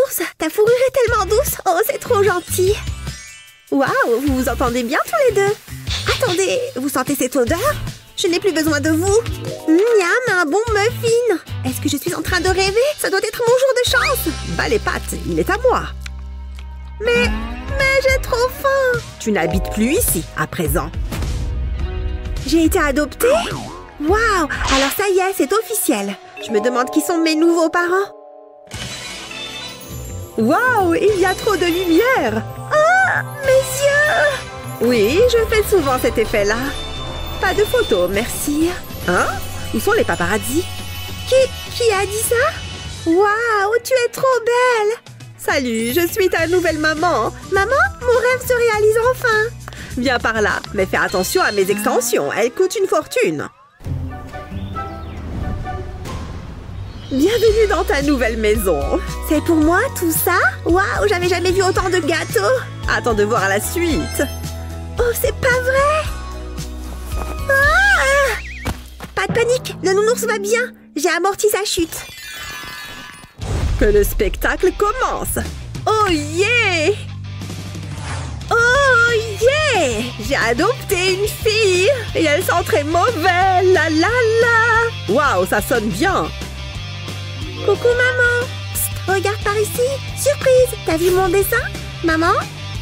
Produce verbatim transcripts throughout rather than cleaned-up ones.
douce. Ta fourrure est tellement douce. Oh, c'est trop gentil. Waouh, vous vous entendez bien tous les deux. Attendez, vous sentez cette odeur? Je n'ai plus besoin de vous. Miam, un bon muffin. Est-ce que je suis en train de rêver? Ça doit être mon jour de chance. Bah les pâtes, il est à moi. Mais, mais j'ai trop faim. Tu n'habites plus ici, à présent. J'ai été adoptée? Waouh, alors ça y est, c'est officiel. Je me demande qui sont mes nouveaux parents. Waouh, il y a trop de lumière. Oh, mes yeux. Oui, je fais souvent cet effet-là. Pas de photos, merci. Hein? Où sont les paparazzis? Qui, qui a dit ça? Waouh, tu es trop belle. Salut, je suis ta nouvelle maman. Maman, mon rêve se réalise enfin. Viens par là, mais fais attention à mes extensions, elles coûtent une fortune. Bienvenue dans ta nouvelle maison. C'est pour moi tout ça? Waouh, j'avais jamais vu autant de gâteaux. Attends de voir la suite. Oh, c'est pas vrai. Ah! Pas de panique, le nounours va bien. J'ai amorti sa chute. Que le spectacle commence. Oh yeah! Oh yeah! J'ai adopté une fille et elle sent très mauvais. La la la! Waouh, ça sonne bien. Coucou maman. Psst, regarde par ici. Surprise, t'as vu mon dessin, maman?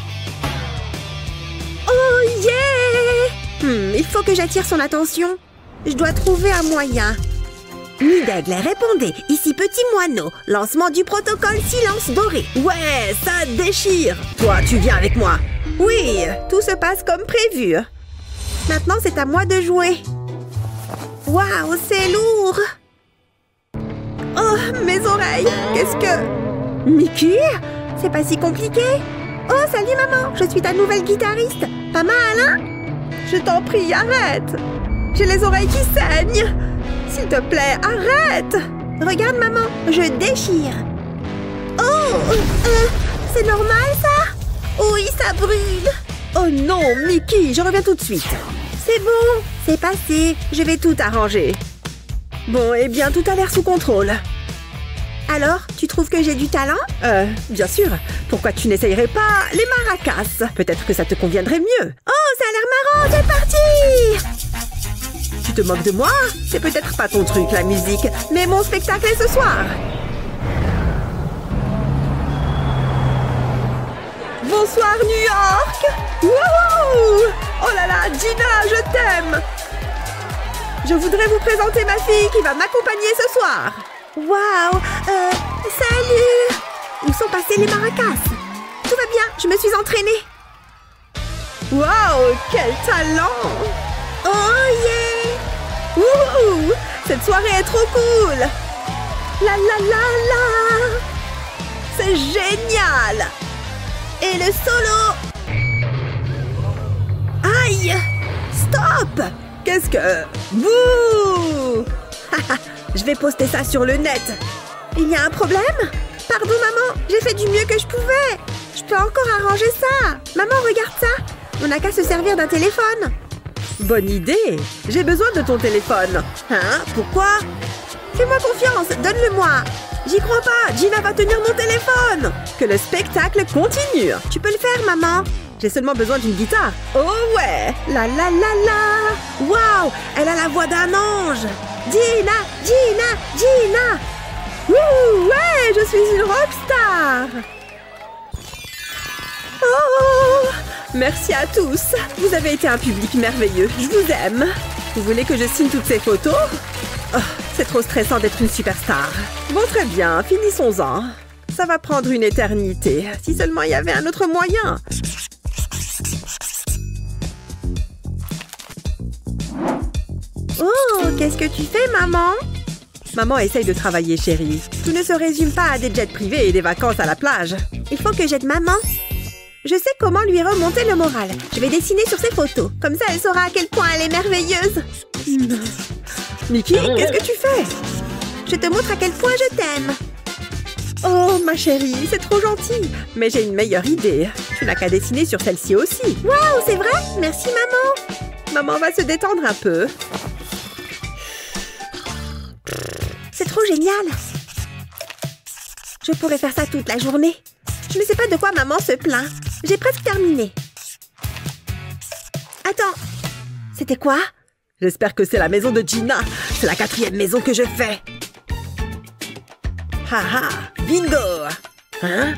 Oh yeah! Hmm, il faut que j'attire son attention. Je dois trouver un moyen. Nid d'aigle, répondez. Ici Petit Moineau. Lancement du protocole silence doré. Ouais, ça déchire. Toi, tu viens avec moi. Oui, tout se passe comme prévu. Maintenant, c'est à moi de jouer. Waouh, c'est lourd. Oh, mes oreilles. Qu'est-ce que... Mickey? C'est pas si compliqué. Oh, salut maman. Je suis ta nouvelle guitariste. Pas mal, hein? Je t'en prie, arrête. J'ai les oreilles qui saignent. S'il te plaît, arrête. Regarde, maman, je déchire. Oh, euh, c'est normal, ça? Oui, ça brûle. Oh non, Mickey, je reviens tout de suite. C'est bon, c'est passé. Je vais tout arranger. Bon, eh bien, tout a l'air sous contrôle. Alors, tu trouves que j'ai du talent? Euh, bien sûr. Pourquoi tu n'essayerais pas les maracas? Peut-être que ça te conviendrait mieux. Oh, ça a l'air marrant, c'est parti! Tu te moques de moi? C'est peut-être pas ton truc, la musique, mais mon spectacle est ce soir. Bonsoir, New York! Wouhou! Oh là là, Gina, je t'aime! Je voudrais vous présenter ma fille qui va m'accompagner ce soir. Waouh! Euh, salut! Où sont passés les maracas? Tout va bien, je me suis entraînée. Waouh! Quel talent! Oh yeah! Wouhou! Cette soirée est trop cool! La la la la! C'est génial! Et le solo! Aïe! Stop! Qu'est-ce que... Bouh! Je vais poster ça sur le net. Il y a un problème? Pardon maman, j'ai fait du mieux que je pouvais. Je peux encore arranger ça. Maman, regarde ça. On n'a qu'à se servir d'un téléphone. Bonne idée. J'ai besoin de ton téléphone. Hein? Pourquoi? Fais-moi confiance, donne-le-moi. J'y crois pas, Gina va tenir mon téléphone. Que le spectacle continue. Tu peux le faire, maman. J'ai seulement besoin d'une guitare. Oh ouais! La la la la! Waouh! Elle a la voix d'un ange! Gina! Gina! Gina! Wouh! Ouais! Je suis une rockstar! Oh! Merci à tous! Vous avez été un public merveilleux. Je vous aime. Vous voulez que je signe toutes ces photos? Oh, c'est trop stressant d'être une superstar. Bon, très bien. Finissons-en. Ça va prendre une éternité. Si seulement il y avait un autre moyen. Oh, qu'est-ce que tu fais, maman? Maman essaye de travailler, chérie. Tout ne se résume pas à des jets privés et des vacances à la plage. Il faut que j'aide maman. Je sais comment lui remonter le moral. Je vais dessiner sur ses photos. Comme ça, elle saura à quel point elle est merveilleuse. Mickey, qu'est-ce que tu fais? Je te montre à quel point je t'aime. Oh, ma chérie, c'est trop gentil. Mais j'ai une meilleure idée. Tu n'as qu'à dessiner sur celle-ci aussi. Waouh, c'est vrai? Merci, maman. Maman va se détendre un peu. C'est trop génial. Je pourrais faire ça toute la journée. Je ne sais pas de quoi maman se plaint. J'ai presque terminé. Attends, c'était quoi? J'espère que c'est la maison de Gina. C'est la quatrième maison que je fais. Haha, bingo! Hein?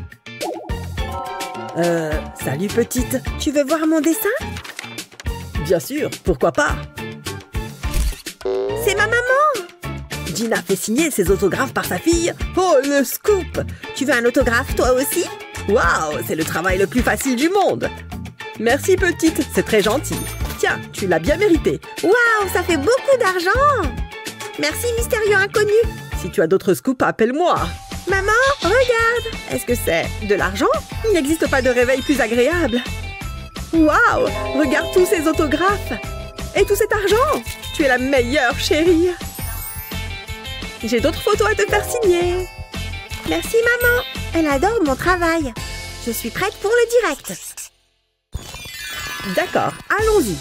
Euh, salut petite. Tu veux voir mon dessin? Bien sûr, pourquoi pas? C'est ma maman! Gina fait signer ses autographes par sa fille. Oh, le scoop! Tu veux un autographe, toi aussi? Waouh, c'est le travail le plus facile du monde! Merci petite, c'est très gentil. Tiens, tu l'as bien mérité. Waouh, ça fait beaucoup d'argent! Merci, mystérieux inconnu. Si tu as d'autres scoops, appelle-moi. Maman, regarde! Est-ce que c'est de l'argent? Il n'existe pas de réveil plus agréable. Waouh! Regarde tous ces autographes! Et tout cet argent! Tu es la meilleure, chérie! J'ai d'autres photos à te faire signer. Merci, maman. Elle adore mon travail. Je suis prête pour le direct. D'accord, allons-y.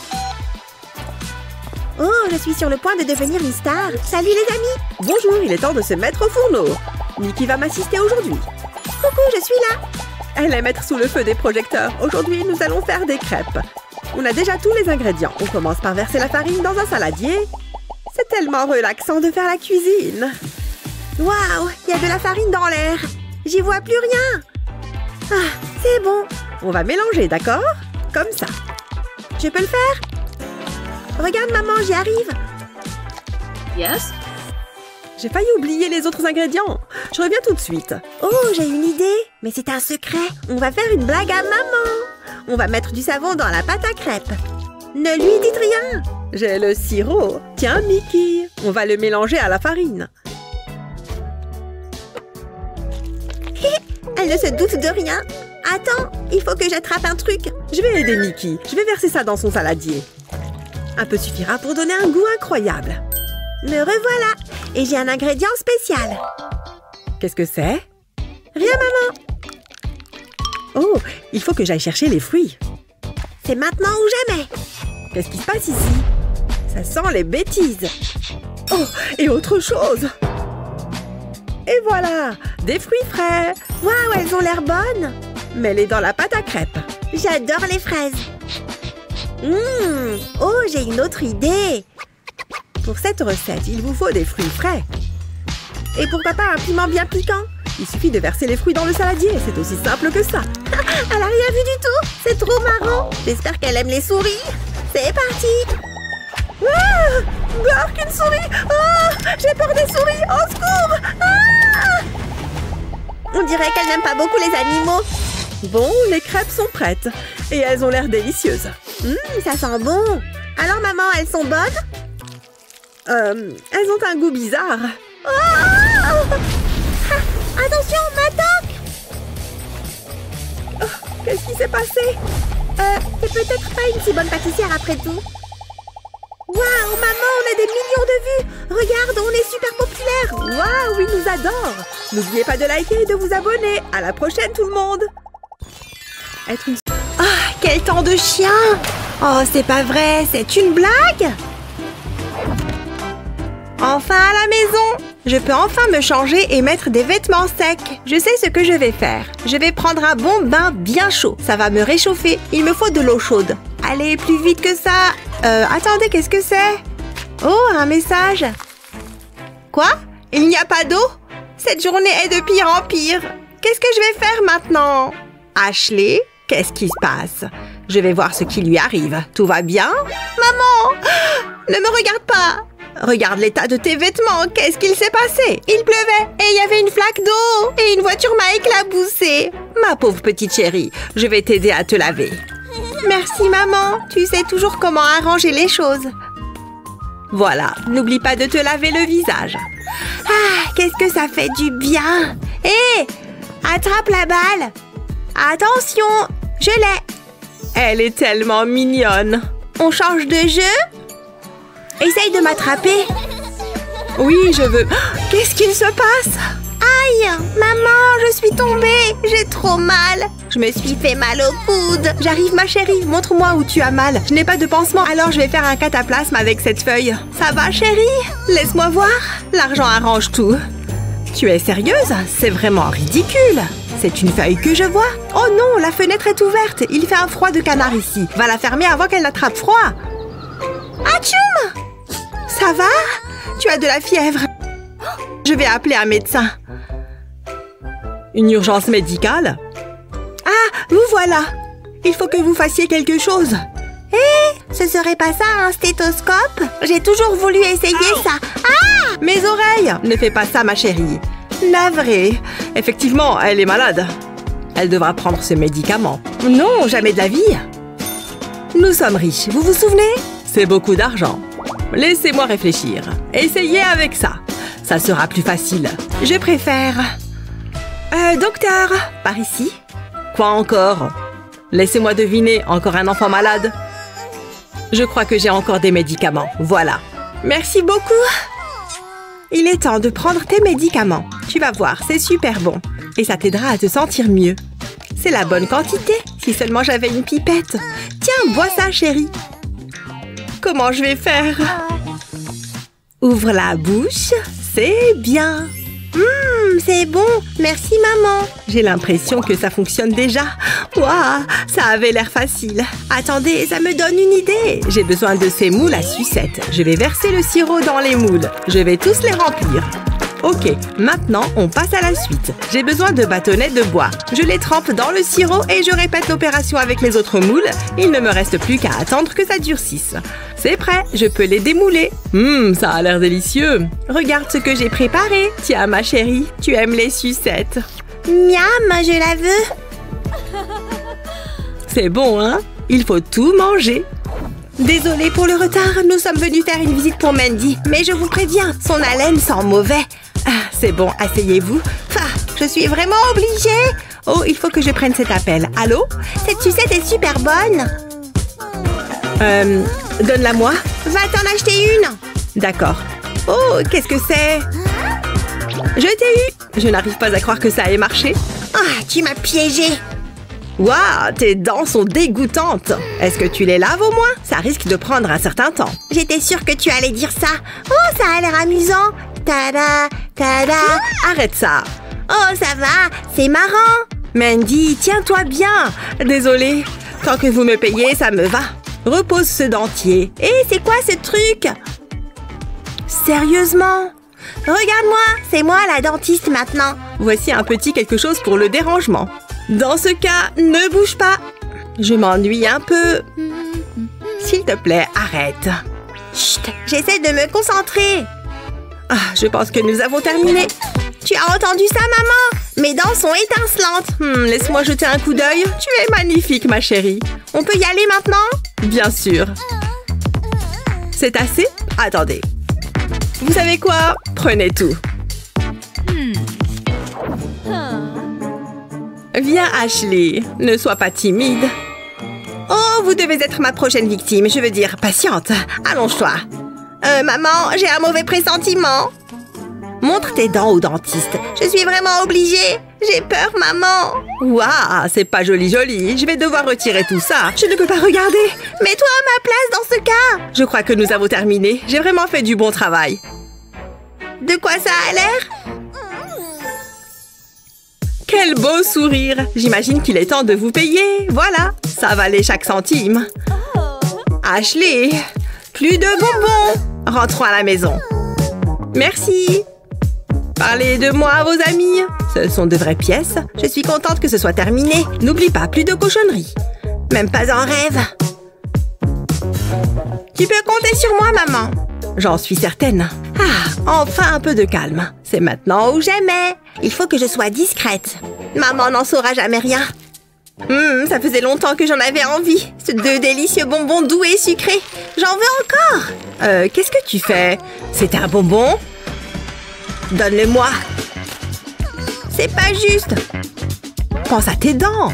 Oh, je suis sur le point de devenir une star. Salut les amis. Bonjour, il est temps de se mettre au fourneau. Nikki va m'assister aujourd'hui. Coucou, je suis là. Elle aime être sous le feu des projecteurs. Aujourd'hui, nous allons faire des crêpes. On a déjà tous les ingrédients. On commence par verser la farine dans un saladier. C'est tellement relaxant de faire la cuisine. Waouh, il y a de la farine dans l'air. J'y vois plus rien. Ah, c'est bon. On va mélanger, d'accord? Comme ça. Je peux le faire? Regarde, maman, j'y arrive. Yes? J'ai failli oublier les autres ingrédients. Je reviens tout de suite. Oh, j'ai une idée. Mais c'est un secret. On va faire une blague à maman. On va mettre du savon dans la pâte à crêpes. Ne lui dites rien. J'ai le sirop. Tiens, Mickey, on va le mélanger à la farine. Elle ne se doute de rien. Attends, il faut que j'attrape un truc. Je vais aider Mickey. Je vais verser ça dans son saladier. Un peu suffira pour donner un goût incroyable. Me revoilà. Et j'ai un ingrédient spécial. Qu'est-ce que c'est? Rien, maman. Oh, il faut que j'aille chercher les fruits. C'est maintenant ou jamais. Qu'est-ce qui se passe ici? Ça sent les bêtises. Oh, et autre chose. Et voilà, des fruits frais. Waouh, elles ont l'air bonnes. Mets-les dans la pâte à crêpes. J'adore les fraises. Mmh. Oh, j'ai une autre idée. Pour cette recette, il vous faut des fruits frais. Et pourquoi pas un piment bien piquant? Il suffit de verser les fruits dans le saladier. C'est aussi simple que ça. Elle a rien vu du tout. C'est trop marrant. J'espère qu'elle aime les souris. C'est parti. Ah, Bark, une souris. Ah, j'ai peur des souris. Au secours. Ah. On dirait qu'elle n'aime pas beaucoup les animaux. Bon, les crêpes sont prêtes. Et elles ont l'air délicieuses. Mmh, ça sent bon. Alors, maman, elles sont bonnes? Euh, elles ont un goût bizarre. Oh ah, attention, m'attaque. Oh, qu'est-ce qui s'est passé? Euh, c'est peut-être pas une si bonne pâtissière après tout. Waouh, maman, on a des millions de vues. Regarde, on est super populaire. Waouh, ils nous adorent. N'oubliez pas de liker et de vous abonner. À la prochaine, tout le monde. Être une... Ah, quel temps de chien. Oh, c'est pas vrai, c'est une blague. Enfin à la maison. Je peux enfin me changer et mettre des vêtements secs. Je sais ce que je vais faire. Je vais prendre un bon bain bien chaud. Ça va me réchauffer. Il me faut de l'eau chaude. Allez, plus vite que ça. Euh, attendez, qu'est-ce que c'est? Oh, un message. Quoi? Il n'y a pas d'eau? Cette journée est de pire en pire. Qu'est-ce que je vais faire maintenant? Ashley, qu'est-ce qui se passe? Je vais voir ce qui lui arrive. Tout va bien? Maman! Ne me regarde pas! Regarde l'état de tes vêtements. Qu'est-ce qu'il s'est passé? Il pleuvait et il y avait une flaque d'eau. Et une voiture m'a éclaboussée. Ma pauvre petite chérie, je vais t'aider à te laver. Merci, maman. Tu sais toujours comment arranger les choses. Voilà, n'oublie pas de te laver le visage. Ah, qu'est-ce que ça fait du bien. Hé, hey, attrape la balle. Attention, je l'ai. Elle est tellement mignonne. On change de jeu? Essaye de m'attraper. Oui, je veux. Qu'est-ce qu'il se passe? Aïe! Maman, je suis tombée. J'ai trop mal. Je me suis fait mal au coude. J'arrive, ma chérie. Montre-moi où tu as mal. Je n'ai pas de pansement, alors je vais faire un cataplasme avec cette feuille. Ça va, chérie? Laisse-moi voir. L'argent arrange tout. Tu es sérieuse? C'est vraiment ridicule. C'est une feuille que je vois. Oh non, la fenêtre est ouverte. Il fait un froid de canard ici. Va la fermer avant qu'elle n'attrape froid. Atchoum! Ça va? Tu as de la fièvre. Je vais appeler un médecin. Une urgence médicale? Ah, vous voilà. Il faut que vous fassiez quelque chose. Hé, hey, ce serait pas ça un stéthoscope? J'ai toujours voulu essayer ça. Ah! Mes oreilles! Ne fais pas ça, ma chérie. Navrée. Effectivement, elle est malade. Elle devra prendre ce médicament. Non, jamais de la vie. Nous sommes riches, vous vous souvenez? C'est beaucoup d'argent. Laissez-moi réfléchir. Essayez avec ça. Ça sera plus facile. Je préfère... Euh, docteur, par ici? Quoi encore? Laissez-moi deviner, encore un enfant malade? Je crois que j'ai encore des médicaments. Voilà. Merci beaucoup. Il est temps de prendre tes médicaments. Tu vas voir, c'est super bon. Et ça t'aidera à te sentir mieux. C'est la bonne quantité. Si seulement j'avais une pipette. Tiens, bois ça, chérie. Comment je vais faire? Ouvre la bouche. C'est bien. Hum, c'est bon. Merci, maman. J'ai l'impression que ça fonctionne déjà. Waouh, ça avait l'air facile. Attendez, ça me donne une idée. J'ai besoin de ces moules à sucette. Je vais verser le sirop dans les moules. Je vais tous les remplir. Ok, maintenant, on passe à la suite. J'ai besoin de bâtonnets de bois. Je les trempe dans le sirop et je répète l'opération avec les autres moules. Il ne me reste plus qu'à attendre que ça durcisse. C'est prêt, je peux les démouler. Hum, ça a l'air délicieux. Regarde ce que j'ai préparé. Tiens, ma chérie, tu aimes les sucettes. Miam, je la veux. C'est bon, hein? Il faut tout manger. Désolée pour le retard, nous sommes venus faire une visite pour Mandy. Mais je vous préviens, son haleine sent mauvais. Ah, c'est bon, asseyez-vous. Ah, je suis vraiment obligée. Oh, il faut que je prenne cet appel. Allô? Cette sucette est super bonne. Euh, donne-la-moi. Va t'en acheter une. D'accord. Oh, qu'est-ce que c'est? Je t'ai eu. Je n'arrive pas à croire que ça ait marché. Ah, tu m'as piégée. Waouh, tes dents sont dégoûtantes. Est-ce que tu les laves au moins? Ça risque de prendre un certain temps. J'étais sûre que tu allais dire ça. Oh, ça a l'air amusant. Tada, tada. Arrête ça. Oh, ça va, c'est marrant. Mandy, tiens-toi bien. Désolée. Tant que vous me payez, ça me va. Repose ce dentier. Hé, c'est quoi ce truc? Sérieusement? Regarde-moi, c'est moi la dentiste maintenant. Voici un petit quelque chose pour le dérangement. Dans ce cas, ne bouge pas. Je m'ennuie un peu. S'il te plaît, arrête. Chut, j'essaie de me concentrer. Ah, je pense que nous avons terminé. Tu as entendu ça, maman? Mes dents sont étincelantes. Hmm, laisse-moi jeter un coup d'œil. Tu es magnifique, ma chérie. On peut y aller maintenant? Bien sûr. C'est assez? Attendez. Vous savez quoi? Prenez tout. Viens, Ashley. Ne sois pas timide. Oh, vous devez être ma prochaine victime. Je veux dire, patiente. Allonge-toi. Euh, maman, j'ai un mauvais pressentiment. Montre tes dents au dentiste. Je suis vraiment obligée. J'ai peur, maman. Waouh, c'est pas joli joli. Je vais devoir retirer tout ça. Je ne peux pas regarder. Mets-toi à ma place dans ce cas. Je crois que nous avons terminé. J'ai vraiment fait du bon travail. De quoi ça a l'air? Quel beau sourire! J'imagine qu'il est temps de vous payer. Voilà, ça valait chaque centime. Ashley, plus de bonbons. Rentrons à la maison. Merci. Parlez de moi à vos amis. Ce sont de vraies pièces. Je suis contente que ce soit terminé. N'oublie pas, plus de cochonneries. Même pas en rêve. Tu peux compter sur moi, maman. J'en suis certaine. Ah, enfin un peu de calme. C'est maintenant ou jamais. Il faut que je sois discrète. Maman n'en saura jamais rien. Hum, ça faisait longtemps que j'en avais envie. Ce deux délicieux bonbons doux et sucrés. J'en veux encore. Euh, qu'est-ce que tu fais? C'est un bonbon? Donne-le-moi. C'est pas juste. Pense à tes dents.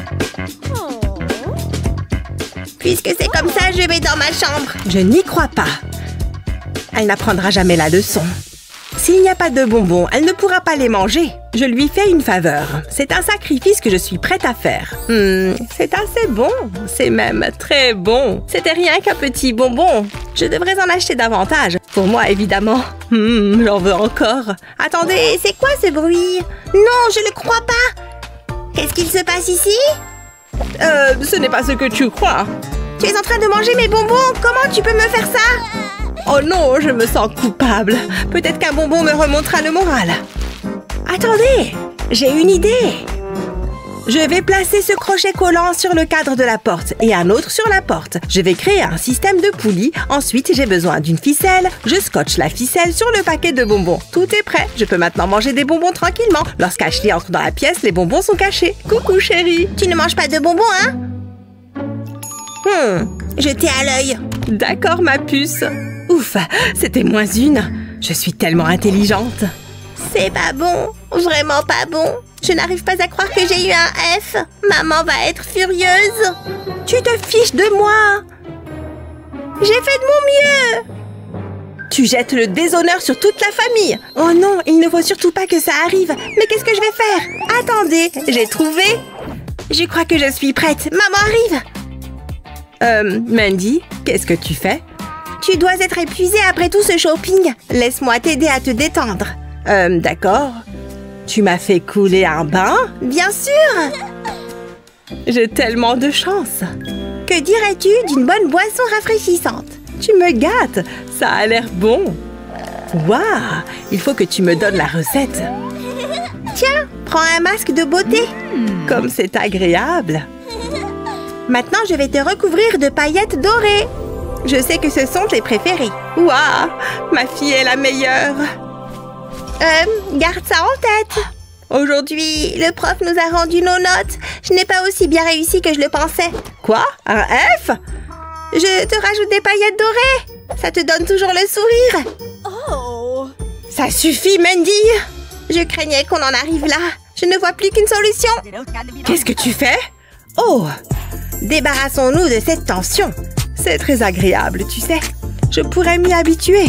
Puisque c'est comme ça, je vais dans ma chambre. Je n'y crois pas. Elle n'apprendra jamais la leçon. S'il n'y a pas de bonbons, elle ne pourra pas les manger. Je lui fais une faveur. C'est un sacrifice que je suis prête à faire. Hmm, c'est assez bon. C'est même très bon. C'était rien qu'un petit bonbon. Je devrais en acheter davantage. Pour moi, évidemment. Hum, j'en veux encore. Attendez, c'est quoi ce bruit? Non, je le crois pas. Qu'est-ce qu'il se passe ici? Euh, ce n'est pas ce que tu crois. Tu es en train de manger mes bonbons? Comment tu peux me faire ça? Oh non, je me sens coupable. Peut-être qu'un bonbon me remontera le moral. Attendez, j'ai une idée. Je vais placer ce crochet collant sur le cadre de la porte et un autre sur la porte. Je vais créer un système de poulies. Ensuite, j'ai besoin d'une ficelle. Je scotche la ficelle sur le paquet de bonbons. Tout est prêt. Je peux maintenant manger des bonbons tranquillement. Lorsqu'Ashley entre dans la pièce, les bonbons sont cachés. Coucou, chérie. Tu ne manges pas de bonbons, hein? Hmm. Jetez à l'œil. D'accord, ma puce. Ouf, c'était moins une. Je suis tellement intelligente. C'est pas bon. Vraiment pas bon. Je n'arrive pas à croire que j'ai eu un F. Maman va être furieuse. Tu te fiches de moi. J'ai fait de mon mieux. Tu jettes le déshonneur sur toute la famille. Oh non, il ne faut surtout pas que ça arrive. Mais qu'est-ce que je vais faire? Attendez, j'ai trouvé. Je crois que je suis prête. Maman arrive. Euh, Mandy, qu'est-ce que tu fais? Tu dois être épuisée après tout ce shopping. Laisse-moi t'aider à te détendre. Euh, d'accord. Tu m'as fait couler un bain? Bien sûr! J'ai tellement de chance. Que dirais-tu d'une bonne boisson rafraîchissante? Tu me gâtes, ça a l'air bon. Waouh! Il faut que tu me donnes la recette. Tiens, prends un masque de beauté. Mmh. Comme c'est agréable. Maintenant, je vais te recouvrir de paillettes dorées. Je sais que ce sont tes préférées. Waouh! Ma fille est la meilleure. Euh, garde ça en tête. Aujourd'hui, le prof nous a rendu nos notes. Je n'ai pas aussi bien réussi que je le pensais. Quoi? Un F? Je te rajoute des paillettes dorées. Ça te donne toujours le sourire. Oh! Ça suffit, Mandy! Je craignais qu'on en arrive là. Je ne vois plus qu'une solution. Qu'est-ce que tu fais? Oh! Débarrassons-nous de cette tension. C'est très agréable, tu sais. Je pourrais m'y habituer.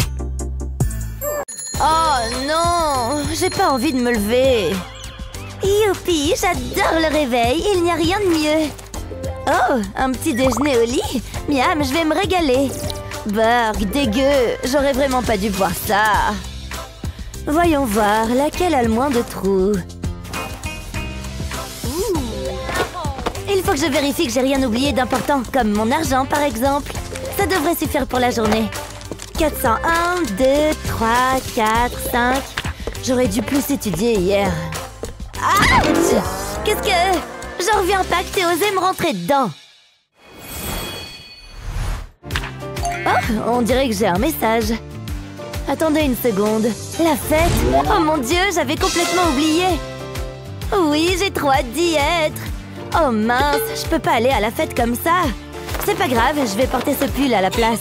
Oh non, j'ai pas envie de me lever. Youpi, j'adore le réveil, il n'y a rien de mieux. Oh, un petit déjeuner au lit? Miam, je vais me régaler. Burg, dégueu, j'aurais vraiment pas dû boire ça. Voyons voir, laquelle a le moins de trous? Il faut que je vérifie que j'ai rien oublié d'important, comme mon argent par exemple. Ça devrait suffire pour la journée. quatre cent un, deux, trois, quatre, cinq. J'aurais dû plus étudier hier. Ah! Qu'est-ce que... J'en reviens pas que t'aies osé me rentrer dedans. Oh, on dirait que j'ai un message. Attendez une seconde. La fête? Oh mon Dieu, j'avais complètement oublié. Oui, j'ai trop hâte d'y être. Oh mince, je peux pas aller à la fête comme ça. C'est pas grave, je vais porter ce pull à la place.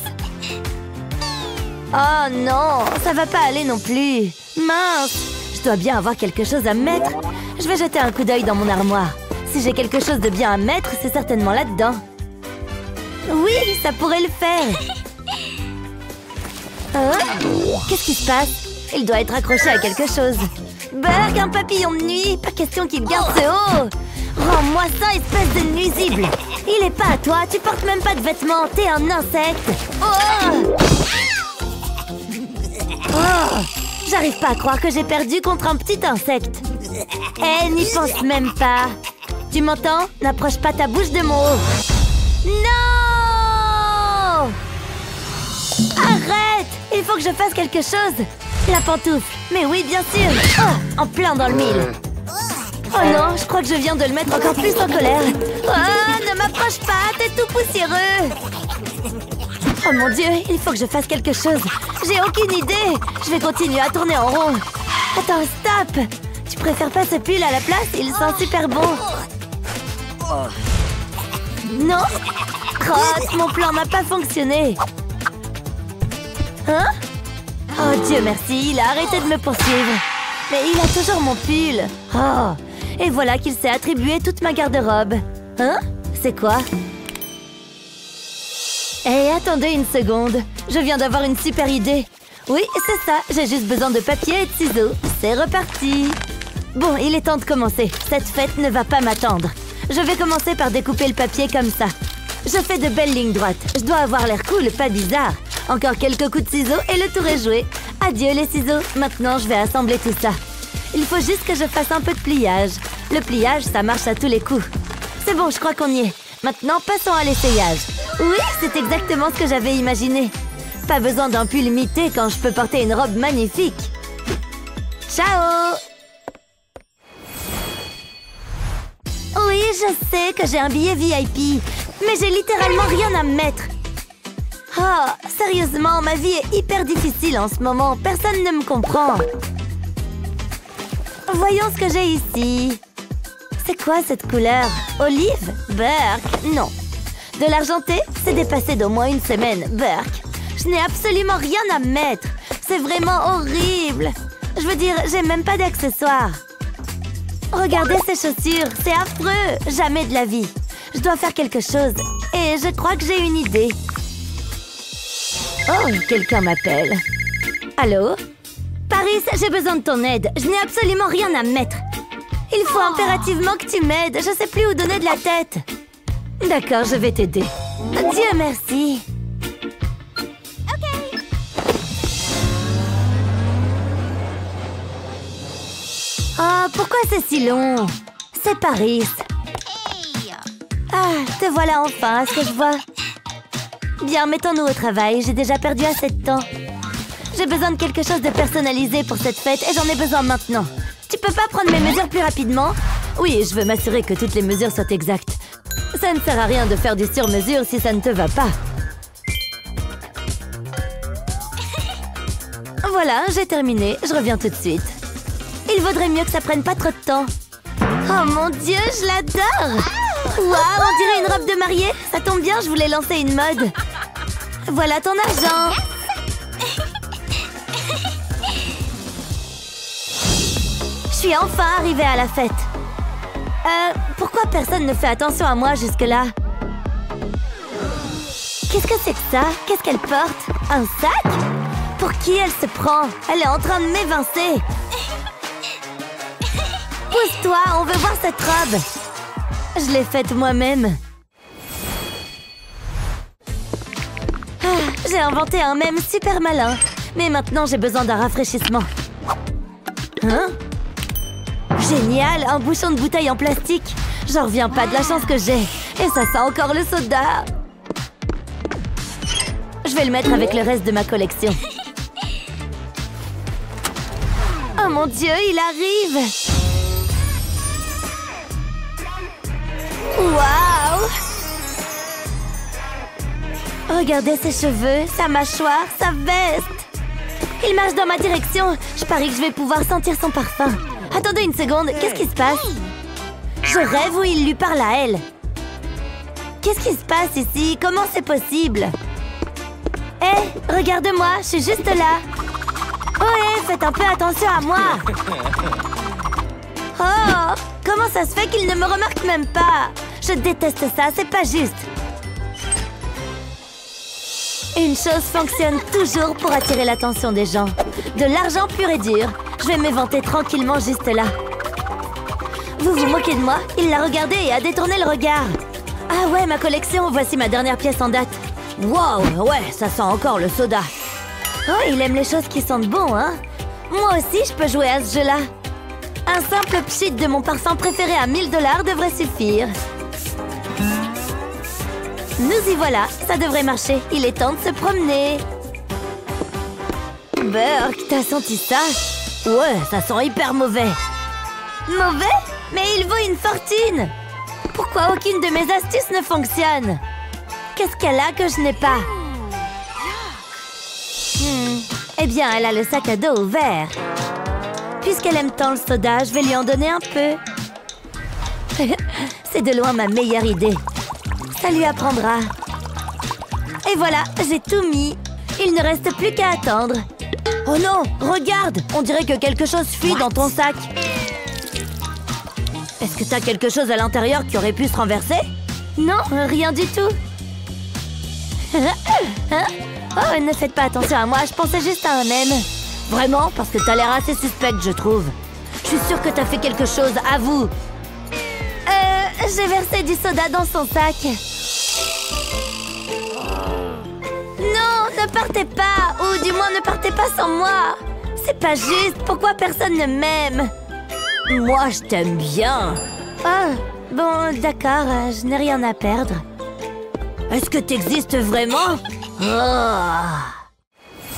Oh non, ça va pas aller non plus. Mince, je dois bien avoir quelque chose à mettre. Je vais jeter un coup d'œil dans mon armoire. Si j'ai quelque chose de bien à mettre, c'est certainement là-dedans. Oui, ça pourrait le faire. Oh, qu'est-ce qui se passe? Il doit être accroché à quelque chose. Burg, un papillon de nuit. Pas question qu'il garde ce haut. Rends-moi ça, espèce de nuisible. Il est pas à toi, tu portes même pas de vêtements. T'es un insecte. Oh! Oh! J'arrive pas à croire que j'ai perdu contre un petit insecte. Eh, n'y pense même pas. Tu m'entends? N'approche pas ta bouche de mon haut. Non! Arrête! Il faut que je fasse quelque chose. La pantoufle. Mais oui, bien sûr. Oh, en plein dans le mille. Oh non, je crois que je viens de le mettre encore plus en colère. Oh, ne m'approche pas, t'es tout poussiéreux. Oh mon Dieu, il faut que je fasse quelque chose. J'ai aucune idée. Je vais continuer à tourner en rond. Attends, stop. Tu préfères pas ce pull à la place? Il sent super bon. Non? Crotte, mon plan n'a pas fonctionné. Hein? Oh Dieu merci, il a arrêté de me poursuivre. Mais il a toujours mon pull. Oh, et voilà qu'il s'est attribué toute ma garde-robe. Hein? C'est quoi? Hé, attendez une seconde. Je viens d'avoir une super idée. Oui, c'est ça. J'ai juste besoin de papier et de ciseaux. C'est reparti. Bon, il est temps de commencer. Cette fête ne va pas m'attendre. Je vais commencer par découper le papier comme ça. Je fais de belles lignes droites. Je dois avoir l'air cool, pas bizarre. Encore quelques coups de ciseaux et le tour est joué. Adieu les ciseaux. Maintenant, je vais assembler tout ça. Il faut juste que je fasse un peu de pliage. Le pliage, ça marche à tous les coups. C'est bon, je crois qu'on y est. Maintenant, passons à l'essayage. Oui, c'est exactement ce que j'avais imaginé. Pas besoin d'un pull limité quand je peux porter une robe magnifique. Ciao! Oui, je sais que j'ai un billet V I P, mais j'ai littéralement rien à me mettre. Oh, sérieusement, ma vie est hyper difficile en ce moment. Personne ne me comprend. Voyons ce que j'ai ici. C'est quoi cette couleur? Olive? Burk? Non. De l'argenté? C'est dépassé d'au moins une semaine. Burk. Je n'ai absolument rien à me mettre. C'est vraiment horrible. Je veux dire, j'ai même pas d'accessoires. Regardez ces chaussures, c'est affreux. Jamais de la vie. Je dois faire quelque chose. Et je crois que j'ai une idée. Oh, quelqu'un m'appelle. Allô? Paris, j'ai besoin de ton aide. Je n'ai absolument rien à me mettre. Il faut impérativement que tu m'aides. Je sais plus où donner de la tête. D'accord, je vais t'aider. Dieu merci. Ok. Oh, pourquoi c'est si long? C'est Paris. Ah, te voilà enfin, est-ce que je vois? Bien, mettons-nous au travail. J'ai déjà perdu assez de temps. J'ai besoin de quelque chose de personnalisé pour cette fête et j'en ai besoin maintenant. Tu peux pas prendre mes mesures plus rapidement? Oui, je veux m'assurer que toutes les mesures soient exactes. Ça ne sert à rien de faire du sur-mesure si ça ne te va pas. Voilà, j'ai terminé. Je reviens tout de suite. Il vaudrait mieux que ça prenne pas trop de temps. Oh mon Dieu, je l'adore! Waouh, on dirait une robe de mariée. Ça tombe bien, je voulais lancer une mode. Voilà ton argent. Je suis enfin arrivée à la fête. Euh, pourquoi personne ne fait attention à moi jusque-là? Qu'est-ce que c'est que ça? Qu'est-ce qu'elle porte? Un sac? Pour qui elle se prend? Elle est en train de m'évincer. Pousse-toi, on veut voir cette robe. Je l'ai faite moi-même. Ah, j'ai inventé un mème super malin. Mais maintenant, j'ai besoin d'un rafraîchissement. Hein? Génial, un bouchon de bouteille en plastique. J'en reviens pas de la chance que j'ai. Et ça sent encore le soda. Je vais le mettre avec le reste de ma collection. Oh mon Dieu, il arrive! Waouh! Regardez ses cheveux, sa mâchoire, sa veste. Il marche dans ma direction. Je parie que je vais pouvoir sentir son parfum. Attendez une seconde, qu'est-ce qui se passe? Je rêve ou il lui parle à elle? Qu'est-ce qui se passe ici? Comment c'est possible? Hé, hey, regarde-moi, je suis juste là. Oh hé, hey, faites un peu attention à moi. Oh, comment ça se fait qu'il ne me remarque même pas? Je déteste ça, c'est pas juste. Une chose fonctionne toujours pour attirer l'attention des gens. De l'argent pur et dur. Je vais m'éventer tranquillement juste là. Vous vous moquez de moi? Il l'a regardé et a détourné le regard. Ah ouais, ma collection, voici ma dernière pièce en date. Wow, ouais, ça sent encore le soda. Oh, il aime les choses qui sentent bon, hein? Moi aussi, je peux jouer à ce jeu-là. Un simple pchit de mon parfum préféré à mille dollars devrait suffire. Nous y voilà, ça devrait marcher. Il est temps de se promener. Burk, t'as senti ça? Ouais, ça sent hyper mauvais. Mauvais? Mais il vaut une fortune. Pourquoi aucune de mes astuces ne fonctionne? Qu'est-ce qu'elle a que je n'ai pas? Hmm. Eh bien, elle a le sac à dos ouvert. Puisqu'elle aime tant le soda, je vais lui en donner un peu. C'est de loin ma meilleure idée. Ça lui apprendra. Et voilà, j'ai tout mis. Il ne reste plus qu'à attendre. Oh non, regarde! On dirait que quelque chose fuit dans ton sac. Est-ce que t'as quelque chose à l'intérieur qui aurait pu se renverser? Non, rien du tout. Oh, ne faites pas attention à moi, je pensais juste à un mème. Vraiment? Parce que t'as l'air assez suspecte, je trouve. Je suis sûre que t'as fait quelque chose, avoue. Euh, j'ai versé du soda dans son sac. Non, Ne partez pas, ou du moins ne partez pas sans moi. C'est pas juste, pourquoi personne ne m'aime? Moi, je t'aime bien. Oh, bon, d'accord, je n'ai rien à perdre. Est-ce que t'existes vraiment? Oh.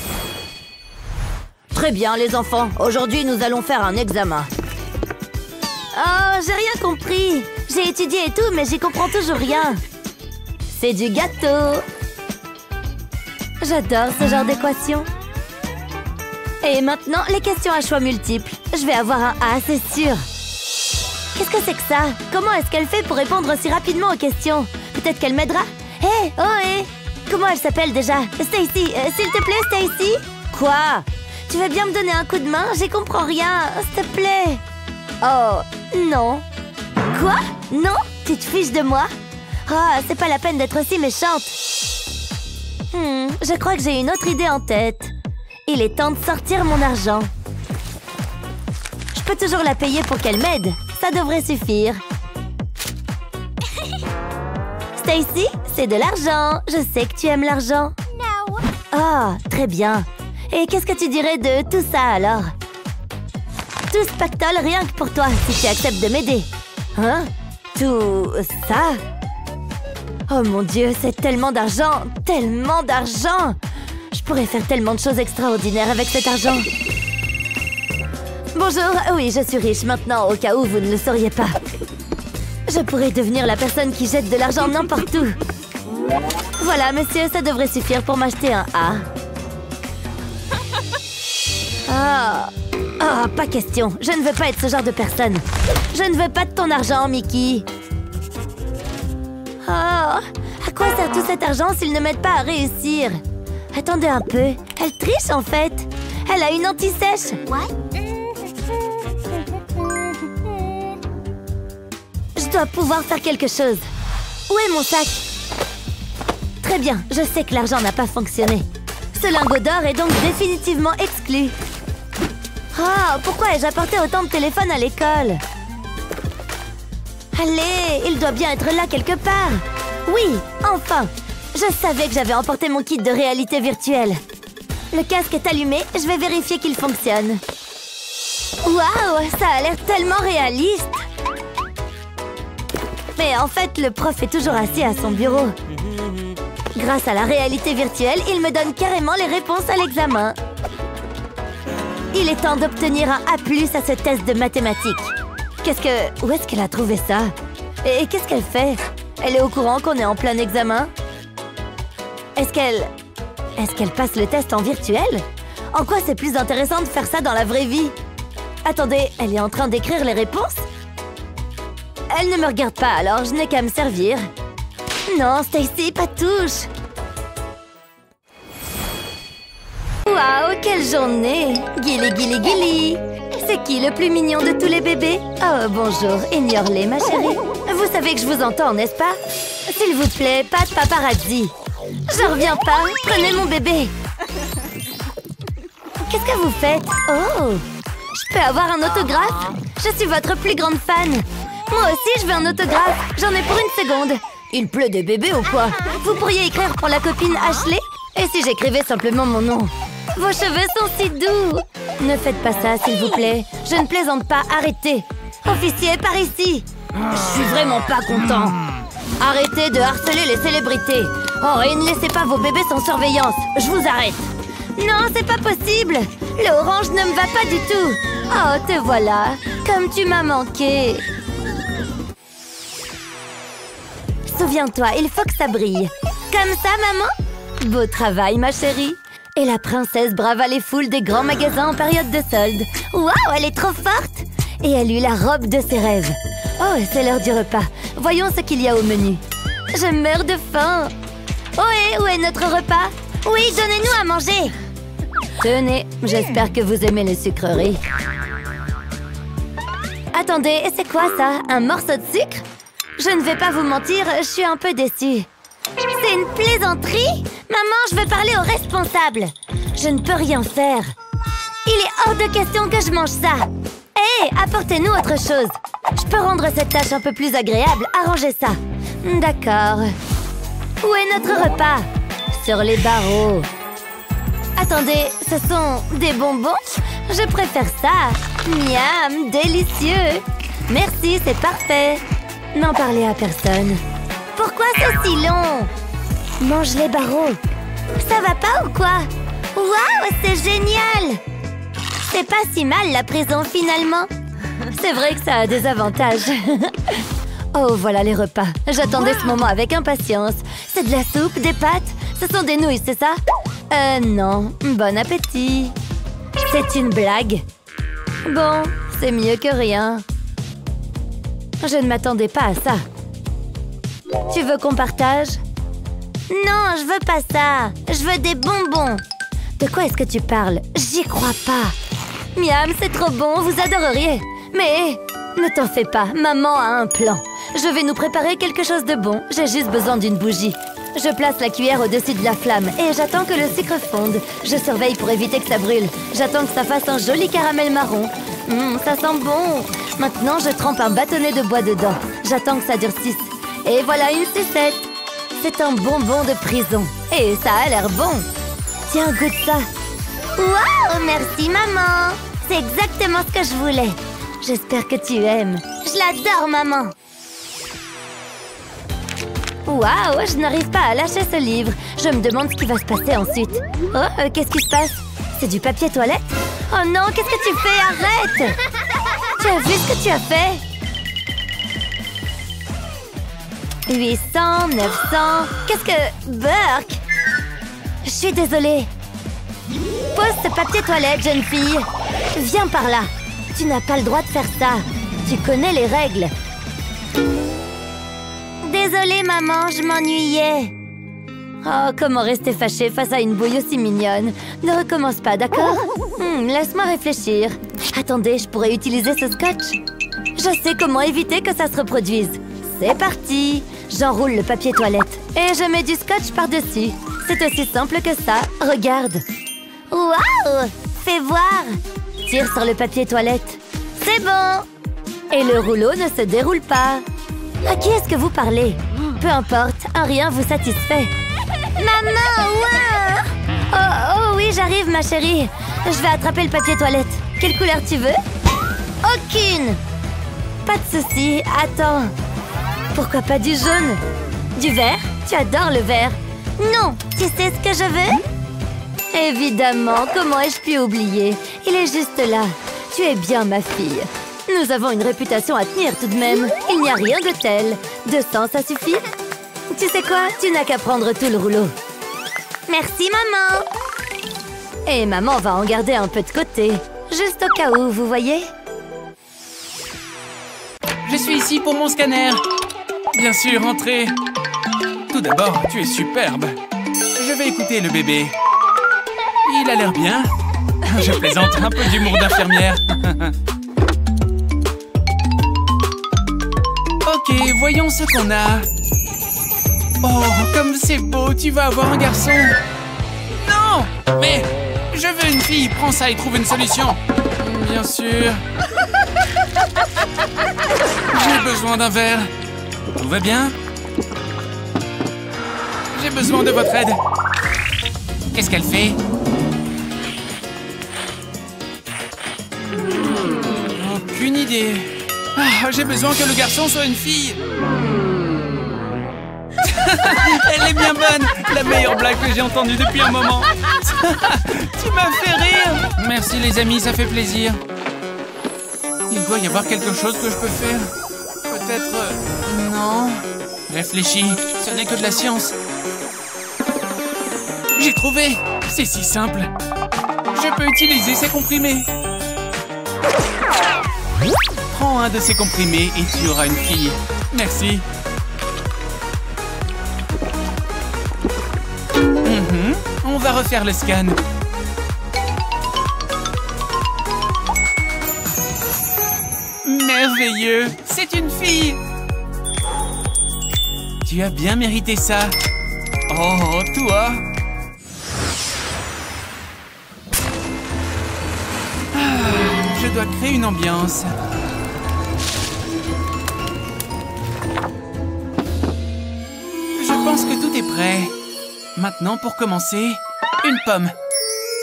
Très bien, les enfants. Aujourd'hui, nous allons faire un examen. Oh, j'ai rien compris. J'ai étudié et tout, mais j'y comprends toujours rien. C'est du gâteau. J'adore ce genre d'équation. Et maintenant, les questions à choix multiples. Je vais avoir un A, c'est sûr. Qu'est-ce que c'est que ça? Comment est-ce qu'elle fait pour répondre aussi rapidement aux questions? Peut-être qu'elle m'aidera? Hé, hey, oh hé hey. Comment elle s'appelle déjà? Stacy, euh, s'il te plaît, Stacy? Quoi? Tu veux bien me donner un coup de main? J'y comprends rien, s'il te plaît. Oh, non. Quoi? Non? Tu te fiches de moi? Ah, c'est pas la peine d'être aussi méchante. Hmm, je crois que j'ai une autre idée en tête. Il est temps de sortir mon argent. Je peux toujours la payer pour qu'elle m'aide. Ça devrait suffire. Stacy, c'est de l'argent. Je sais que tu aimes l'argent. Ah, très bien. Et qu'est-ce que tu dirais de tout ça, alors? Tout ce pactole rien que pour toi, si tu acceptes de m'aider. Hein? Tout ça? Oh mon Dieu, c'est tellement d'argent! Tellement d'argent! Je pourrais faire tellement de choses extraordinaires avec cet argent. Bonjour, oui, je suis riche maintenant, au cas où vous ne le sauriez pas. Je pourrais devenir la personne qui jette de l'argent n'importe où. Voilà, monsieur, ça devrait suffire pour m'acheter un A. Ah, ah, pas question. Je ne veux pas être ce genre de personne. Je ne veux pas de ton argent, Mickey. Oh, à quoi sert tout cet argent s'il ne m'aide pas à réussir? Attendez un peu. Elle triche, en fait. Elle a une anti-sèche. Je dois pouvoir faire quelque chose. Où est mon sac? Très bien, je sais que l'argent n'a pas fonctionné. Ce lingot d'or est donc définitivement exclu. Ah, pourquoi ai-je apporté autant de téléphones à l'école? Allez, il doit bien être là quelque part. Oui, enfin. Je savais que j'avais emporté mon kit de réalité virtuelle. Le casque est allumé, je vais vérifier qu'il fonctionne. Waouh, ça a l'air tellement réaliste. Mais en fait, le prof est toujours assis à son bureau. Grâce à la réalité virtuelle, il me donne carrément les réponses à l'examen. Il est temps d'obtenir un A plus à ce test de mathématiques. Qu'est-ce que... Où est-ce qu'elle a trouvé ça? Et qu'est-ce qu'elle fait? Elle est au courant qu'on est en plein examen? Est-ce qu'elle... Est-ce qu'elle passe le test en virtuel? En quoi c'est plus intéressant de faire ça dans la vraie vie? Attendez, elle est en train d'écrire les réponses? Elle ne me regarde pas, alors je n'ai qu'à me servir. Non, Stacy, pas touche! Waouh, quelle journée! Gilly, Gilly, Gilly! C'est qui le plus mignon de tous les bébés? Oh, bonjour, ignore-les, ma chérie. Vous savez que je vous entends, n'est-ce pas? S'il vous plaît, pas de paparazzi. Je reviens pas, prenez mon bébé. Qu'est-ce que vous faites? Oh! Je peux avoir un autographe? Je suis votre plus grande fan. Moi aussi, je veux un autographe. J'en ai pour une seconde. Il pleut des bébés ou quoi? Vous pourriez écrire pour la copine Ashley? Et si j'écrivais simplement mon nom? Vos cheveux sont si doux. Ne faites pas ça, s'il vous plaît. Je ne plaisante pas, arrêtez. Officier, par ici. Je suis vraiment pas content. Arrêtez de harceler les célébrités. Oh, et ne laissez pas vos bébés sans surveillance. Je vous arrête. Non, c'est pas possible. Le orange ne me va pas du tout. Oh, te voilà. Comme tu m'as manqué. Souviens-toi, il faut que ça brille. Comme ça, maman? Beau travail, ma chérie. Et la princesse brava les foules des grands magasins en période de solde. Waouh, elle est trop forte! Et elle eut la robe de ses rêves. Oh, c'est l'heure du repas. Voyons ce qu'il y a au menu. Je meurs de faim. Ohé, où est notre repas? Oui, donnez-nous à manger. Tenez, j'espère que vous aimez les sucreries. Attendez, c'est quoi ça? Un morceau de sucre? Je ne vais pas vous mentir, je suis un peu déçue. C'est une plaisanterie? Maman, je veux parler au responsable. Je ne peux rien faire. Il est hors de question que je mange ça. Hé, hey, apportez-nous autre chose. Je peux rendre cette tâche un peu plus agréable. Arrangez ça. D'accord. Où est notre repas? Sur les barreaux. Attendez, ce sont des bonbons? Je préfère ça. Miam, délicieux. Merci, c'est parfait. N'en parlez à personne. Pourquoi c'est si long? Mange les barreaux. Ça va pas ou quoi? Waouh, c'est génial! C'est pas si mal la prison finalement. C'est vrai que ça a des avantages. Oh, voilà les repas. J'attendais wow. ce moment avec impatience. C'est de la soupe, des pâtes? Ce sont des nouilles, c'est ça? Euh, non. Bon appétit. C'est une blague. Bon, c'est mieux que rien. Je ne m'attendais pas à ça. Tu veux qu'on partage? Non, je veux pas ça. Je veux des bonbons. De quoi est-ce que tu parles? J'y crois pas. Miam, c'est trop bon, vous adoreriez. Mais ne t'en fais pas, maman a un plan. Je vais nous préparer quelque chose de bon. J'ai juste besoin d'une bougie. Je place la cuillère au-dessus de la flamme et j'attends que le sucre fonde. Je surveille pour éviter que ça brûle. J'attends que ça fasse un joli caramel marron. Mmh, ça sent bon. Maintenant, je trempe un bâtonnet de bois dedans. J'attends que ça durcisse. Et voilà une sucette. C'est un bonbon de prison. Et ça a l'air bon. Tiens, goûte ça. Waouh, merci maman. C'est exactement ce que je voulais. J'espère que tu aimes. Je l'adore, maman. Waouh, je n'arrive pas à lâcher ce livre. Je me demande ce qui va se passer ensuite. Oh, euh, qu'est-ce qui se passe? C'est du papier toilette? Oh non, qu'est-ce que tu fais? Arrête! Tu as vu ce que tu as fait? huit cents, neuf cents... Qu'est-ce que... Burk! Je suis désolée. Pose ce papier toilette, jeune fille. Viens par là. Tu n'as pas le droit de faire ça. Tu connais les règles. Désolée, maman, je m'ennuyais. Oh, comment rester fâchée face à une bouille aussi mignonne? Ne recommence pas, d'accord? hmm, Laisse-moi réfléchir. Attendez, je pourrais utiliser ce scotch. Je sais comment éviter que ça se reproduise. C'est parti. J'enroule le papier toilette et je mets du scotch par-dessus. C'est aussi simple que ça. Regarde. Waouh! Fais voir. Tire sur le papier toilette. C'est bon. Et le rouleau ne se déroule pas. À qui est-ce que vous parlez? Peu importe, un rien vous satisfait. Maman, ouais! Oh, oh oui, j'arrive, ma chérie. Je vais attraper le papier toilette. Quelle couleur tu veux? Aucune! Pas de souci, attends. Pourquoi pas du jaune? Du vert? Tu adores le vert. Non, tu sais ce que je veux? Évidemment, comment ai-je pu oublier? Il est juste là. Tu es bien ma fille. Nous avons une réputation à tenir tout de même. Il n'y a rien de tel. deux cents, ça suffit? Tu sais quoi? Tu n'as qu'à prendre tout le rouleau. Merci, maman. Et maman va en garder un peu de côté. Juste au cas où, vous voyez? Je suis ici pour mon scanner. Bien sûr, entrez. Tout d'abord, tu es superbe. Je vais écouter le bébé. Il a l'air bien. Je plaisante, un peu d'humour d'infirmière. Ok, voyons ce qu'on a. Oh, comme c'est beau, tu vas avoir un garçon. Non, mais je veux une fille. Prends ça et trouve une solution. Bien sûr. J'ai besoin d'un verre. Tout va bien? J'ai besoin de votre aide. Qu'est-ce qu'elle fait? Aucune idée. Ah, j'ai besoin que le garçon soit une fille. Elle est bien bonne. La meilleure blague que j'ai entendue depuis un moment. Tu m'as fait rire. Merci les amis, ça fait plaisir. Il doit y avoir quelque chose que je peux faire. Peut-être... Euh, non. Réfléchis, ce n'est que de la science. J'ai trouvé. C'est si simple. Je peux utiliser ces comprimés. Prends un de ces comprimés et tu auras une fille. Merci. Mm-hmm. On va refaire le scan. Merveilleux! C'est une fille! Tu as bien mérité ça. Oh, toi! Ah, je dois créer une ambiance. Je pense que tout est prêt. Maintenant, pour commencer, une pomme.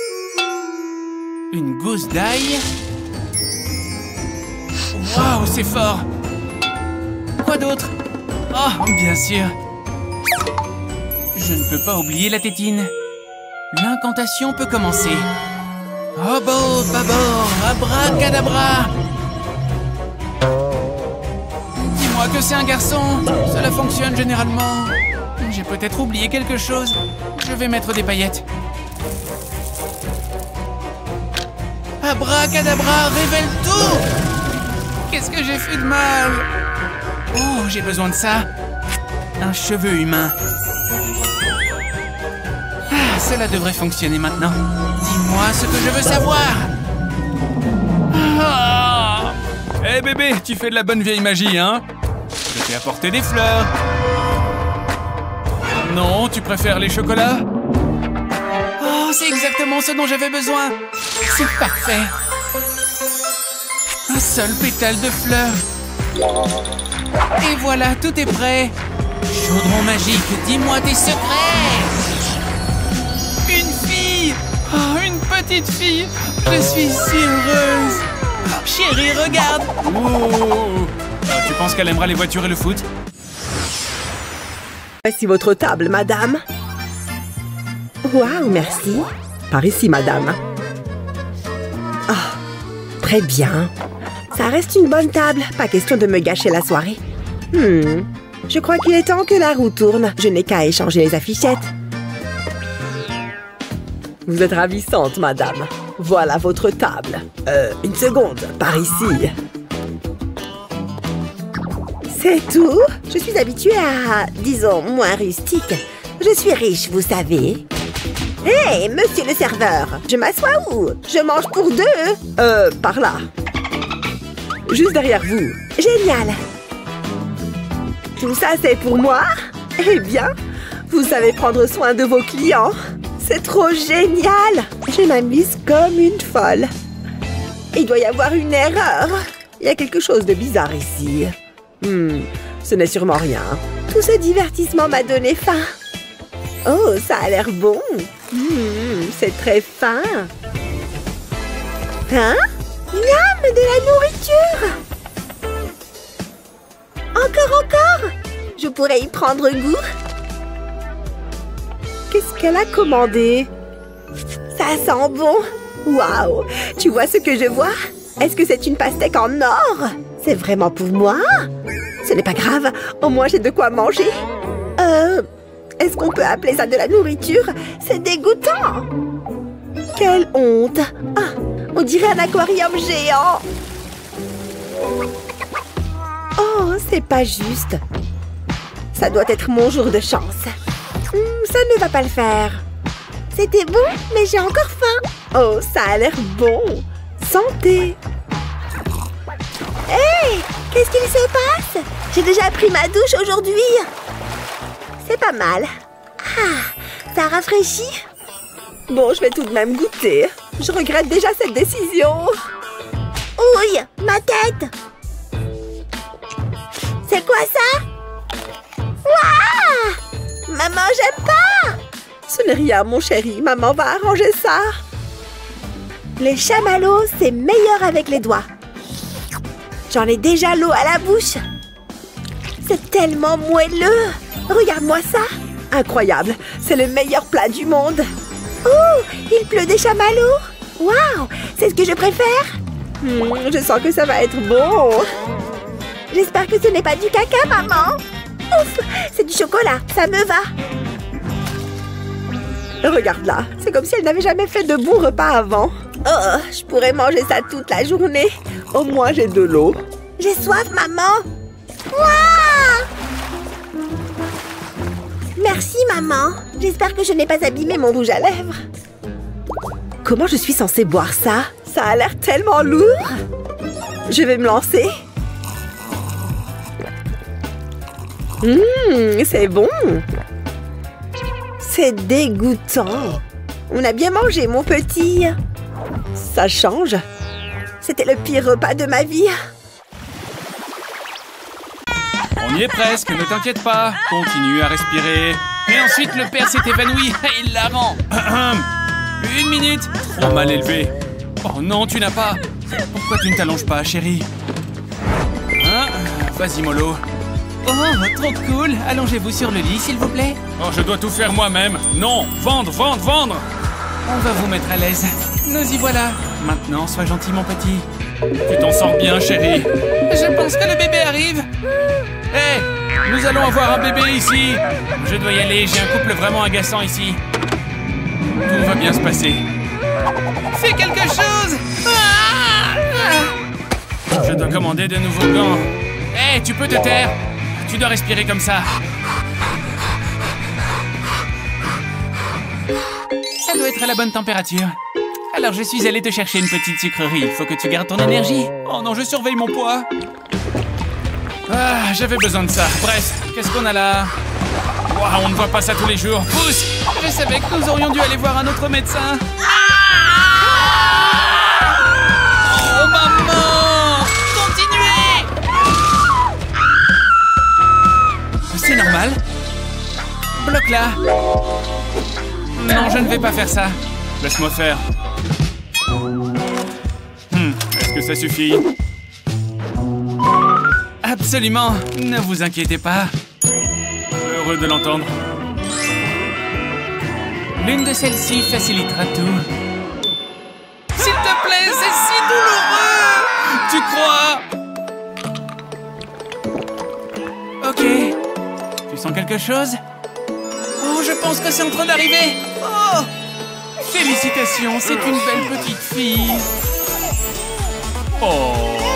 Une gousse d'ail. Waouh, c'est fort. Quoi d'autre? Oh, bien sûr. Je ne peux pas oublier la tétine. L'incantation peut commencer. Hobo, babor, abracadabra. Dis-moi que c'est un garçon. Cela fonctionne généralement. J'ai peut-être oublié quelque chose. Je vais mettre des paillettes. Abracadabra, révèle tout. Qu'est-ce que j'ai fait de mal? Oh, j'ai besoin de ça. Un cheveu humain. Ah, cela devrait fonctionner maintenant. Dis-moi ce que je veux savoir. Ah. Hé bébé, tu fais de la bonne vieille magie, hein? Je t'ai apporté des fleurs. Non, tu préfères les chocolats? Oh, c'est exactement ce dont j'avais besoin. C'est parfait. Un seul pétale de fleurs. Et voilà, tout est prêt. Chaudron magique, dis-moi tes secrets. Une fille. Oh, une petite fille. Je suis si heureuse. Chérie, regarde. Oh. Tu penses qu'elle aimera les voitures et le foot? Voici votre table, madame. Waouh, merci. Par ici, madame. Oh, très bien. Ça reste une bonne table. Pas question de me gâcher la soirée. Hmm. Je crois qu'il est temps que la roue tourne. Je n'ai qu'à échanger les affichettes. Vous êtes ravissante, madame. Voilà votre table. Euh, une seconde, par ici. C'est tout? Je suis habituée à, disons, moins rustique. Je suis riche, vous savez. Hé, hey, monsieur le serveur, je m'assois où? Je mange pour deux. Euh, par là. Juste derrière vous. Génial. Tout ça, c'est pour moi? Eh bien, vous savez prendre soin de vos clients. C'est trop génial. Je m'amuse comme une folle. Il doit y avoir une erreur. Il y a quelque chose de bizarre ici. Hmm, ce n'est sûrement rien. Tout ce divertissement m'a donné faim. Oh, ça a l'air bon. Hmm, c'est très fin. Hein? Miam, de la nourriture. Encore, encore. Je pourrais y prendre goût. Qu'est-ce qu'elle a commandé? Ça sent bon. Waouh! Tu vois ce que je vois? Est-ce que c'est une pastèque en or? C'est vraiment pour moi? Ce n'est pas grave, au moins j'ai de quoi manger. Euh... Est-ce qu'on peut appeler ça de la nourriture? C'est dégoûtant! Quelle honte! Ah, on dirait un aquarium géant! Oh, c'est pas juste. Ça doit être mon jour de chance. Hmm, ça ne va pas le faire. C'était bon, mais j'ai encore faim. Oh, ça a l'air bon. Santé! Hé! Qu'est-ce qu'il se passe? J'ai déjà pris ma douche aujourd'hui. C'est pas mal. Ah, ça rafraîchit. Bon, je vais tout de même goûter. Je regrette déjà cette décision. Ouille, ma tête! C'est quoi ça? Waouh! Maman, j'aime pas! Ce n'est rien, mon chéri. Maman va arranger ça. Les chamallows, c'est meilleur avec les doigts. J'en ai déjà l'eau à la bouche. C'est tellement moelleux. Regarde-moi ça. Incroyable. C'est le meilleur plat du monde. Oh, il pleut des chamallows. Waouh, c'est ce que je préfère. Hmm, je sens que ça va être bon. J'espère que ce n'est pas du caca, maman. Ouf, c'est du chocolat, ça me va. Regarde là, c'est comme si elle n'avait jamais fait de bons repas avant. Oh, je pourrais manger ça toute la journée. Au moins, j'ai de l'eau. J'ai soif, maman. Waouh! Merci, maman. J'espère que je n'ai pas abîmé mon rouge à lèvres. Comment je suis censée boire ça? Ça a l'air tellement lourd. Je vais me lancer. Hum, c'est bon. C'est dégoûtant. On a bien mangé, mon petit. Ça change. C'était le pire repas de ma vie. On y est presque, ne t'inquiète pas. Continue à respirer. Et ensuite, le père s'est évanoui. Il la rend. Une minute. Trop mal élevé. Oh non, tu n'as pas. Pourquoi tu ne t'allonges pas, chérie? Hein? Vas-y, mollo. Oh, trop cool. Allongez-vous sur le lit, s'il vous plaît. Oh, je dois tout faire moi-même. Non, vendre, vendre, vendre. On va vous mettre à l'aise. Nous y voilà. Maintenant, sois gentil, mon petit. Tu t'en sors bien, chérie. Je pense que le bébé arrive. Hé, hey, nous allons avoir un bébé ici. Je dois y aller, j'ai un couple vraiment agaçant ici. Tout va bien se passer. Fais quelque chose. Ah, ah. Je dois commander de nouveaux gants. Hé, hey, tu peux te taire. Tu dois respirer comme ça. Ça doit être à la bonne température. Alors je suis allée te chercher une petite sucrerie. Il faut que tu gardes ton énergie. Oh non, je surveille mon poids. Ah, j'avais besoin de ça. Bref, qu'est-ce qu'on a là? Waouh, on ne voit pas ça tous les jours. Pousse! Je savais que nous aurions dû aller voir un autre médecin. Oh maman! Continuez! C'est normal. Bloque là. Non, je ne vais pas faire ça. Laisse-moi faire. Hmm, est-ce que ça suffit? Absolument. Ne vous inquiétez pas. Heureux de l'entendre. L'une de celles-ci facilitera tout. S'il te plaît, c'est si douloureux! Tu crois? Ok. Tu sens quelque chose? Oh, je pense que c'est en train d'arriver. Oh! Félicitations, c'est une belle petite fille. Oh!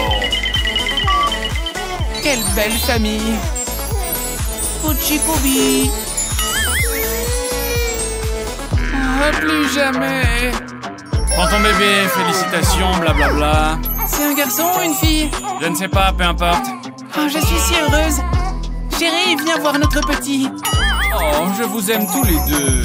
Quelle belle famille. Pochi-pobi. Ah, plus jamais. Prends ton bébé, félicitations, blablabla. C'est un garçon ou une fille? Je ne sais pas, peu importe. Oh, je suis si heureuse. Chérie, viens voir notre petit. Oh, je vous aime tous les deux.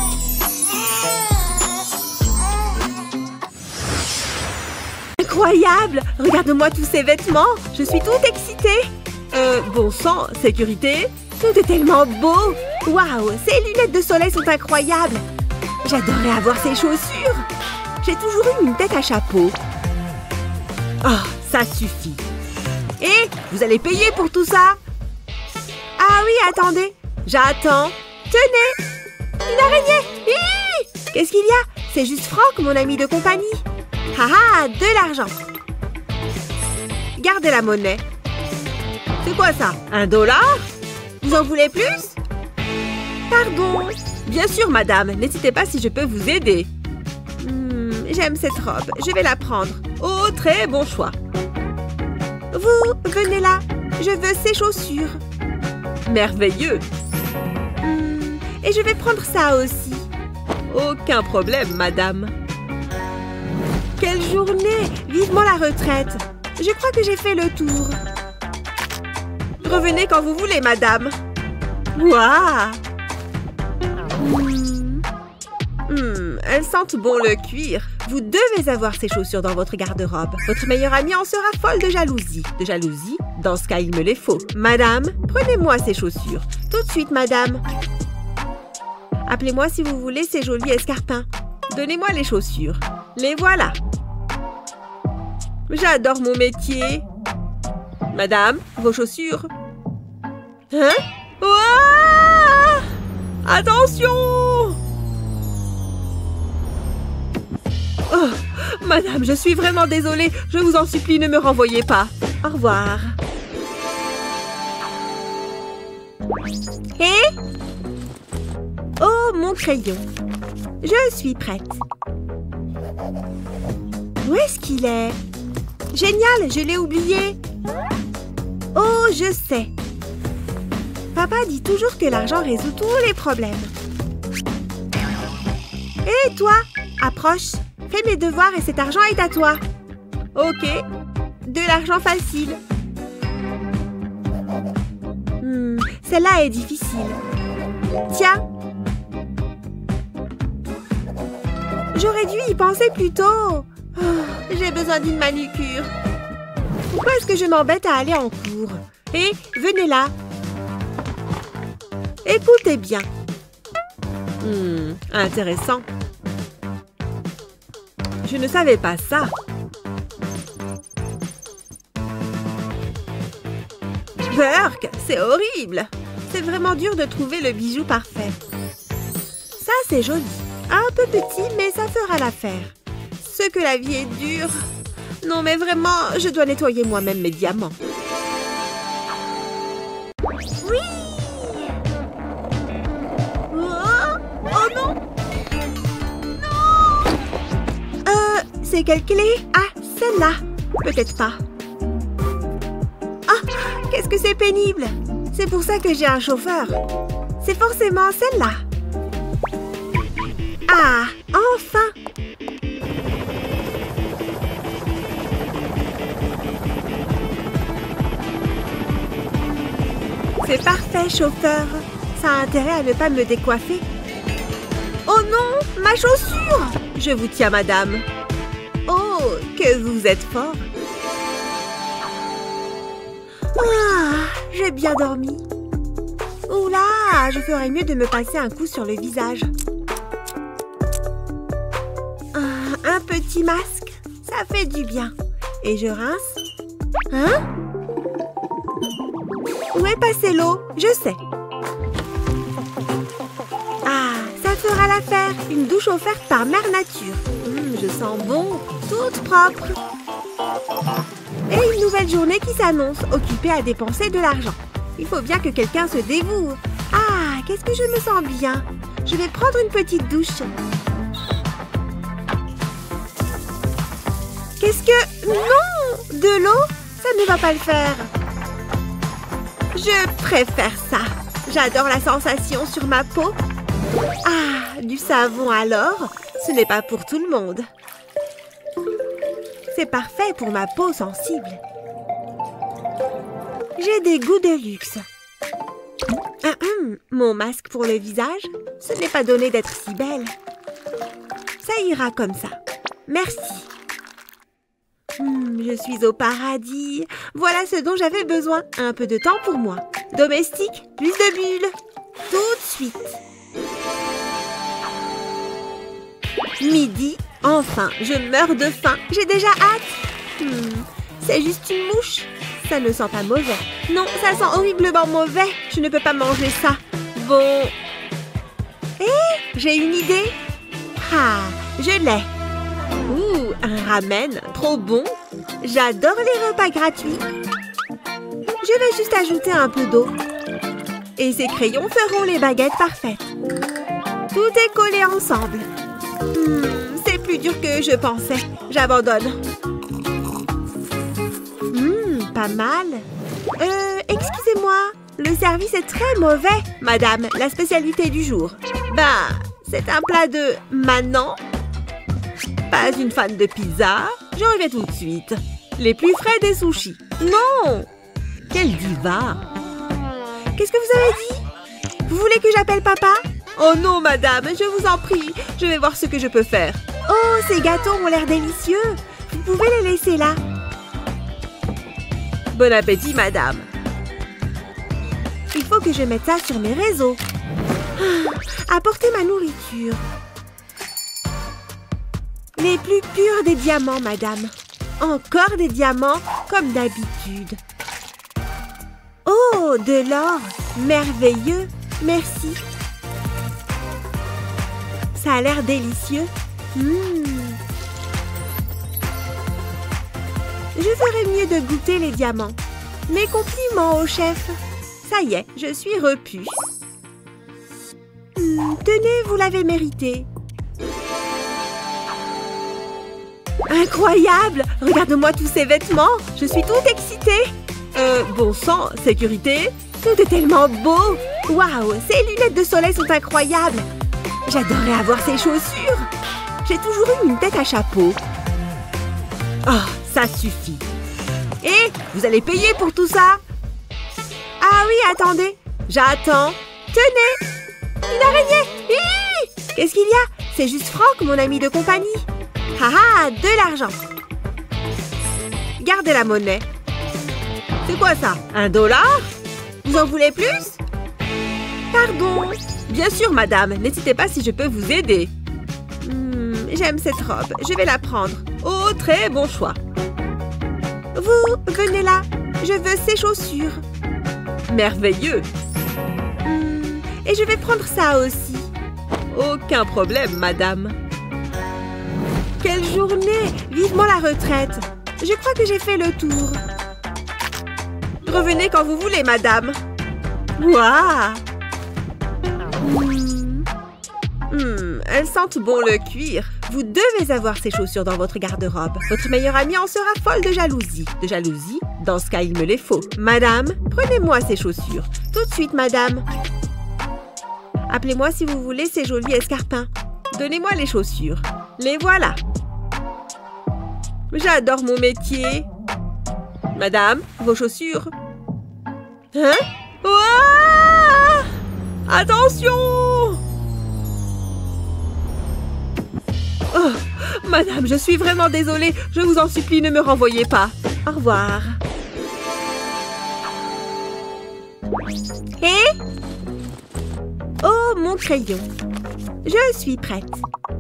Incroyable! Regarde-moi tous ces vêtements. Je suis toute excitée. Euh, bon sang, sécurité. Tout est tellement beau. Waouh, ces lunettes de soleil sont incroyables. J'adorerais avoir ces chaussures. J'ai toujours eu une tête à chapeau. Oh, ça suffit. Et vous allez payer pour tout ça? Ah oui, attendez. J'attends. Tenez. Une araignée. Qu'est-ce qu'il y a? C'est juste Franck, mon ami de compagnie. Ah ah, de l'argent. Gardez la monnaie. C'est quoi ça? Un dollar? Vous en voulez plus? Pardon. Bien sûr, madame. N'hésitez pas si je peux vous aider. Hmm, j'aime cette robe. Je vais la prendre. Oh, très bon choix. Vous, venez là. Je veux ces chaussures. Merveilleux. Hmm, et je vais prendre ça aussi. Aucun problème, madame. Quelle journée! Vivement la retraite. Je crois que j'ai fait le tour. Revenez quand vous voulez, madame. Waouh! Hmm. Hmm, elles sentent bon le cuir. Vous devez avoir ces chaussures dans votre garde-robe. Votre meilleure amie en sera folle de jalousie. De jalousie? Dans ce cas, il me les faut. Madame, prenez-moi ces chaussures. Tout de suite, madame. Appelez-moi si vous voulez ces jolis escarpins. Donnez-moi les chaussures. Les voilà. J'adore mon métier. Madame, vos chaussures. Hein? Ouah! Attention! Oh, madame, je suis vraiment désolée. Je vous en supplie, ne me renvoyez pas. Au revoir. Et? Oh, mon crayon. Je suis prête. Où est-ce qu'il est? Génial, je l'ai oublié. Oh, je sais. Papa dit toujours que l'argent résout tous les problèmes. Hé, toi, approche. Fais mes devoirs et cet argent est à toi. Ok, de l'argent facile. Hmm, celle-là est difficile. Tiens. J'aurais dû y penser plus tôt. Oh, j'ai besoin d'une manucure. Pourquoi est-ce que je m'embête à aller en cours? Et venez là. Écoutez bien. Hmm, intéressant. je ne savais pas ça. Burk, c'est horrible. C'est vraiment dur de trouver le bijou parfait. Ça, c'est joli. Un peu petit, mais ça fera l'affaire. Ce que la vie est dure. Non, mais vraiment, je dois nettoyer moi-même mes diamants. Oui! Oh, oh non! Non! Euh, c'est quelle clé? Ah, celle-là. Peut-être pas. Ah, qu'est-ce que c'est pénible! C'est pour ça que j'ai un chauffeur. C'est forcément celle-là. Ah, enfin! C'est parfait, chauffeur. Ça a intérêt à ne pas me décoiffer. Oh non, ma chaussure! Je vous tiens, madame. Oh, que vous êtes fort. Ah, j'ai bien dormi. Oula, je ferais mieux de me passer un coup sur le visage. Un, un petit masque, ça fait du bien. Et je rince. Hein? Où est passée l'eau? Je sais. Ah, ça fera l'affaire. Une douche offerte par Mère Nature. Mmh, je sens bon, toute propre. Et une nouvelle journée qui s'annonce, occupée à dépenser de l'argent. Il faut bien que quelqu'un se dévoue. Ah, qu'est-ce que je me sens bien. Je vais prendre une petite douche. Qu'est-ce que... Non! De l'eau? Ça ne va pas le faire. Je préfère ça. J'adore la sensation sur ma peau. Ah, du savon alors? Ce n'est pas pour tout le monde. C'est parfait pour ma peau sensible. J'ai des goûts de luxe. Ah, hum, mon masque pour le visage, ce n'est pas donné d'être si belle. Ça ira comme ça. Merci. Hum, je suis au paradis. Voilà ce dont j'avais besoin. Un peu de temps pour moi. Domestique, plus de bulles. Tout de suite. Midi, enfin, je meurs de faim. J'ai déjà hâte. Hum, c'est juste une mouche. Ça ne sent pas mauvais. Non, ça sent horriblement mauvais. Je ne peux pas manger ça. Bon. Hé, j'ai une idée. Ah, je l'ai. Ouh, un ramen, trop bon. J'adore les repas gratuits. Je vais juste ajouter un peu d'eau. Et ces crayons feront les baguettes parfaites. Tout est collé ensemble. Hmm, c'est plus dur que je pensais. J'abandonne. Hmm, pas mal. Euh, excusez-moi. Le service est très mauvais, madame. La spécialité du jour. Ben, c'est un plat de maintenant. Pas une fan de pizza. Je reviens tout de suite. Les plus frais des sushis. Non! Quelle diva! Qu'est-ce que vous avez dit? Vous voulez que j'appelle papa? Oh non, madame, je vous en prie. Je vais voir ce que je peux faire. Oh, ces gâteaux ont l'air délicieux. Vous pouvez les laisser là. Bon appétit, madame. Il faut que je mette ça sur mes réseaux. Ah, apportez ma nourriture. Les plus purs des diamants, madame. Encore des diamants, comme d'habitude. Oh, de l'or. Merveilleux. Merci. Ça a l'air délicieux. Mmh. Je ferais mieux de goûter les diamants. Mes compliments au chef. Ça y est, je suis repue. Mmh, tenez, vous l'avez mérité. Incroyable! Regarde-moi tous ces vêtements. Je suis toute excitée. Euh, bon sang, sécurité. Tout est tellement beau. Waouh, ces lunettes de soleil sont incroyables. J'adorerais avoir ces chaussures. J'ai toujours eu une tête à chapeau. Oh, ça suffit. Et vous allez payer pour tout ça? Ah oui, attendez. J'attends. Tenez. Une araignée. Qu'est-ce qu'il y a? C'est juste Franck, mon ami de compagnie. Ah ah, de l'argent. Gardez la monnaie. C'est quoi ça? Un dollar? Vous en voulez plus? Pardon. Bien sûr, madame. N'hésitez pas si je peux vous aider. Hmm, j'aime cette robe. Je vais la prendre. Oh, très bon choix. Vous, venez là. Je veux ces chaussures. Merveilleux. Hmm, et je vais prendre ça aussi. Aucun problème, madame. Quelle journée! Vivement la retraite. Je crois que j'ai fait le tour. Revenez quand vous voulez, madame. Waouh! Hmm. Hmm, elles sentent bon le cuir. Vous devez avoir ces chaussures dans votre garde-robe. Votre meilleure amie en sera folle de jalousie. De jalousie? Dans ce cas, il me les faut. Madame, prenez-moi ces chaussures. Tout de suite, madame. Appelez-moi si vous voulez ces jolis escarpins. Donnez-moi les chaussures. Les voilà. J'adore mon métier. Madame, vos chaussures. Hein? Ouah! Attention! Oh, madame, je suis vraiment désolée. Je vous en supplie, ne me renvoyez pas. Au revoir. Et? Oh, mon crayon. Je suis prête.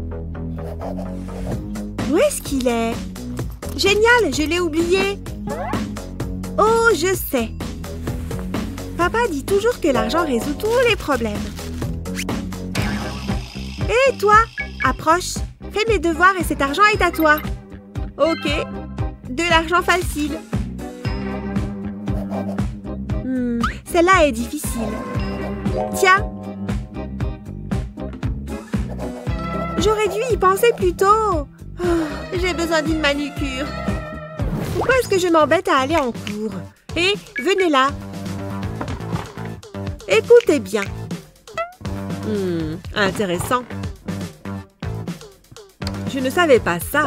Où est-ce qu'il est? Génial, je l'ai oublié. Oh, je sais. Papa dit toujours que l'argent résout tous les problèmes. Hé, toi, approche. Fais mes devoirs et cet argent est à toi. Ok, de l'argent facile. Hmm, celle-là est difficile. Tiens. J'aurais dû y penser plus tôt. Oh, j'ai besoin d'une manucure. Pourquoi est-ce que je m'embête à aller en cours? Hé, venez là. Écoutez bien. Hmm, intéressant. Je ne savais pas ça.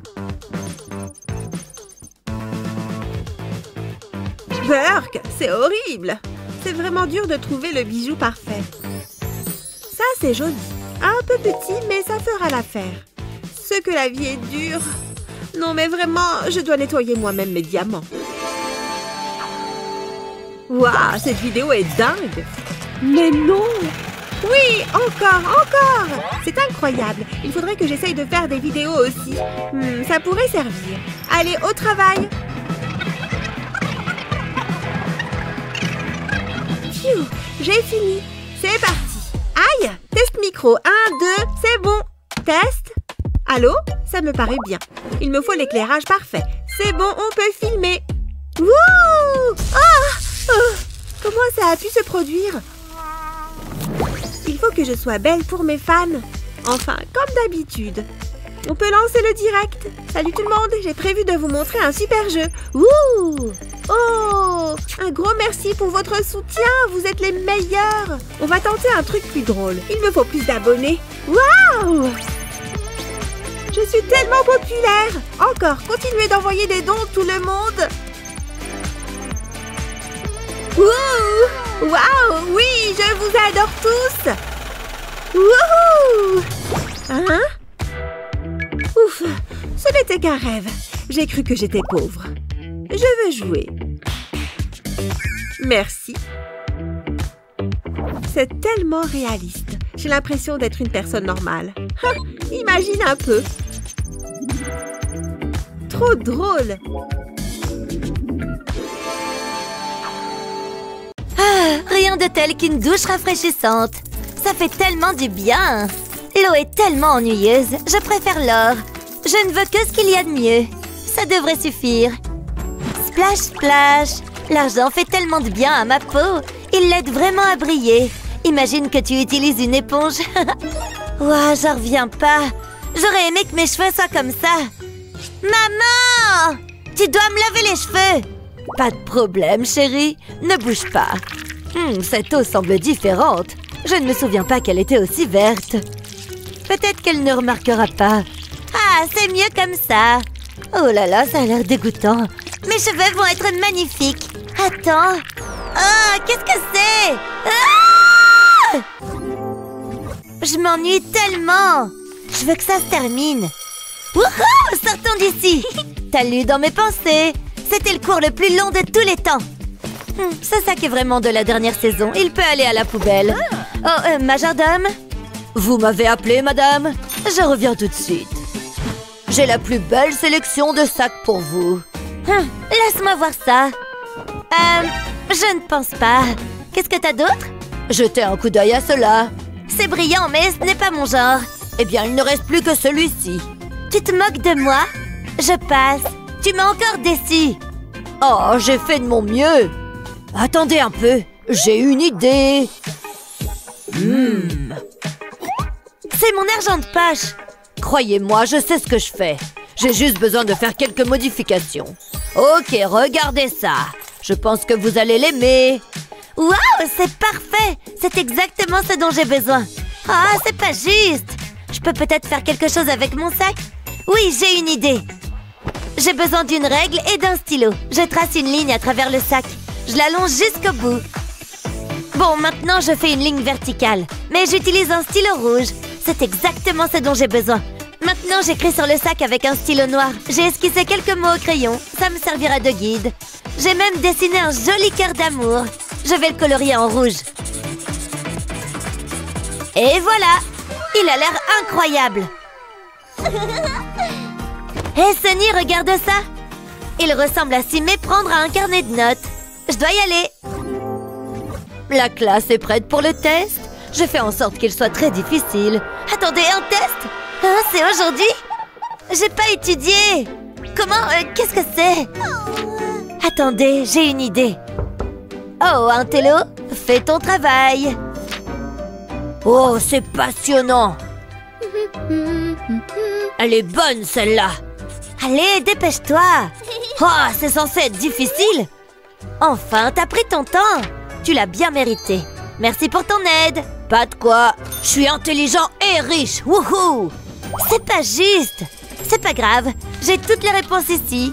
Burk, c'est horrible. C'est vraiment dur de trouver le bijou parfait. Ça, c'est joli. Un peu petit, mais ça fera l'affaire. Ce que la vie est dure. Non, mais vraiment, je dois nettoyer moi-même mes diamants. Waouh, cette vidéo est dingue. Mais non! Oui, encore, encore! C'est incroyable. Il faudrait que j'essaye de faire des vidéos aussi. Hmm, ça pourrait servir. Allez, au travail! Phew, j'ai fini. C'est parti. Aïe! Test micro. Un, deux, c'est bon. Test. Allô? Ça me paraît bien. Il me faut l'éclairage parfait. C'est bon, on peut filmer. Wouh! Ah! Oh! Comment ça a pu se produire? Il faut que je sois belle pour mes fans. Enfin, comme d'habitude. On peut lancer le direct. Salut tout le monde, j'ai prévu de vous montrer un super jeu. Ouh! Oh! Un gros merci pour votre soutien, vous êtes les meilleurs. On va tenter un truc plus drôle. Il me faut plus d'abonnés. Waouh! Je suis tellement populaire. Encore, continuez d'envoyer des dons tout le monde. Wouh! Waouh! Oui, je vous adore tous! Wouhou! Hein? Ouf! Ce n'était qu'un rêve. J'ai cru que j'étais pauvre. Je veux jouer. Merci. C'est tellement réaliste. J'ai l'impression d'être une personne normale. Ha! Imagine un peu. Trop drôle. Ah, rien de tel qu'une douche rafraîchissante. Ça fait tellement du bien. L'eau est tellement ennuyeuse. Je préfère l'or. Je ne veux que ce qu'il y a de mieux. Ça devrait suffire. Splash, splash. L'argent fait tellement de bien à ma peau. Il l'aide vraiment à briller. Imagine que tu utilises une éponge. Ouah, j'en reviens pas. J'aurais aimé que mes cheveux soient comme ça. Maman! Tu dois me laver les cheveux. Pas de problème, chérie. Ne bouge pas. Hmm, cette eau semble différente. Je ne me souviens pas qu'elle était aussi verte. Peut-être qu'elle ne remarquera pas. Ah, c'est mieux comme ça. Oh là là, ça a l'air dégoûtant. Mes cheveux vont être magnifiques. Attends. Oh, qu'est-ce que c'est? Ah! Je m'ennuie tellement. Je veux que ça se termine. Wouhou! Sortons d'ici. T'as lu dans mes pensées. C'était le cours le plus long de tous les temps. Hmm, ce sac est vraiment de la dernière saison. Il peut aller à la poubelle. Oh, euh, majordome? Vous m'avez appelé, madame? Je reviens tout de suite. J'ai la plus belle sélection de sacs pour vous. Hum, laisse-moi voir ça. Euh, je ne pense pas. Qu'est-ce que t'as d'autre? Jetez un coup d'œil à cela. C'est brillant, mais ce n'est pas mon genre. Eh bien, il ne reste plus que celui-ci. Tu te moques de moi? Je passe. Tu m'as encore déçu. Oh, j'ai fait de mon mieux. Attendez un peu. J'ai une idée. Hmm. C'est mon argent de poche. Croyez-moi, je sais ce que je fais. J'ai juste besoin de faire quelques modifications. Ok, regardez ça. Je pense que vous allez l'aimer. Waouh, c'est parfait. C'est exactement ce dont j'ai besoin. Ah, oh, c'est pas juste. Je peux peut-être faire quelque chose avec mon sac? Oui, j'ai une idée. J'ai besoin d'une règle et d'un stylo. Je trace une ligne à travers le sac. Je l'allonge jusqu'au bout. Bon, maintenant je fais une ligne verticale. Mais j'utilise un stylo rouge. C'est exactement ce dont j'ai besoin. Maintenant, j'écris sur le sac avec un stylo noir. J'ai esquissé quelques mots au crayon. Ça me servira de guide. J'ai même dessiné un joli cœur d'amour. Je vais le colorier en rouge. Et voilà! Il a l'air incroyable! Hé, hey, Sunny, regarde ça! Il ressemble à s'y méprendre à un carnet de notes. Je dois y aller. La classe est prête pour le test. Je fais en sorte qu'il soit très difficile. Attendez, un test? Hein, c'est aujourd'hui? J'ai pas étudié. Comment? Euh, Qu'est-ce que c'est? Attendez, j'ai une idée. Oh, Intello, fais ton travail. Oh, c'est passionnant. Elle est bonne, celle-là. Allez, dépêche-toi. Oh, c'est censé être difficile. Enfin, t'as pris ton temps. Tu l'as bien mérité. Merci pour ton aide. Pas de quoi. Je suis intelligent et riche. Wouhou! C'est pas juste. C'est pas grave. J'ai toutes les réponses ici.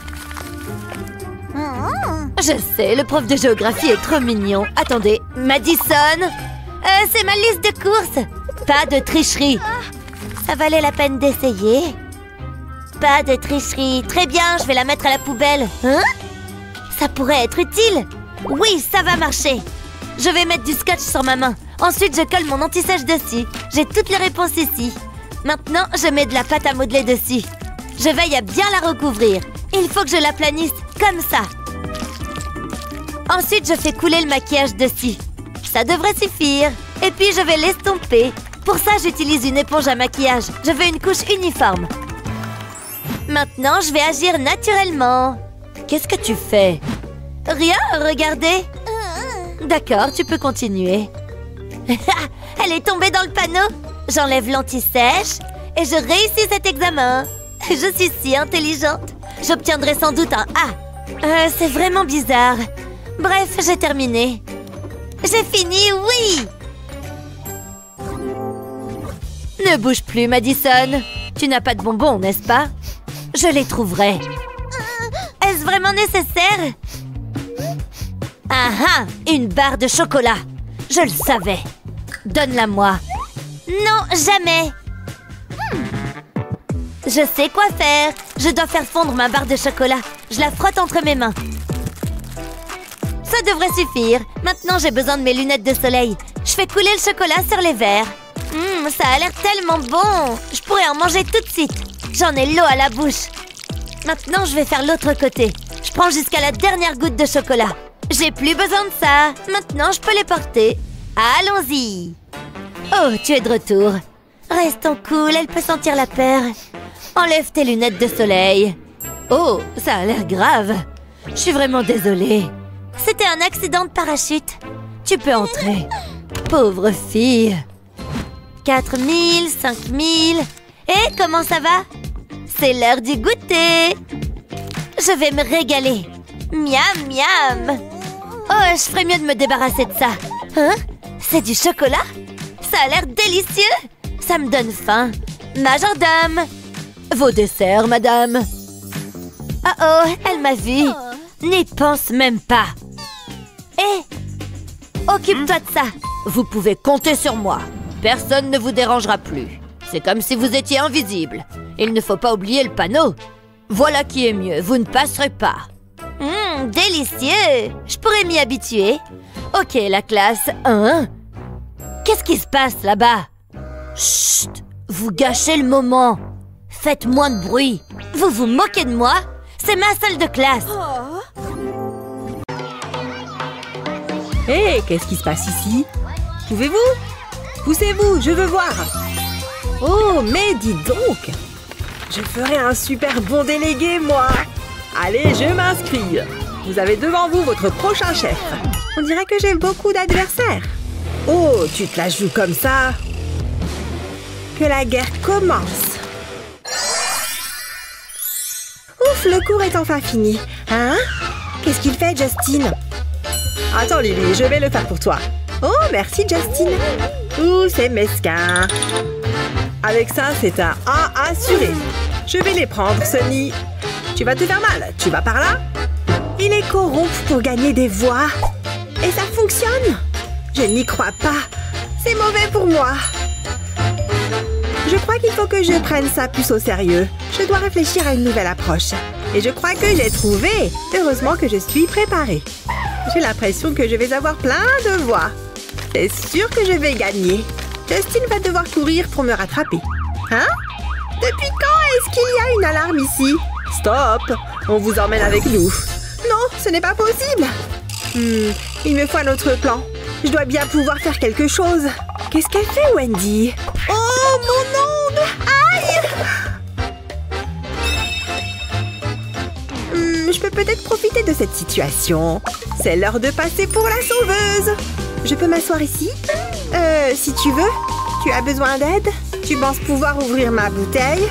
Je sais, le prof de géographie est trop mignon. Attendez, Madison. Euh, c'est ma liste de courses. Pas de tricherie. Ça valait la peine d'essayer. Pas de tricherie. Très bien, je vais la mettre à la poubelle. Hein? Ça pourrait être utile. Oui, ça va marcher. Je vais mettre du scotch sur ma main. Ensuite, je colle mon anti-sèche dessus. J'ai toutes les réponses ici. Maintenant, je mets de la pâte à modeler dessus. Je veille à bien la recouvrir. Il faut que je la planisse comme ça. Ensuite, je fais couler le maquillage dessus. Ça devrait suffire. Et puis, je vais l'estomper. Pour ça, j'utilise une éponge à maquillage. Je veux une couche uniforme. Maintenant, je vais agir naturellement. Qu'est-ce que tu fais? Rien, regardez. D'accord, tu peux continuer. Elle est tombée dans le panneau. J'enlève l'anti-sèche et je réussis cet examen. Je suis si intelligente. J'obtiendrai sans doute un A. Euh, c'est vraiment bizarre. Bref, j'ai terminé. J'ai fini, oui! Ne bouge plus, Madison. Tu n'as pas de bonbons, n'est-ce pas? Je les trouverai. Est-ce vraiment nécessaire? Ah ah! Une barre de chocolat. Je le savais. Donne-la-moi. Non, jamais. Je sais quoi faire. Je dois faire fondre ma barre de chocolat. Je la frotte entre mes mains. Ça devrait suffire. Maintenant, j'ai besoin de mes lunettes de soleil. Je fais couler le chocolat sur les verres. Hum, ça a l'air tellement bon. Je pourrais en manger tout de suite. J'en ai l'eau à la bouche. Maintenant, je vais faire l'autre côté. Je prends jusqu'à la dernière goutte de chocolat. J'ai plus besoin de ça. Maintenant, je peux les porter. Allons-y. Oh, tu es de retour. Restons cool, elle peut sentir la peur. Enlève tes lunettes de soleil. Oh, ça a l'air grave. Je suis vraiment désolée. C'était un accident de parachute. Tu peux entrer. Pauvre fille. quatre mille, cinq mille. Et comment ça va? C'est l'heure du goûter. Je vais me régaler. Miam, miam. Oh, je ferais mieux de me débarrasser de ça. Hein? C'est du chocolat? Ça a l'air délicieux. Ça me donne faim. Majordome. Vos desserts, madame. Oh oh, elle m'a vue. N'y pense même pas. Hé, occupe-toi de ça. Vous pouvez compter sur moi. Personne ne vous dérangera plus. C'est comme si vous étiez invisible. Il ne faut pas oublier le panneau. Voilà qui est mieux, vous ne passerez pas. Hum, délicieux. Je pourrais m'y habituer. Ok, la classe. Hein? Qu'est-ce qui se passe là-bas? Chut! Vous gâchez le moment. Faites moins de bruit. Vous vous moquez de moi? C'est ma salle de classe. Hé, hey, qu'est-ce qui se passe ici? Pouvez-vous? Poussez-vous, je veux voir. Oh, mais dites donc! Je ferai un super bon délégué, moi. Allez, je m'inscris. Vous avez devant vous votre prochain chef. On dirait que j'ai beaucoup d'adversaires. Oh, tu te la joues comme ça? Que la guerre commence. Ouf, le cours est enfin fini. Hein? Qu'est-ce qu'il fait, Justin? Attends, Lily, je vais le faire pour toi. Oh, merci, Justin. Ouh, c'est mesquin. Avec ça, c'est un A assuré. Je vais les prendre, Sonny. Tu vas te faire mal. Tu vas par là? Il est corrompu pour gagner des voix. Et ça fonctionne? Je n'y crois pas. C'est mauvais pour moi. Je crois qu'il faut que je prenne ça plus au sérieux. Je dois réfléchir à une nouvelle approche. Et je crois que j'ai trouvé. Heureusement que je suis préparée. J'ai l'impression que je vais avoir plein de voix. C'est sûr que je vais gagner. Justin va devoir courir pour me rattraper. Hein? Depuis quand est-ce qu'il y a une alarme ici? Stop! On vous emmène avec nous. Non, ce n'est pas possible. Hmm, il me faut un autre plan. Je dois bien pouvoir faire quelque chose. Qu'est-ce qu'elle fait, Wendy? Oh, mon ongle! Aïe! Hmm, je peux peut-être profiter de cette situation. C'est l'heure de passer pour la sauveuse. Je peux m'asseoir ici? Euh, si tu veux. Tu as besoin d'aide? Tu penses pouvoir ouvrir ma bouteille?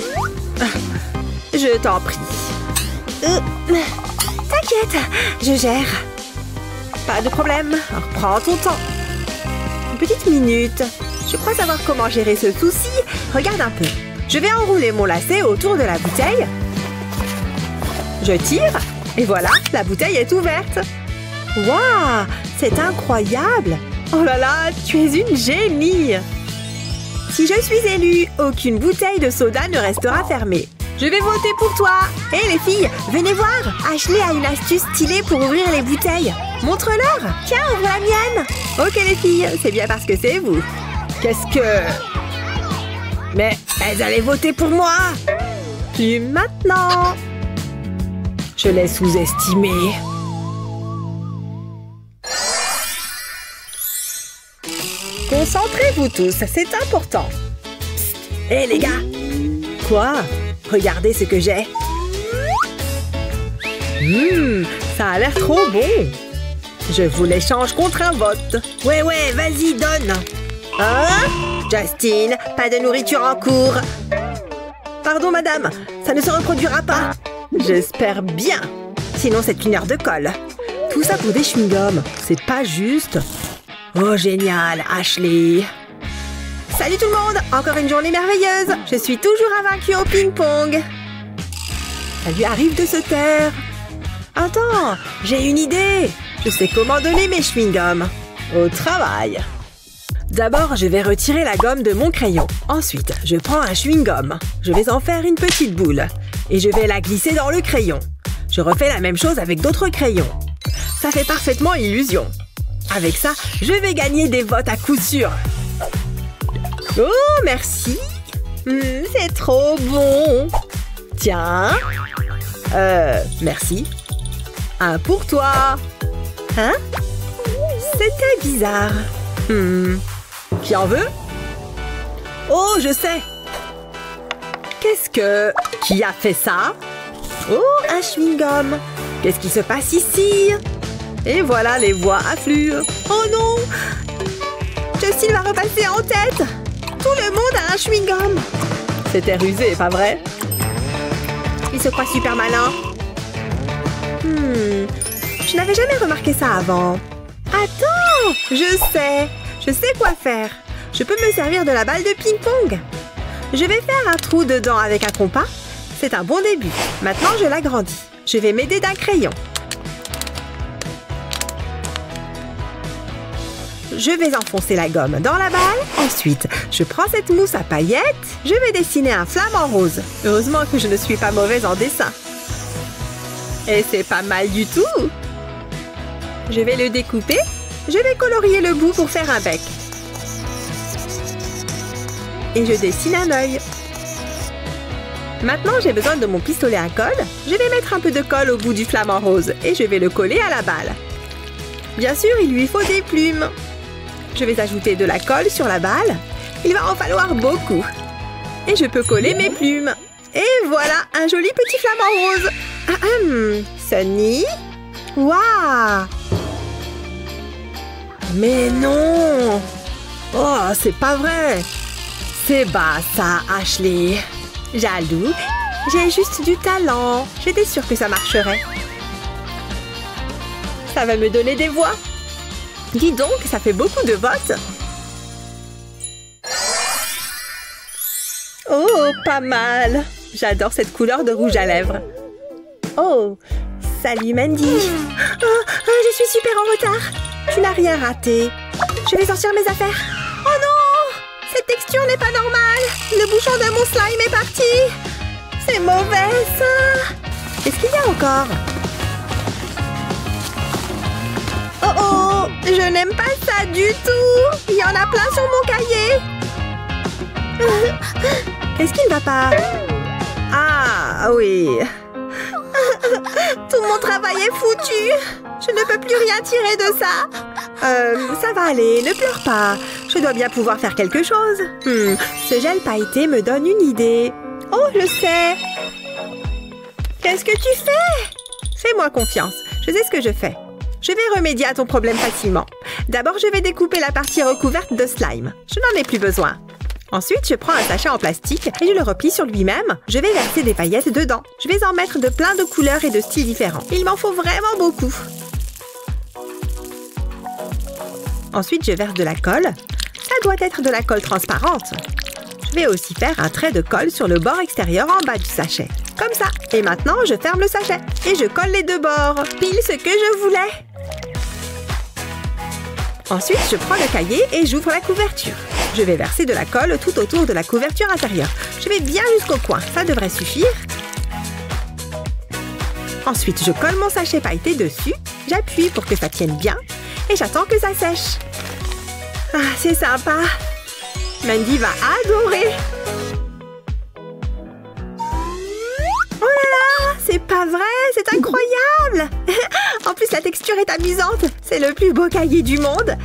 Je t'en prie. Euh, T'inquiète, je gère. Pas de problème, prends ton temps. Une petite minute. Je crois savoir comment gérer ce souci. Regarde un peu. Je vais enrouler mon lacet autour de la bouteille. Je tire. Et voilà, la bouteille est ouverte. Waouh, c'est incroyable. Oh là là, tu es une génie. Si je suis élue, aucune bouteille de soda ne restera fermée. Je vais voter pour toi. Hé hey, les filles, venez voir. Ashley a une astuce stylée pour ouvrir les bouteilles. Montre-leur. Tiens, ouvre la mienne. Ok les filles, c'est bien parce que c'est vous. Qu'est-ce que... Mais elles allaient voter pour moi. Plus maintenant. Je l'ai sous-estimé. Concentrez-vous tous, c'est important. Hé hey, les gars. Quoi? Regardez ce que j'ai. Hum, ça a l'air trop bon. Je vous l'échange contre un vote. Ouais, ouais, vas-y, donne. Hein? Justin, pas de nourriture en cours. Pardon, madame, ça ne se reproduira pas. J'espère bien. Sinon, c'est une heure de colle. Tout ça pour des chewing-gums. C'est pas juste. Oh, génial, Ashley. Salut tout le monde! Encore une journée merveilleuse! Je suis toujours invaincue au ping-pong! Ça lui arrive de se taire! Attends! J'ai une idée! Je sais comment donner mes chewing-gums! Au travail! D'abord, je vais retirer la gomme de mon crayon. Ensuite, je prends un chewing-gum. Je vais en faire une petite boule. Et je vais la glisser dans le crayon. Je refais la même chose avec d'autres crayons. Ça fait parfaitement illusion. Avec ça, je vais gagner des votes à coup sûr. Oh, merci. Mmh, c'est trop bon. Tiens. Euh, merci. Un pour toi. Hein? C'était bizarre. Hmm. Qui en veut? Oh, je sais. Qu'est-ce que... Qui a fait ça? Oh, un chewing-gum. Qu'est-ce qui se passe ici? Et voilà, les voix affluent. Oh non! Justin va repasser en tête. Tout le monde a un chewing-gum. C'était rusé, pas vrai? Il se croit super malin. Hmm, je n'avais jamais remarqué ça avant. Attends, je sais. Je sais quoi faire. Je peux me servir de la balle de ping-pong. Je vais faire un trou dedans avec un compas. C'est un bon début. Maintenant, je l'agrandis. Je vais m'aider d'un crayon. Je vais enfoncer la gomme dans la balle. Ensuite, je prends cette mousse à paillettes. Je vais dessiner un flamant rose. Heureusement que je ne suis pas mauvaise en dessin. Et c'est pas mal du tout. Je vais le découper. Je vais colorier le bout pour faire un bec. Et je dessine un œil. Maintenant, j'ai besoin de mon pistolet à colle. Je vais mettre un peu de colle au bout du flamant rose et je vais le coller à la balle. Bien sûr, il lui faut des plumes. Je vais ajouter de la colle sur la balle. Il va en falloir beaucoup. Et je peux coller mes plumes. Et voilà, un joli petit flamant rose. Ah, hum, Sunny? Waouh! Mais non! Oh, c'est pas vrai! C'est bas ça, Ashley. Jaloux. J'ai juste du talent. J'étais sûre que ça marcherait. Ça va me donner des voix. Dis donc, ça fait beaucoup de votes. Oh, pas mal. J'adore cette couleur de rouge à lèvres. Oh, salut Mandy. Oh, oh, je suis super en retard. Tu n'as rien raté. Je vais sortir mes affaires. Oh non! Cette texture n'est pas normale. Le bouchon de mon slime est parti. C'est mauvais, ça. Qu'est-ce qu'il y a encore? Oh oh! Je n'aime pas ça du tout. Il y en a plein sur mon cahier. Qu'est-ce qui ne va pas? Ah, oui. Tout mon travail est foutu. Je ne peux plus rien tirer de ça. Euh, ça va aller, ne pleure pas. Je dois bien pouvoir faire quelque chose. Hmm, ce gel pailleté me donne une idée. Oh, je sais. Qu'est-ce que tu fais? Fais-moi confiance. Je sais ce que je fais. Je vais remédier à ton problème facilement. D'abord, je vais découper la partie recouverte de slime. Je n'en ai plus besoin. Ensuite, je prends un sachet en plastique et je le replie sur lui-même. Je vais verser des paillettes dedans. Je vais en mettre de plein de couleurs et de styles différents. Il m'en faut vraiment beaucoup. Ensuite, je verse de la colle. Ça doit être de la colle transparente. Je vais aussi faire un trait de colle sur le bord extérieur en bas du sachet. Comme ça. Et maintenant, je ferme le sachet. Et je colle les deux bords. Pile ce que je voulais. Ensuite, je prends le cahier et j'ouvre la couverture. Je vais verser de la colle tout autour de la couverture intérieure. Je vais bien jusqu'au coin. Ça devrait suffire. Ensuite, je colle mon sachet pailleté dessus. J'appuie pour que ça tienne bien. Et j'attends que ça sèche. Ah, c'est sympa. Mandy va adorer. Oh là là, c'est pas vrai, c'est incroyable. En plus, la texture est amusante. C'est le plus beau cahier du monde.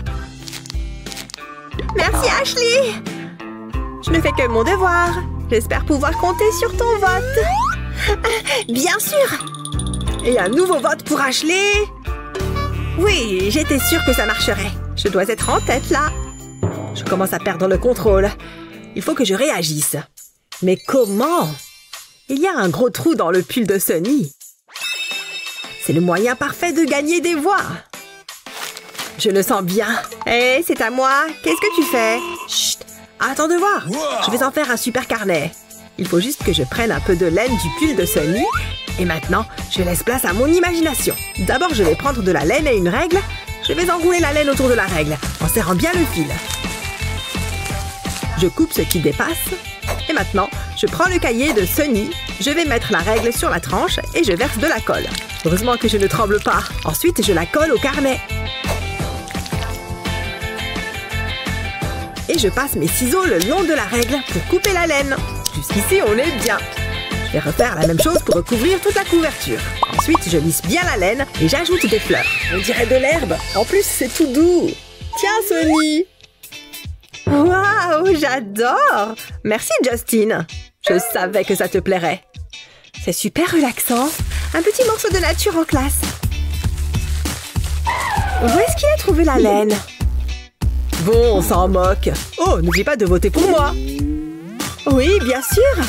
Merci, Ashley. Je ne fais que mon devoir. J'espère pouvoir compter sur ton vote. Bien sûr. Et un nouveau vote pour Ashley. Oui, j'étais sûre que ça marcherait. Je dois être en tête, là. Je commence à perdre le contrôle. Il faut que je réagisse. Mais comment? Il y a un gros trou dans le pull de Sunny. C'est le moyen parfait de gagner des voix. Je le sens bien. Hé, hey, c'est à moi. Qu'est-ce que tu fais? Chut! Attends de voir. Je vais en faire un super carnet. Il faut juste que je prenne un peu de laine du pull de Sunny. Et maintenant, je laisse place à mon imagination. D'abord, je vais prendre de la laine et une règle. Je vais enrouler la laine autour de la règle, en serrant bien le fil. Je coupe ce qui dépasse. Et maintenant, je prends le cahier de Sunny. Je vais mettre la règle sur la tranche et je verse de la colle. Heureusement que je ne tremble pas. Ensuite, je la colle au carnet. Et je passe mes ciseaux le long de la règle pour couper la laine. Jusqu'ici, on est bien. Je vais refaire la même chose pour recouvrir toute la couverture. Ensuite, je lisse bien la laine et j'ajoute des fleurs. On dirait de l'herbe. En plus, c'est tout doux. Tiens, Sunny. Waouh, j'adore. Merci, Justin. Je savais que ça te plairait. C'est super relaxant. Un petit morceau de nature en classe. Où est-ce qu'il a trouvé la laine? Bon, on s'en moque. Oh, n'oublie pas de voter pour moi. Oui, bien sûr.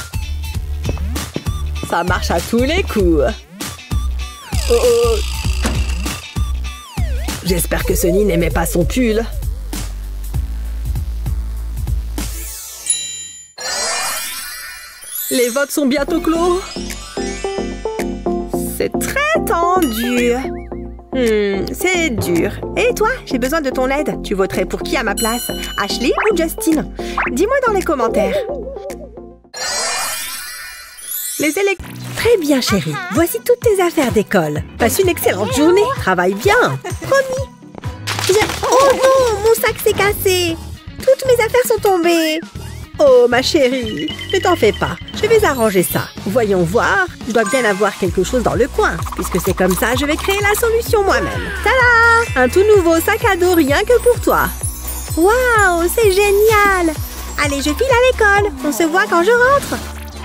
Ça marche à tous les coups. Oh, oh. J'espère que Sunny n'aimait pas son pull. Les votes sont bientôt clos. C'est très tendu. Hmm, c'est dur. Et toi, j'ai besoin de ton aide. Tu voterais pour qui à ma place? Ashley ou Justin? Dis-moi dans les commentaires. Les élec... Très bien, chérie. Voici toutes tes affaires d'école. Passe une excellente journée. Travaille bien. Promis. Je... Oh non, mon sac s'est cassé. Toutes mes affaires sont tombées. Oh, ma chérie, ne t'en fais pas. Je Je vais arranger ça. Voyons voir. Je dois bien avoir quelque chose dans le coin. Puisque c'est comme ça, je vais créer la solution moi-même. Tada! Un tout nouveau sac à dos rien que pour toi. Waouh, c'est génial! Allez, je file à l'école. On se voit quand je rentre.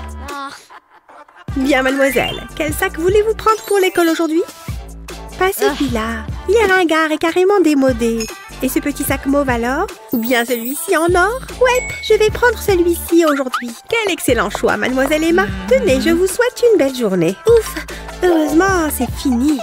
Bien, mademoiselle. Quel sac voulez-vous prendre pour l'école aujourd'hui? Pas celui-là. Il est ringard et carrément démodé. Et ce petit sac mauve alors? Ou bien celui-ci en or? Ouais, je vais prendre celui-ci aujourd'hui. Quel excellent choix, mademoiselle Emma. Tenez, je vous souhaite une belle journée. Ouf, heureusement, c'est fini.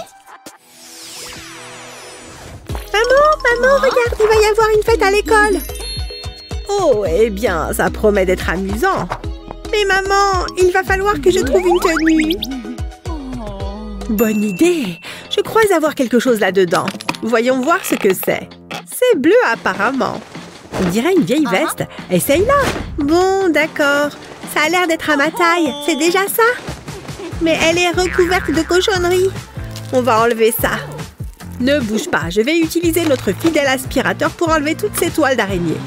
Maman, maman, regarde, il va y avoir une fête à l'école. Oh, eh bien, ça promet d'être amusant. Mais maman, il va falloir que je trouve une tenue. Bonne idée. Je crois avoir quelque chose là-dedans. Voyons voir ce que c'est. C'est bleu apparemment. On dirait une vieille veste. Essaye-la. Bon, d'accord. Ça a l'air d'être à ma taille. C'est déjà ça? Mais elle est recouverte de cochonneries. On va enlever ça. Ne bouge pas. Je vais utiliser notre fidèle aspirateur pour enlever toutes ces toiles d'araignée.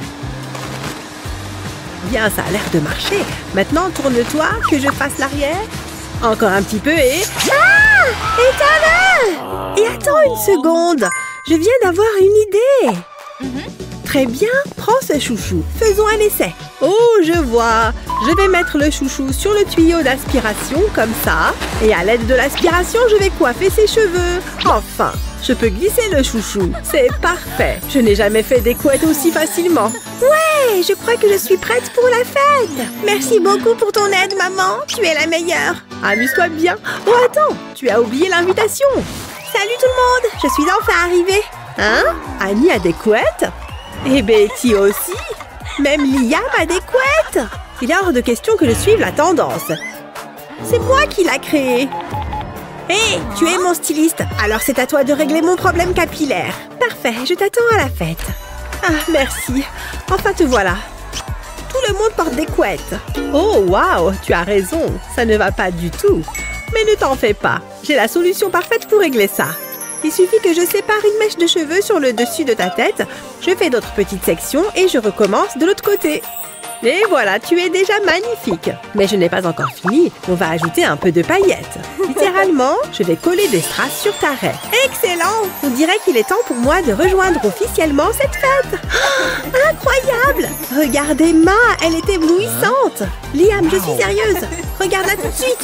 Bien, ça a l'air de marcher. Maintenant, tourne-toi, que je fasse l'arrière. Encore un petit peu et... Ah! Éteins-le! Et attends une seconde. Je viens d'avoir une idée. Très bien, prends ce chouchou. Faisons un essai. Oh, je vois. Je vais mettre le chouchou sur le tuyau d'aspiration, comme ça. Et à l'aide de l'aspiration, je vais coiffer ses cheveux. Enfin, je peux glisser le chouchou. C'est parfait. Je n'ai jamais fait des couettes aussi facilement. Ouais, je crois que je suis prête pour la fête. Merci beaucoup pour ton aide, maman. Tu es la meilleure. Amuse-toi bien. Oh, attends, tu as oublié l'invitation. Salut tout le monde, je suis enfin arrivée. Hein? Annie a des couettes? Et Betty aussi? Même Liam a des couettes? Il est hors de question que je suive la tendance. C'est moi qui l'a créé. Hé, hey, tu es mon styliste, alors c'est à toi de régler mon problème capillaire. Parfait, je t'attends à la fête. Ah, merci. Enfin, te voilà. Tout le monde porte des couettes. Oh, waouh, tu as raison. Ça ne va pas du tout. Mais ne t'en fais pas. J'ai la solution parfaite pour régler ça. Il suffit que je sépare une mèche de cheveux sur le dessus de ta tête. Je fais d'autres petites sections et je recommence de l'autre côté. Et voilà, tu es déjà magnifique. Mais je n'ai pas encore fini. On va ajouter un peu de paillettes. Littéralement, je vais coller des strass sur ta raie. Excellent! On dirait qu'il est temps pour moi de rejoindre officiellement cette fête. Oh, incroyable! Regarde Emma, elle est éblouissante. Liam, je suis sérieuse. Regarde-la tout de suite.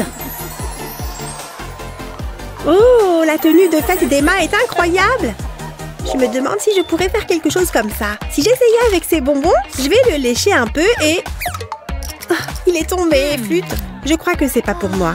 Oh, la tenue de fête d'Emma est incroyable! Je me demande si je pourrais faire quelque chose comme ça. Si j'essayais avec ces bonbons, je vais le lécher un peu et... Oh, il est tombé, flûte. Je crois que c'est pas pour moi.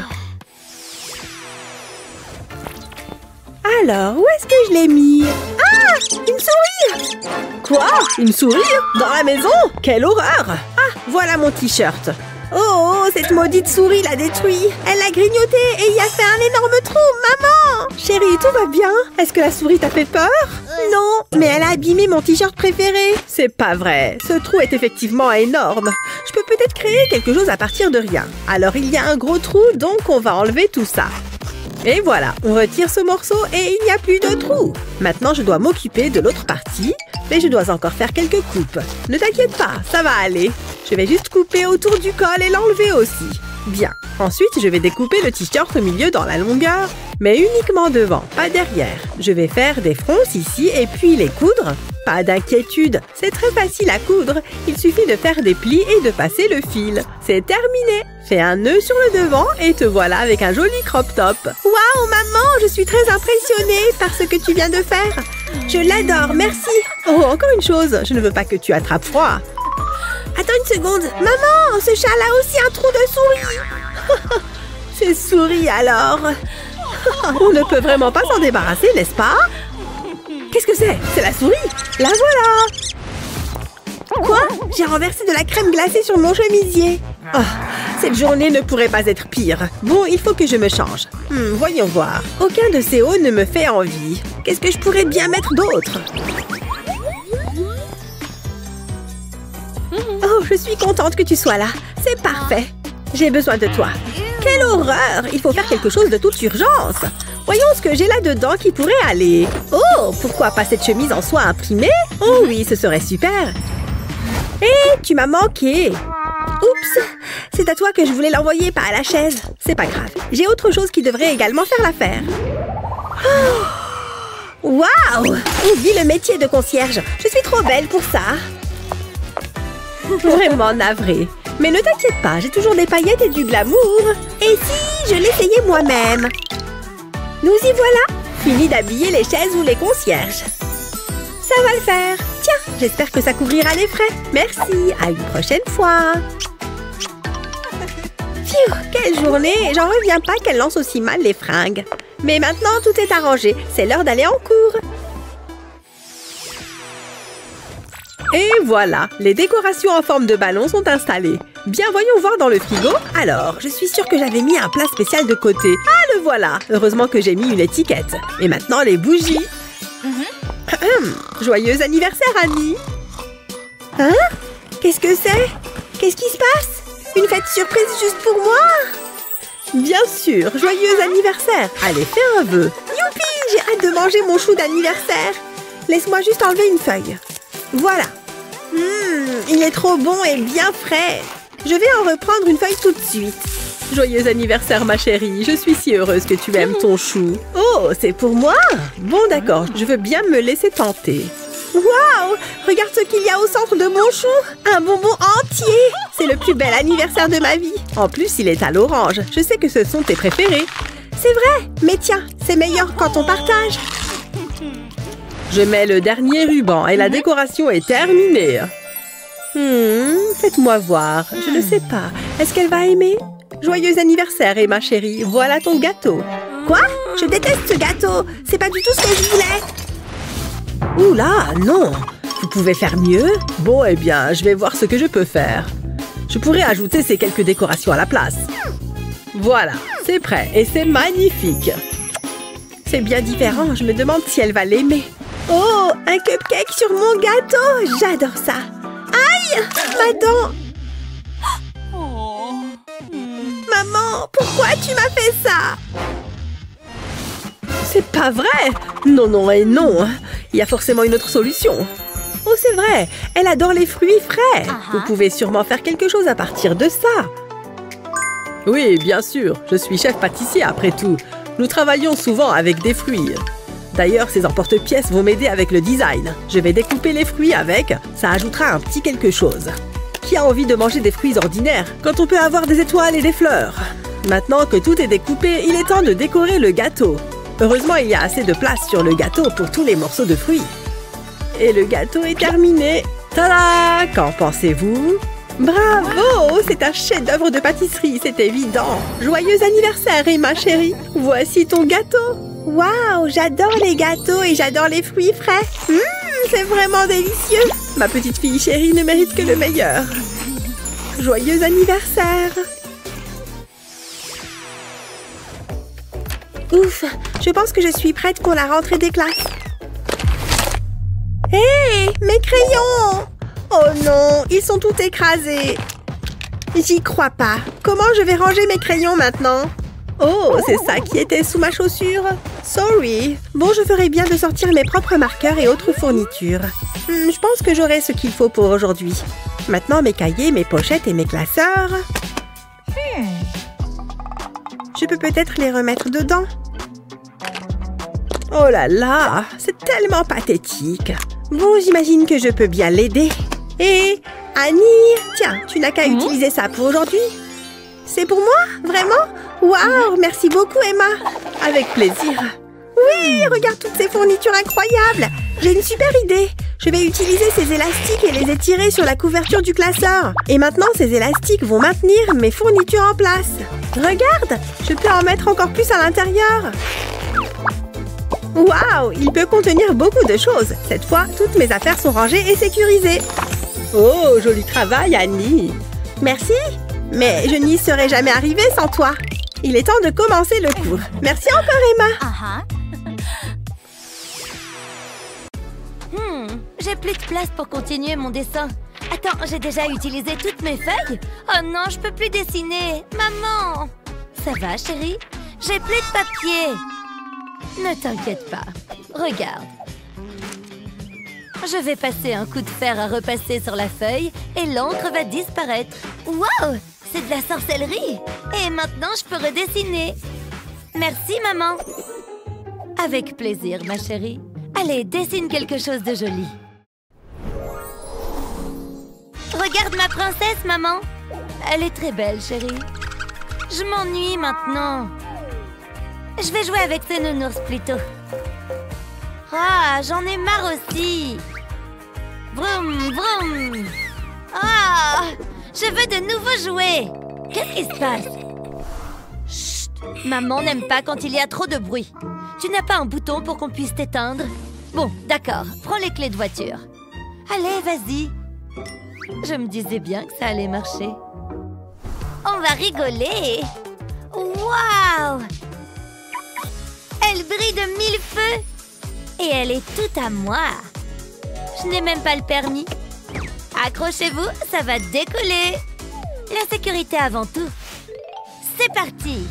Alors, où est-ce que je l'ai mis? Ah! Une souris! Quoi? Une souris? Dans la maison? Quelle horreur! Ah, voilà mon t-shirt. Oh, oh, cette maudite souris l'a détruit. Elle l'a grignoté et y a fait un énorme trou. Maman! Chérie, tout va bien? Est-ce que la souris t'a fait peur? Non, mais elle a abîmé mon t-shirt préféré. C'est pas vrai. Ce trou est effectivement énorme. Je peux peut-être créer quelque chose à partir de rien. Alors, il y a un gros trou, donc on va enlever tout ça. Et voilà, on retire ce morceau et il n'y a plus de trou. Maintenant, je dois m'occuper de l'autre partie, mais je dois encore faire quelques coupes. Ne t'inquiète pas, ça va aller. Je vais juste couper autour du col et l'enlever aussi. Bien. Ensuite, je vais découper le t-shirt au milieu dans la longueur, mais uniquement devant, pas derrière. Je vais faire des fronces ici et puis les coudre. Pas d'inquiétude, c'est très facile à coudre. Il suffit de faire des plis et de passer le fil. C'est terminé. Fais un nœud sur le devant et te voilà avec un joli crop top. Waouh, maman, je suis très impressionnée par ce que tu viens de faire. Je l'adore, merci. Oh, encore une chose, je ne veux pas que tu attrapes froid. Attends une seconde. Maman, ce chat a aussi un trou de souris. C'est souris alors. On ne peut vraiment pas s'en débarrasser, n'est-ce pas? Qu'est-ce que c'est? C'est la souris. La voilà. Quoi? J'ai renversé de la crème glacée sur mon chemisier. Oh, cette journée ne pourrait pas être pire. Bon, il faut que je me change. Hmm, voyons voir. Aucun de ces hauts ne me fait envie. Qu'est-ce que je pourrais bien mettre d'autre? Oh, je suis contente que tu sois là. C'est parfait. J'ai besoin de toi. Quelle horreur! Il faut faire quelque chose de toute urgence. Voyons ce que j'ai là-dedans qui pourrait aller. Oh, pourquoi pas cette chemise en soie imprimée? Oh oui, ce serait super. Hé, tu m'as manqué. Oups, Oups! C'est à toi que je voulais l'envoyer, pas à la chaise. C'est pas grave. J'ai autre chose qui devrait également faire l'affaire. Oh. Waouh! Oublie le métier de concierge. Je suis trop belle pour ça. Vraiment navrée. Mais ne t'inquiète pas, j'ai toujours des paillettes et du glamour. Et si je l'essayais moi-même? Nous y voilà. Fini d'habiller les chaises ou les concierges. Ça va le faire. Tiens, j'espère que ça couvrira les frais. Merci, à une prochaine fois. Phew, quelle journée! J'en reviens pas qu'elle lance aussi mal les fringues. Mais maintenant, tout est arrangé. C'est l'heure d'aller en cours. Et voilà, les décorations en forme de ballon sont installées. Bien, voyons voir dans le frigo. Alors, je suis sûre que j'avais mis un plat spécial de côté. Ah, le voilà! Heureusement que j'ai mis une étiquette. Et maintenant, les bougies. Mm-hmm. Joyeux anniversaire, Annie! Hein? Qu'est-ce que c'est? Qu'est-ce qui se passe? Une fête surprise juste pour moi? Bien sûr, joyeux anniversaire! Allez, fais un vœu! Youpi! J'ai hâte de manger mon chou d'anniversaire! Laisse-moi juste enlever une feuille. Voilà! Mmh, il est trop bon et bien frais! Je vais en reprendre une feuille tout de suite. Joyeux anniversaire, ma chérie! Je suis si heureuse que tu aimes ton chou. Oh, c'est pour moi? Bon, d'accord, je veux bien me laisser tenter. Waouh! Regarde ce qu'il y a au centre de mon chou! Un bonbon entier! C'est le plus bel anniversaire de ma vie! En plus, il est à l'orange. Je sais que ce sont tes préférés. C'est vrai! Mais tiens, c'est meilleur quand on partage. Je mets le dernier ruban et la décoration est terminée. Hmm, faites-moi voir. Je ne sais pas. Est-ce qu'elle va aimer? Joyeux anniversaire, Emma chérie. Voilà ton gâteau. Quoi? Je déteste ce gâteau. C'est pas du tout ce que je voulais. Ouh là, non. Vous pouvez faire mieux? Bon, eh bien, je vais voir ce que je peux faire. Je pourrais ajouter ces quelques décorations à la place. Voilà, c'est prêt et c'est magnifique. C'est bien différent. Je me demande si elle va l'aimer. Oh, un cupcake sur mon gâteau! J'adore ça! Aïe! Ma dent! Maman, pourquoi tu m'as fait ça? C'est pas vrai! Non, non et non! Il y a forcément une autre solution. Oh, c'est vrai! Elle adore les fruits frais! Uh-huh. Vous pouvez sûrement faire quelque chose à partir de ça. Oui, bien sûr. Je suis chef pâtissier après tout. Nous travaillons souvent avec des fruits. D'ailleurs, ces emporte-pièces vont m'aider avec le design. Je vais découper les fruits avec, ça ajoutera un petit quelque chose. Qui a envie de manger des fruits ordinaires quand on peut avoir des étoiles et des fleurs? Maintenant que tout est découpé, il est temps de décorer le gâteau. Heureusement, il y a assez de place sur le gâteau pour tous les morceaux de fruits. Et le gâteau est terminé. Tada! Qu'en pensez-vous? Bravo! C'est un chef-d'œuvre de pâtisserie, c'est évident. Joyeux anniversaire, Emma chérie. Voici ton gâteau. Waouh, j'adore les gâteaux et j'adore les fruits frais. Mmh, c'est vraiment délicieux. Ma petite fille chérie ne mérite que le meilleur. Joyeux anniversaire. Ouf, je pense que je suis prête pour la rentrée des classes. Hé, hey, mes crayons! Oh non, ils sont tout écrasés. J'y crois pas. Comment je vais ranger mes crayons maintenant? Oh, c'est ça qui était sous ma chaussure. Sorry. Bon, je ferai bien de sortir mes propres marqueurs et autres fournitures. Hmm, je pense que j'aurai ce qu'il faut pour aujourd'hui. Maintenant, mes cahiers, mes pochettes et mes classeurs. Hmm. Je peux peut-être les remettre dedans. Oh là là, c'est tellement pathétique. Bon, j'imagine que je peux bien l'aider. Et Annie, tiens, tu n'as qu'à mmh. utiliser ça pour aujourd'hui. C'est pour moi? Vraiment? Waouh, merci beaucoup, Emma. Avec plaisir. Oui, regarde toutes ces fournitures incroyables. J'ai une super idée. Je vais utiliser ces élastiques et les étirer sur la couverture du classeur. Et maintenant, ces élastiques vont maintenir mes fournitures en place. Regarde, je peux en mettre encore plus à l'intérieur. Waouh, il peut contenir beaucoup de choses. Cette fois, toutes mes affaires sont rangées et sécurisées. Oh, joli travail, Annie. Merci, mais je n'y serais jamais arrivée sans toi. Il est temps de commencer le cours. Merci encore, Emma. Uh-huh. Hmm, j'ai plus de place pour continuer mon dessin. Attends, j'ai déjà utilisé toutes mes feuilles? Oh non, je peux plus dessiner. Maman! Ça va, chérie? J'ai plus de papier. Ne t'inquiète pas. Regarde. Je vais passer un coup de fer à repasser sur la feuille et l'encre va disparaître. Wow! C'est de la sorcellerie! Et maintenant, je peux redessiner. Merci, maman. Avec plaisir, ma chérie. Allez, dessine quelque chose de joli. Regarde ma princesse, maman. Elle est très belle, chérie. Je m'ennuie maintenant. Je vais jouer avec ces nounours plutôt. Ah, j'en ai marre aussi. Vroom, vroom. Ah, je veux de nouveaux jouets. Qu'est-ce qui se passe? Chut, maman n'aime pas quand il y a trop de bruit. Tu n'as pas un bouton pour qu'on puisse t'éteindre? Bon, d'accord, prends les clés de voiture. Allez, vas-y. Je me disais bien que ça allait marcher. On va rigoler. Waouh! Elle brille de mille feux. Et elle est toute à moi. Je n'ai même pas le permis. Accrochez-vous, ça va décoller. La sécurité avant tout. C'est parti.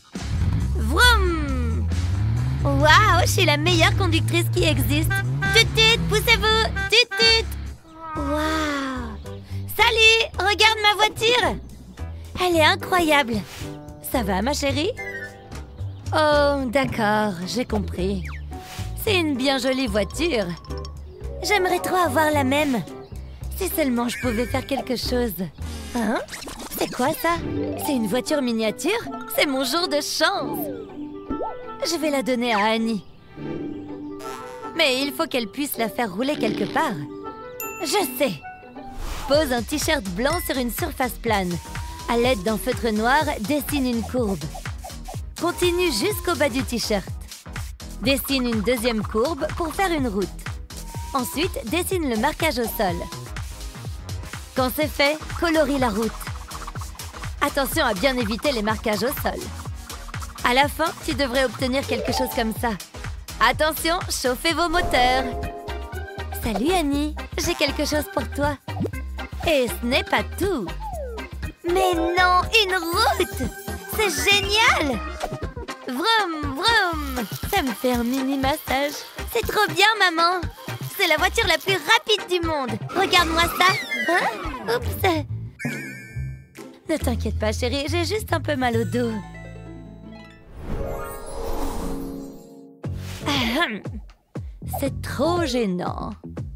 Vroom! Waouh, je suis la meilleure conductrice qui existe. Tut tut, poussez-vous. Tut tut. Waouh! Salut, regarde ma voiture. Elle est incroyable. Ça va, ma chérie? Oh, d'accord, j'ai compris. C'est une bien jolie voiture. J'aimerais trop avoir la même. Si seulement je pouvais faire quelque chose. Hein? C'est quoi ça? C'est une voiture miniature? C'est mon jour de chance. Je vais la donner à Annie. Mais il faut qu'elle puisse la faire rouler quelque part. Je sais. Pose un t-shirt blanc sur une surface plane. À l'aide d'un feutre noir, dessine une courbe. Continue jusqu'au bas du t-shirt. Dessine une deuxième courbe pour faire une route. Ensuite, dessine le marquage au sol. Quand c'est fait, colorie la route. Attention à bien éviter les marquages au sol. À la fin, tu devrais obtenir quelque chose comme ça. Attention, chauffez vos moteurs. Salut Annie, j'ai quelque chose pour toi. Et ce n'est pas tout. Mais non, une route! C'est génial! Vroom, vroom! Ça me fait un mini-massage. C'est trop bien, maman! C'est la voiture la plus rapide du monde! Regarde-moi ça! Hein? Oups! Ne t'inquiète pas, chérie, j'ai juste un peu mal au dos. Ahem. C'est trop gênant.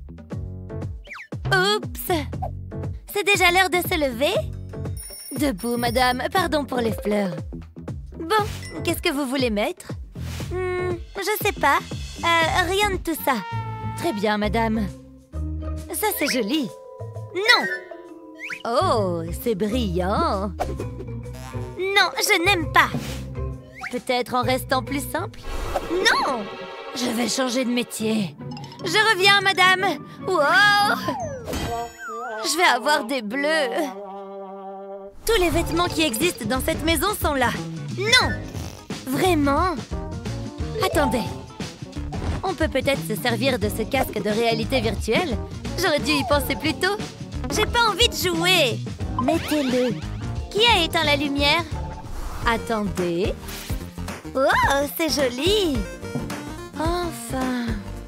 Oups! C'est déjà l'heure de se lever? Debout, madame. Pardon pour les fleurs. Bon, qu'est-ce que vous voulez mettre? hmm, Je sais pas. Euh, rien de tout ça. Très bien, madame. Ça, c'est joli. Non! Oh, c'est brillant. Non, je n'aime pas. Peut-être en restant plus simple? Non! Je vais changer de métier. Je reviens, madame. Wow! Je vais avoir des bleus. Tous les vêtements qui existent dans cette maison sont là. Non! Vraiment? Attendez. On peut peut-être se servir de ce casque de réalité virtuelle. J'aurais dû y penser plus tôt. J'ai pas envie de jouer. Mettez-le. Qui a éteint la lumière? Attendez. Oh, c'est joli. Enfin.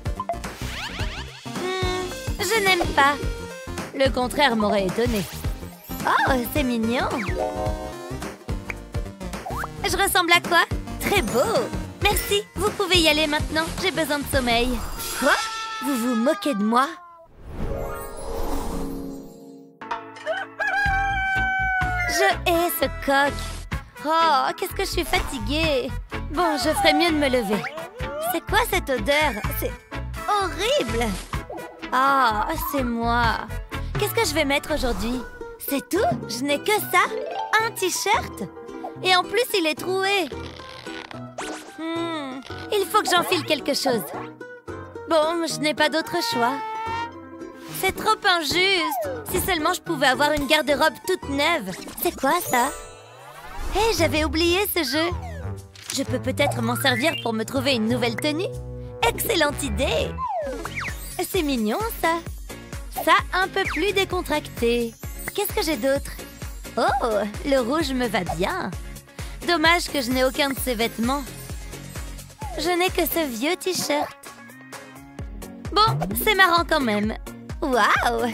Hmm, je n'aime pas. Le contraire m'aurait étonné. Oh, c'est mignon. Je ressemble à quoi? Très beau. Merci, vous pouvez y aller maintenant. J'ai besoin de sommeil. Quoi? Vous vous moquez de moi? Je hais ce coq. Oh, qu'est-ce que je suis fatiguée. Bon, je ferais mieux de me lever. C'est quoi cette odeur? C'est horrible. Ah, oh, c'est moi. Qu'est-ce que je vais mettre aujourd'hui? C'est tout? Je n'ai que ça? Un t-shirt? Et en plus, il est troué. Hmm, il faut que j'enfile quelque chose. Bon, je n'ai pas d'autre choix. C'est trop injuste. Si seulement je pouvais avoir une garde-robe toute neuve. C'est quoi ça? Hé, hey, j'avais oublié ce jeu. Je peux peut-être m'en servir pour me trouver une nouvelle tenue. Excellente idée. C'est mignon, ça. Ça, un peu plus décontracté. Qu'est-ce que j'ai d'autre? Oh, le rouge me va bien. Dommage que je n'ai aucun de ces vêtements. Je n'ai que ce vieux t-shirt. Bon, c'est marrant quand même. Waouh!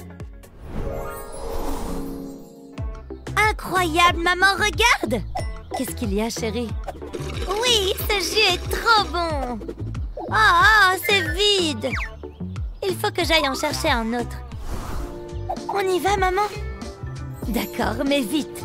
Incroyable, maman, regarde! Qu'est-ce qu'il y a, chérie? Oui, ce jus est trop bon! Oh, oh, c'est vide! Il faut que j'aille en chercher un autre. On y va, maman? D'accord, mais vite!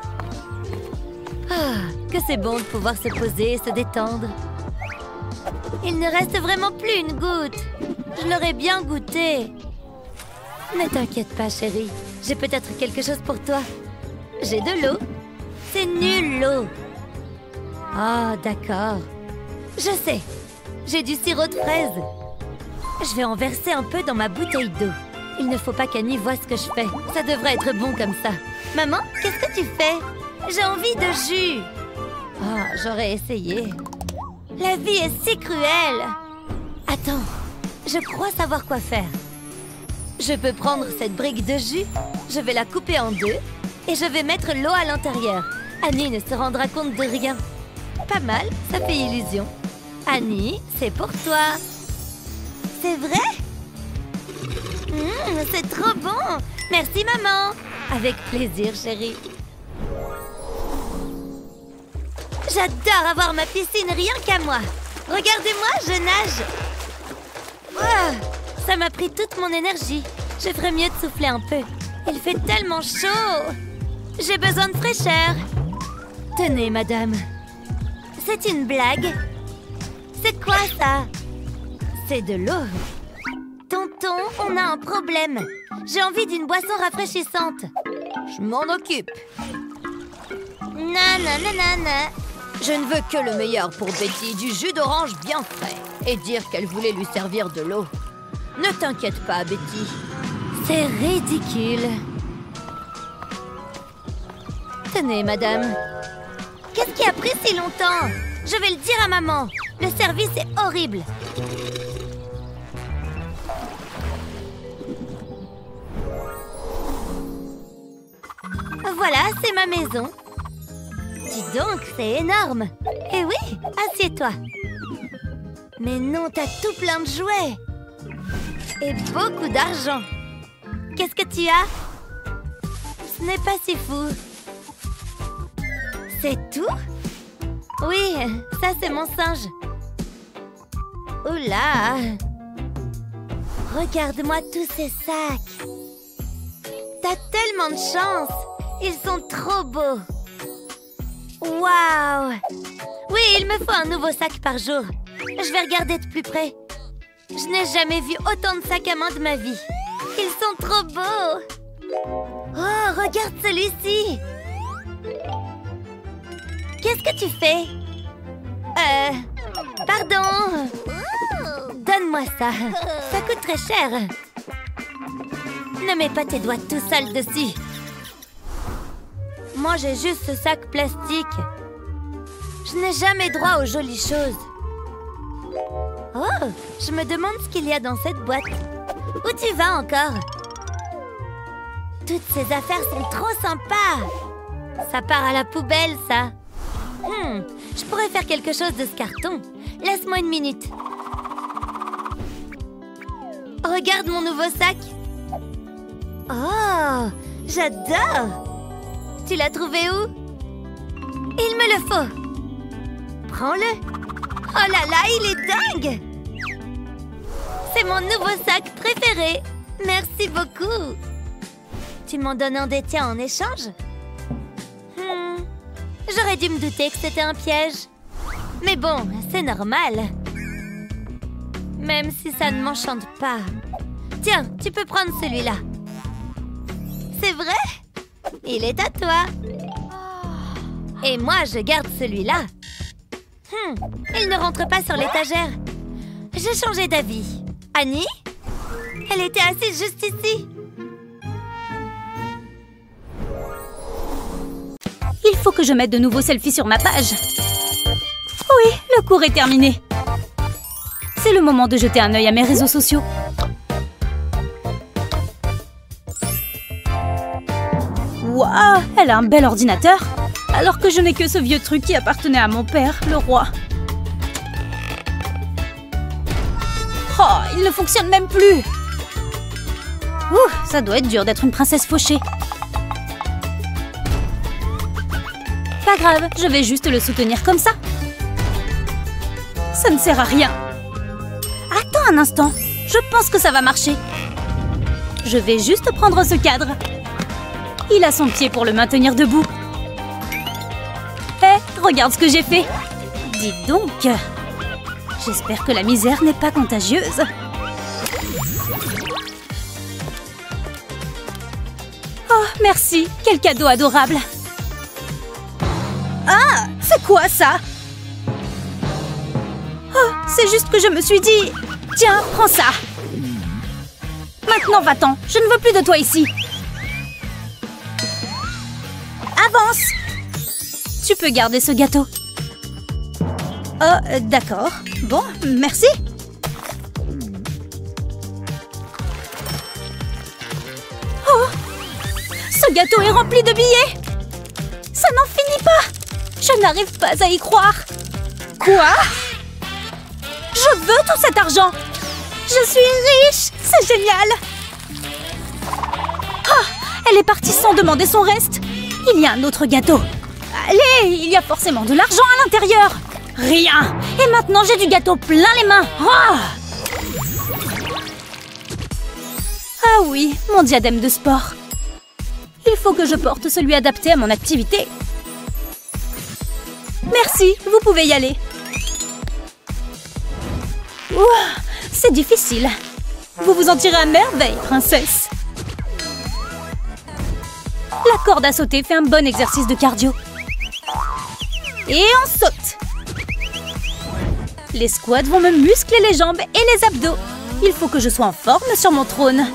Ah, que c'est bon de pouvoir se poser et se détendre. Il ne reste vraiment plus une goutte. Je l'aurais bien goûté. Ne t'inquiète pas, chérie. J'ai peut-être quelque chose pour toi. J'ai de l'eau. C'est nul, l'eau. Ah, d'accord. Je sais. J'ai du sirop de fraise. Je vais en verser un peu dans ma bouteille d'eau. Il ne faut pas qu'Annie voie ce que je fais. Ça devrait être bon comme ça. Maman, qu'est-ce que tu fais? J'ai envie de jus. Ah, j'aurais essayé. La vie est si cruelle. Attends, je crois savoir quoi faire. Je peux prendre cette brique de jus, je vais la couper en deux et je vais mettre l'eau à l'intérieur. Annie ne se rendra compte de rien. Pas mal, ça fait illusion. Annie, c'est pour toi. C'est vrai? Mmh, c'est trop bon. Merci, maman. Avec plaisir, chérie. J'adore avoir ma piscine rien qu'à moi. Regardez-moi, je nage. Oh, ça m'a pris toute mon énergie. Je ferais mieux de souffler un peu. Il fait tellement chaud. J'ai besoin de fraîcheur. Tenez, madame. C'est une blague. C'est quoi ça? C'est de l'eau. Tonton, on a un problème. J'ai envie d'une boisson rafraîchissante. Je m'en occupe. Nananana. Je ne veux que le meilleur pour Betty, du jus d'orange bien frais. Et dire qu'elle voulait lui servir de l'eau. Ne t'inquiète pas, Betty. C'est ridicule. Tenez, madame. Qu'est-ce qui a pris si longtemps? Je vais le dire à maman. Le service est horrible. Voilà, c'est ma maison. Dis donc, c'est énorme. Eh oui, assieds-toi. Mais non, t'as tout plein de jouets. Et beaucoup d'argent. Qu'est-ce que tu as? Ce n'est pas si fou. C'est tout? Oui, ça c'est mon singe. Oula! Regarde-moi tous ces sacs. T'as tellement de chance. Ils sont trop beaux. Waouh! Oui, il me faut un nouveau sac par jour. Je vais regarder de plus près. Je n'ai jamais vu autant de sacs à main de ma vie. Ils sont trop beaux. Oh, regarde celui-ci. Qu'est-ce que tu fais? Euh... Pardon. Donne-moi ça. Ça coûte très cher. Ne mets pas tes doigts tout sales dessus. Moi, j'ai juste ce sac plastique. Je n'ai jamais droit aux jolies choses. Oh, je me demande ce qu'il y a dans cette boîte. Où tu vas encore? Toutes ces affaires sont trop sympas. Ça part à la poubelle, ça. Hmm, je pourrais faire quelque chose de ce carton. Laisse-moi une minute. Regarde mon nouveau sac. Oh, j'adore. Tu l'as trouvé où? Il me le faut. Prends-le. Oh là là, il est dingue. C'est mon nouveau sac préféré. Merci beaucoup. Tu m'en donnes un des tiens en échange? hmm, J'aurais dû me douter que c'était un piège. Mais bon, c'est normal. Même si ça ne m'enchante pas. Tiens, tu peux prendre celui-là. C'est vrai? Il est à toi. Et moi, je garde celui-là. Hmm, il ne rentre pas sur l'étagère. J'ai changé d'avis. Annie? Elle était assise juste ici. Il faut que je mette de nouveaux selfies sur ma page. Oui, le cours est terminé. C'est le moment de jeter un œil à mes réseaux sociaux. Waouh, elle a un bel ordinateur. Alors que je n'ai que ce vieux truc qui appartenait à mon père, le roi. Oh, il ne fonctionne même plus. Ouh, ça doit être dur d'être une princesse fauchée. Pas grave, je vais juste le soutenir comme ça. Ça ne sert à rien. Attends un instant, je pense que ça va marcher. Je vais juste prendre ce cadre. Il a son pied pour le maintenir debout. Hé, hey, regarde ce que j'ai fait. Dis donc. J'espère que la misère n'est pas contagieuse. Oh, merci. Quel cadeau adorable. Ah, c'est quoi ça? Oh, c'est juste que je me suis dit... Tiens, prends ça. Maintenant, va-t'en. Je ne veux plus de toi ici. Avance. Tu peux garder ce gâteau. Oh, euh, d'accord. Bon, merci. Oh, ce gâteau est rempli de billets. Ça n'en finit pas. Je n'arrive pas à y croire. Quoi? Je veux tout cet argent. Je suis riche. C'est génial. Oh, elle est partie sans demander son reste. Il y a un autre gâteau. Allez, il y a forcément de l'argent à l'intérieur. Rien. Et maintenant, j'ai du gâteau plein les mains. Oh, ah oui, mon diadème de sport. Il faut que je porte celui adapté à mon activité. Merci, vous pouvez y aller. Ouh, c'est difficile. Vous vous en tirez à merveille, princesse. La corde à sauter fait un bon exercice de cardio. Et on saute. Les squats vont me muscler les jambes et les abdos. Il faut que je sois en forme sur mon trône.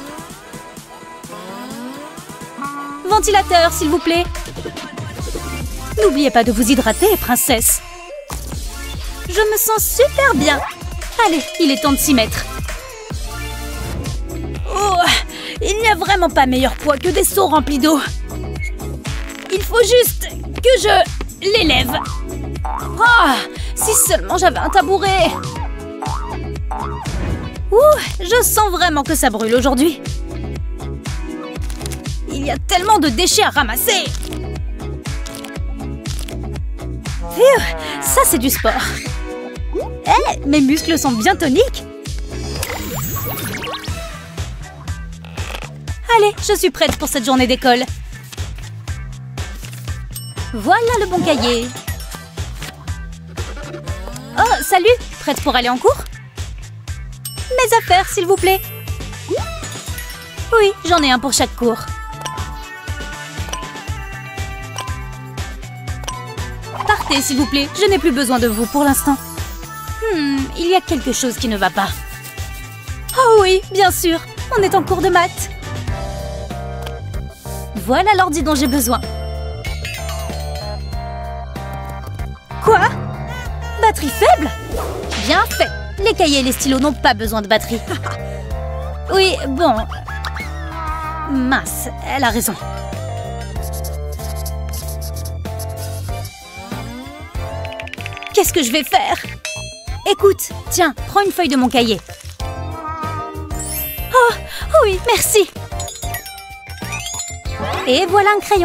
Ventilateur, s'il vous plaît. N'oubliez pas de vous hydrater, princesse. Je me sens super bien. Allez, il est temps de s'y mettre. Oh, il n'y a vraiment pas meilleur poids que des seaux remplis d'eau. Il faut juste que je l'élève. Oh, si seulement j'avais un tabouret. Ouh, je sens vraiment que ça brûle aujourd'hui. Il y a tellement de déchets à ramasser. Phew, ça c'est du sport. Eh, hey, mes muscles sont bien toniques. Allez, je suis prête pour cette journée d'école. Voilà le bon cahier. Oh, salut! Prête pour aller en cours? Mes affaires, s'il vous plaît. Oui, j'en ai un pour chaque cours. Partez, s'il vous plaît. Je n'ai plus besoin de vous pour l'instant. Hmm, il y a quelque chose qui ne va pas. Oh oui, bien sûr. On est en cours de maths. Voilà l'ordi dont j'ai besoin. Quoi? Batterie faible? Bien fait. Les cahiers et les stylos n'ont pas besoin de batterie. Oui, bon... Mince, elle a raison. Qu'est-ce que je vais faire? Écoute, tiens, prends une feuille de mon cahier. Oh, oui, merci. Et voilà un crayon.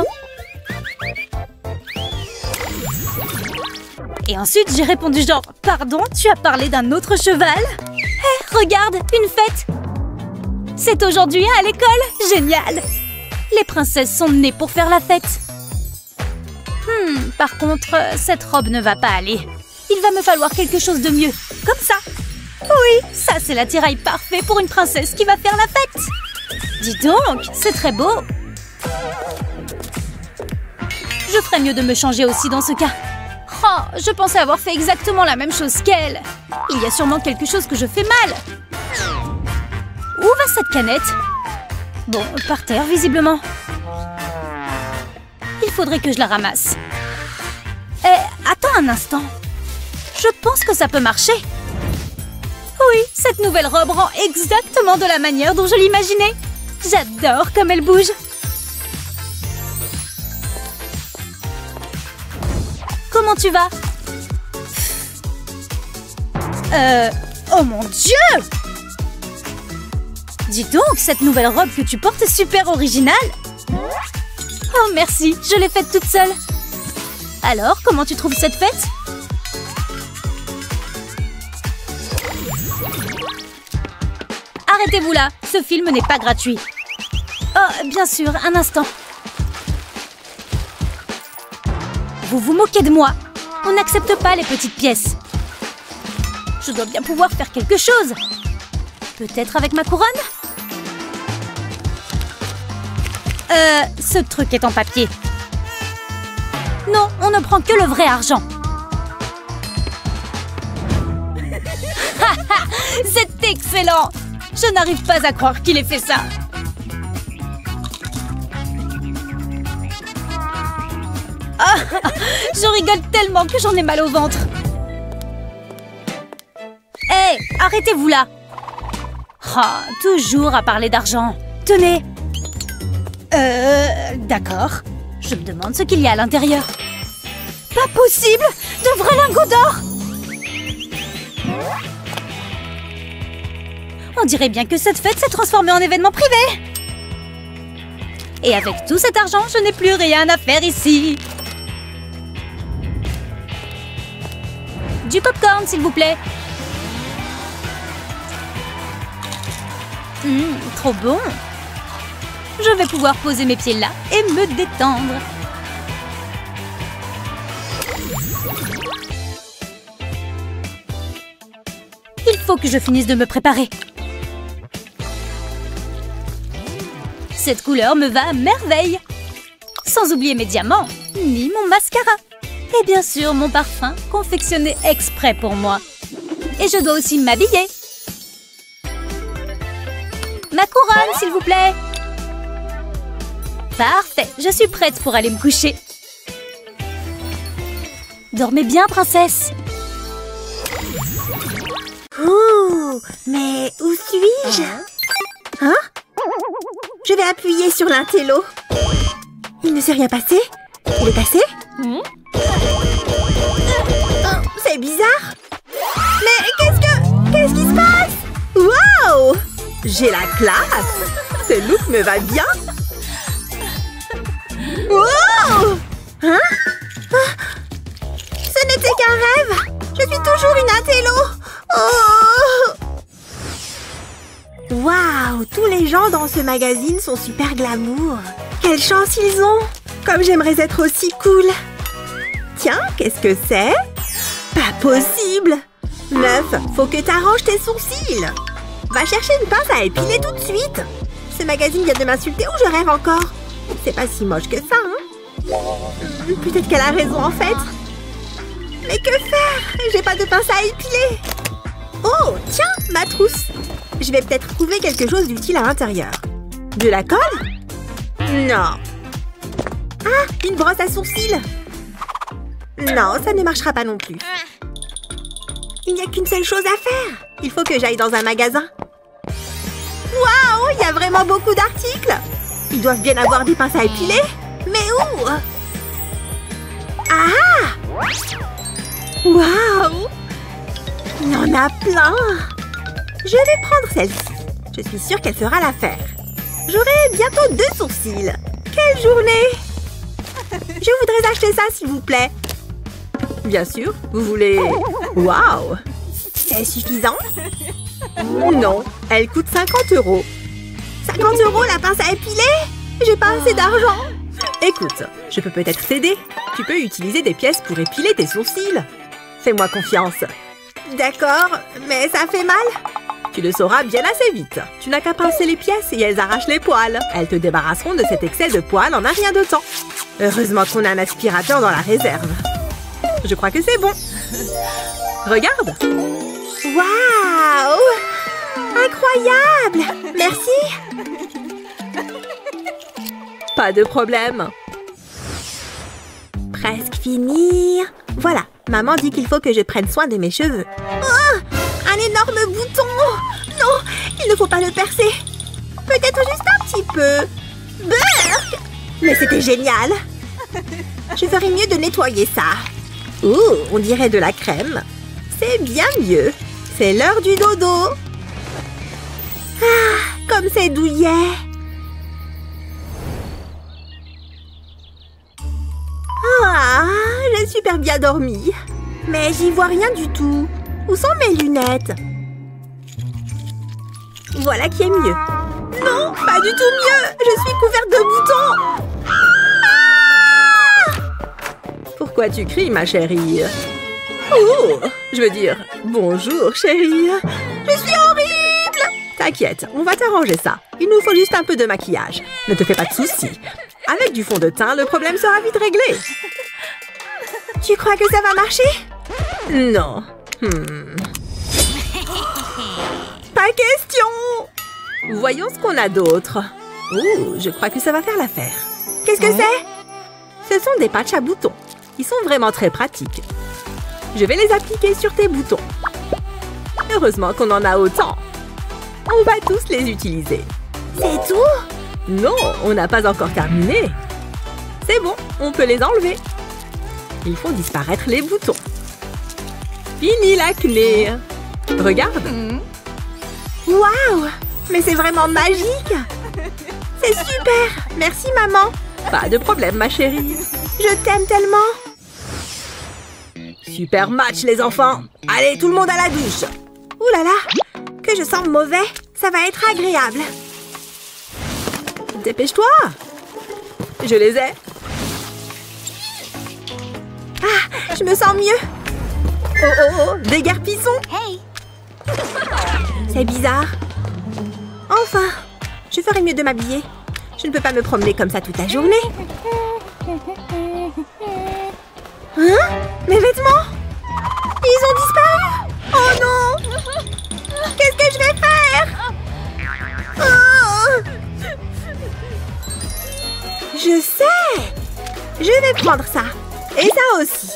Et ensuite, j'ai répondu genre « Pardon, tu as parlé d'un autre cheval ?» Hé, hey, regarde, une fête. C'est aujourd'hui à l'école. Génial. Les princesses sont nées pour faire la fête. Hmm, par contre, cette robe ne va pas aller. Il va me falloir quelque chose de mieux. Comme ça. Oui, ça c'est l'attirail parfait pour une princesse qui va faire la fête. Dis donc, c'est très beau. Je ferais mieux de me changer aussi dans ce cas. Oh, je pensais avoir fait exactement la même chose qu'elle. Il y a sûrement quelque chose que je fais mal. Où va cette canette? Bon, par terre, visiblement. Il faudrait que je la ramasse. Eh, attends un instant. Je pense que ça peut marcher. Oui, cette nouvelle robe rend exactement de la manière dont je l'imaginais. J'adore comme elle bouge. Comment tu vas? Euh... Oh mon Dieu! Dis donc, cette nouvelle robe que tu portes est super originale. Oh, merci, je l'ai faite toute seule. Alors, comment tu trouves cette fête? Arrêtez-vous là, ce film n'est pas gratuit. Oh, bien sûr, un instant. Vous vous moquez de moi. On n'accepte pas les petites pièces. Je dois bien pouvoir faire quelque chose. Peut-être avec ma couronne? Euh, ce truc est en papier. Non, on ne prend que le vrai argent. C'est excellent! Je n'arrive pas à croire qu'il ait fait ça. Ah, je rigole tellement que j'en ai mal au ventre. Hé, hey, arrêtez-vous là. Ah, toujours à parler d'argent. Tenez. Euh, d'accord. Je me demande ce qu'il y a à l'intérieur. Pas possible! De vrais lingots d'or! On dirait bien que cette fête s'est transformée en événement privé. Et avec tout cet argent, je n'ai plus rien à faire ici. Du popcorn, s'il vous plaît. Mmh, trop bon. Je vais pouvoir poser mes pieds là et me détendre. Il faut que je finisse de me préparer. Cette couleur me va à merveille. Sans oublier mes diamants, ni mon mascara. Et bien sûr, mon parfum, confectionné exprès pour moi. Et je dois aussi m'habiller. Ma couronne, s'il vous plaît. Parfait, je suis prête pour aller me coucher. Dormez bien, princesse. Oh, mais où suis-je? Hein? Je vais appuyer sur l'intello. Il ne s'est rien passé? Il est passé? Mmh. Oh, c'est bizarre. Mais qu'est-ce que... Qu'est-ce qui se passe? Wow! J'ai la classe. Ce look me va bien. Wow! Hein? Ce n'était qu'un rêve. Je suis toujours une intello. Oh! Waouh! Tous les gens dans ce magazine sont super glamour. Quelle chance ils ont! Comme j'aimerais être aussi cool. Tiens, qu'est-ce que c'est? Pas possible! Meuf, faut que t'arranges tes sourcils. Va chercher une pince à épiler tout de suite. Ce magazine vient de m'insulter ou je rêve encore? C'est pas si moche que ça, hein? Peut-être qu'elle a raison en fait. Mais que faire? J'ai pas de pince à épiler. Oh, tiens, ma trousse. Je vais peut-être trouver quelque chose d'utile à l'intérieur. De la colle? Non. Ah, une brosse à sourcils. Non, ça ne marchera pas non plus. Il n'y a qu'une seule chose à faire. Il faut que j'aille dans un magasin. Waouh, il y a vraiment beaucoup d'articles. Ils doivent bien avoir des pinces à épiler. Mais où? Ah! Waouh! Il y en a plein. Je vais prendre celle-ci. Je suis sûre qu'elle fera l'affaire. J'aurai bientôt deux sourcils. Quelle journée! Je voudrais acheter ça, s'il vous plaît. Bien sûr, vous voulez... Waouh! C'est suffisant? Non, elle coûte cinquante euros. cinquante euros la pince à épiler? J'ai pas assez d'argent. Écoute, je peux peut-être t'aider. Tu peux utiliser des pièces pour épiler tes sourcils. Fais-moi confiance. D'accord, mais ça fait mal. Tu le sauras bien assez vite. Tu n'as qu'à pincer les pièces et elles arrachent les poils. Elles te débarrasseront de cet excès de poils en un rien de temps. Heureusement qu'on a un aspirateur dans la réserve. Je crois que c'est bon. Regarde. Waouh! Incroyable! Merci. Pas de problème. Presque fini. Voilà, maman dit qu'il faut que je prenne soin de mes cheveux. Oh! Un énorme bouton! Non, il ne faut pas le percer. Peut-être juste un petit peu. Burk! Mais c'était génial. Je ferais mieux de nettoyer ça. Ouh, on dirait de la crème. C'est bien mieux. C'est l'heure du dodo. Ah, comme c'est douillet. Ah, j'ai super bien dormi. Mais j'y vois rien du tout. Où sont mes lunettes? Voilà qui est mieux. Non, pas du tout mieux. Je suis couverte de boutons. Ah! Pourquoi tu cries, ma chérie? Oh, je veux dire, bonjour, chérie. Je suis horrible. T'inquiète, on va t'arranger ça. Il nous faut juste un peu de maquillage. Ne te fais pas de soucis. Avec du fond de teint, le problème sera vite réglé. Tu crois que ça va marcher? Non. Hmm. Pas question. Voyons ce qu'on a d'autre. Oh, je crois que ça va faire l'affaire. Qu'est-ce que c'est? Ce sont des patchs à boutons. Ils sont vraiment très pratiques. Je vais les appliquer sur tes boutons. Heureusement qu'on en a autant. On va tous les utiliser. C'est tout? Non, on n'a pas encore terminé. C'est bon, on peut les enlever. Ils font disparaître les boutons. Fini l'acné. Regarde. Waouh! Mais c'est vraiment magique! C'est super! Merci, maman! Pas de problème, ma chérie. Je t'aime tellement! Super match, les enfants! Allez, tout le monde à la douche! Ouh là là! Que je sens mauvais! Ça va être agréable! Dépêche-toi! Je les ai! Ah! Je me sens mieux! Oh oh oh! Des garpissons! Hey! C'est bizarre. Enfin! Je ferais mieux de m'habiller. Je ne peux pas me promener comme ça toute la journée. Hein? Mes vêtements? Ils ont disparu! Oh non! Qu'est-ce que je vais faire? Oh! Je sais! Je vais prendre ça. Et ça aussi.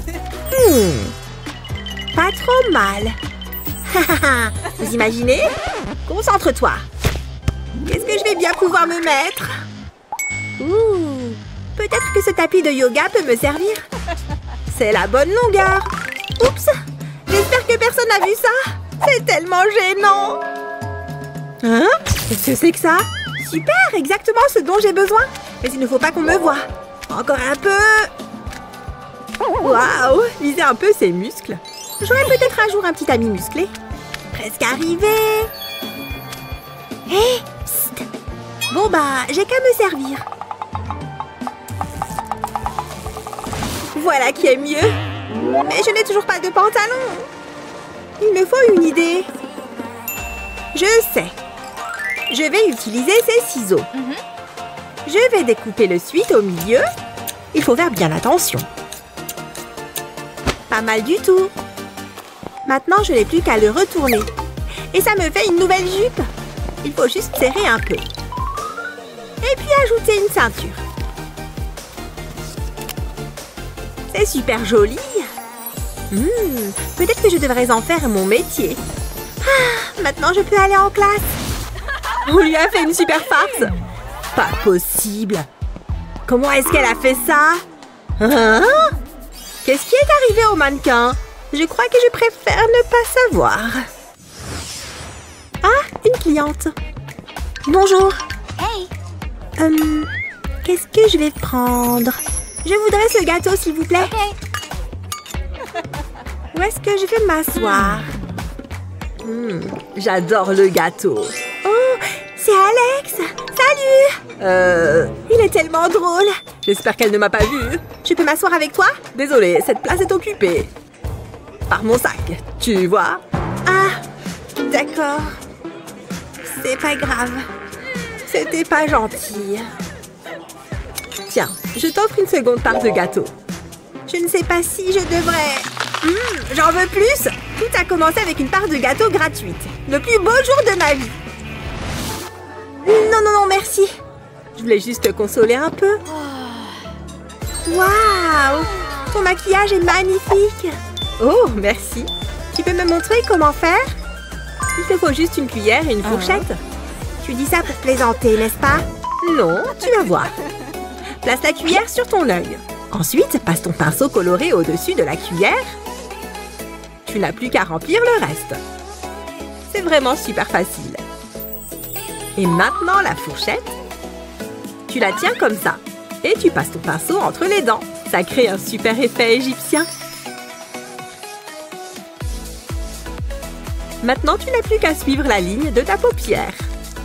Hmm. Pas trop mal. Vous imaginez? Concentre-toi. Qu'est-ce que je vais bien pouvoir me mettre? Ouh! Peut-être que ce tapis de yoga peut me servir. C'est la bonne longueur. Oups! J'espère que personne n'a vu ça. C'est tellement gênant. Hein? Qu'est-ce que c'est que ça? Super! Exactement ce dont j'ai besoin. Mais il ne faut pas qu'on me voie. Encore un peu. Waouh! Lisez un peu ses muscles. J'aurai peut-être un jour un petit ami musclé. Presque arrivé. Hé! Hey, psst! Bon bah, j'ai qu'à me servir. Voilà qui est mieux. Mais je n'ai toujours pas de pantalon. Il me faut une idée. Je sais. Je vais utiliser ces ciseaux. Mm-hmm. Je vais découper le suite au milieu. Il faut faire bien attention. Pas mal du tout. Maintenant, je n'ai plus qu'à le retourner. Et ça me fait une nouvelle jupe. Il faut juste serrer un peu. Et puis ajouter une ceinture. C'est super joli. Mmh, peut-être que je devrais en faire mon métier. Ah, maintenant, je peux aller en classe. On lui a fait une super farce. Pas possible. Comment est-ce qu'elle a fait ça? Hein? Qu'est-ce qui est arrivé au mannequin? Je crois que je préfère ne pas savoir. Ah, une cliente. Bonjour. Hey! Hum, qu'est-ce que je vais prendre? Je voudrais ce gâteau, s'il vous plaît. Okay. Où est-ce que je vais m'asseoir? mmh, J'adore le gâteau. Oh, c'est Alex. Salut. Euh... Il est tellement drôle. J'espère qu'elle ne m'a pas vue. Je peux m'asseoir avec toi? Désolée, cette place est occupée. Par mon sac, tu vois? Ah, d'accord. C'est pas grave. C'était pas gentil. Tiens, je t'offre une seconde part de gâteau. Je ne sais pas si je devrais... Mmh, j'en veux plus. Tout a commencé avec une part de gâteau gratuite. Le plus beau jour de ma vie. Non, non, non, merci. Je voulais juste te consoler un peu. Waouh! Ton maquillage est magnifique. Oh, merci. Tu peux me montrer comment faire? Il te faut juste une cuillère et une fourchette. Tu dis ça pour plaisanter, n'est-ce pas? Non, tu vas voir. Place la cuillère sur ton œil. Ensuite, passe ton pinceau coloré au-dessus de la cuillère. Tu n'as plus qu'à remplir le reste. C'est vraiment super facile. Et maintenant, la fourchette. Tu la tiens comme ça. Et tu passes ton pinceau entre les dents. Ça crée un super effet égyptien. Maintenant, tu n'as plus qu'à suivre la ligne de ta paupière.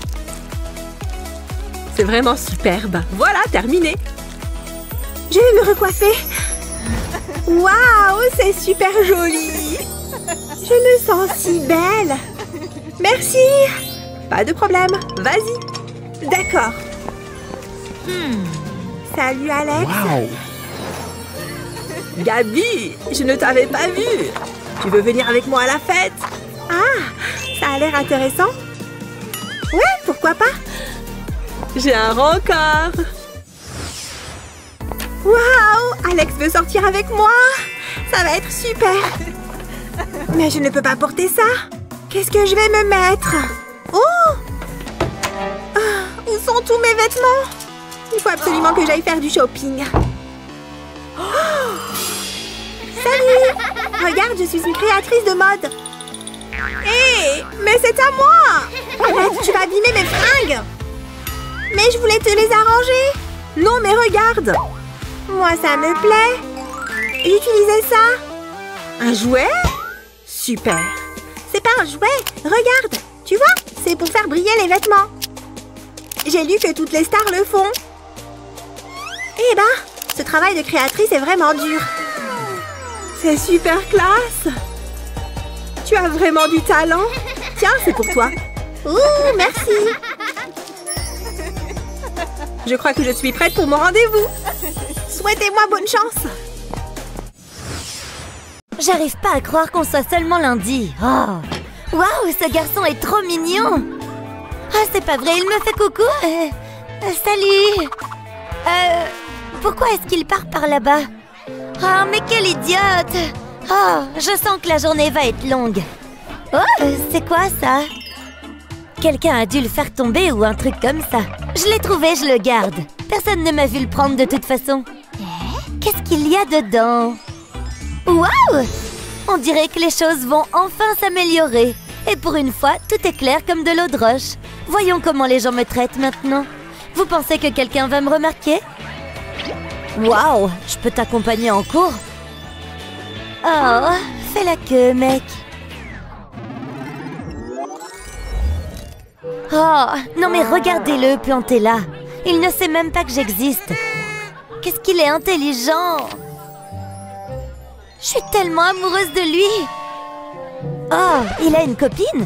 C'est vraiment superbe. Voilà, terminé. Je vais me recoiffer. Waouh, c'est super joli. Je me sens si belle. Merci. Pas de problème. Vas-y. D'accord. Hmm. Salut, Alex. Waouh! Gabi, je ne t'avais pas vue. Tu veux venir avec moi à la fête? Ah, ça a l'air intéressant. Ouais, pourquoi pas? J'ai un rencard. Waouh, Alex veut sortir avec moi. Ça va être super. Mais je ne peux pas porter ça. Qu'est-ce que je vais me mettre? Oh! Ah, où sont tous mes vêtements? Il faut absolument que j'aille faire du shopping. Oh! Salut! Regarde, je suis une créatrice de mode. Hé! Hey, mais c'est à moi! Arrête, tu vas abîmer mes fringues! Mais je voulais te les arranger! Non, mais regarde! Moi, ça me plaît! J'utilisais ça! Un jouet? Super! C'est pas un jouet! Regarde! Tu vois? C'est pour faire briller les vêtements! J'ai lu que toutes les stars le font! Eh ben, ce travail de créatrice est vraiment dur! C'est super classe! Tu as vraiment du talent! Tiens, c'est pour toi! Ouh, merci! Je crois que je suis prête pour mon rendez-vous! Souhaitez-moi bonne chance! J'arrive pas à croire qu'on soit seulement lundi. Oh! Waouh, ce garçon est trop mignon! Ah, c'est pas vrai, il me fait coucou! Euh, euh, salut! Euh... Pourquoi est-ce qu'il part par là-bas? Oh, mais quel idiote! Oh, je sens que la journée va être longue. Oh, c'est quoi ça? Quelqu'un a dû le faire tomber ou un truc comme ça. Je l'ai trouvé, je le garde. Personne ne m'a vu le prendre de toute façon. Qu'est-ce qu'il y a dedans? Waouh! On dirait que les choses vont enfin s'améliorer. Et pour une fois, tout est clair comme de l'eau de roche. Voyons comment les gens me traitent maintenant. Vous pensez que quelqu'un va me remarquer? Waouh! Je peux t'accompagner en cours? Oh, fais la queue, mec. Oh, non mais regardez-le planté là. Il ne sait même pas que j'existe. Qu'est-ce qu'il est intelligent! Je suis tellement amoureuse de lui! Oh, il a une copine?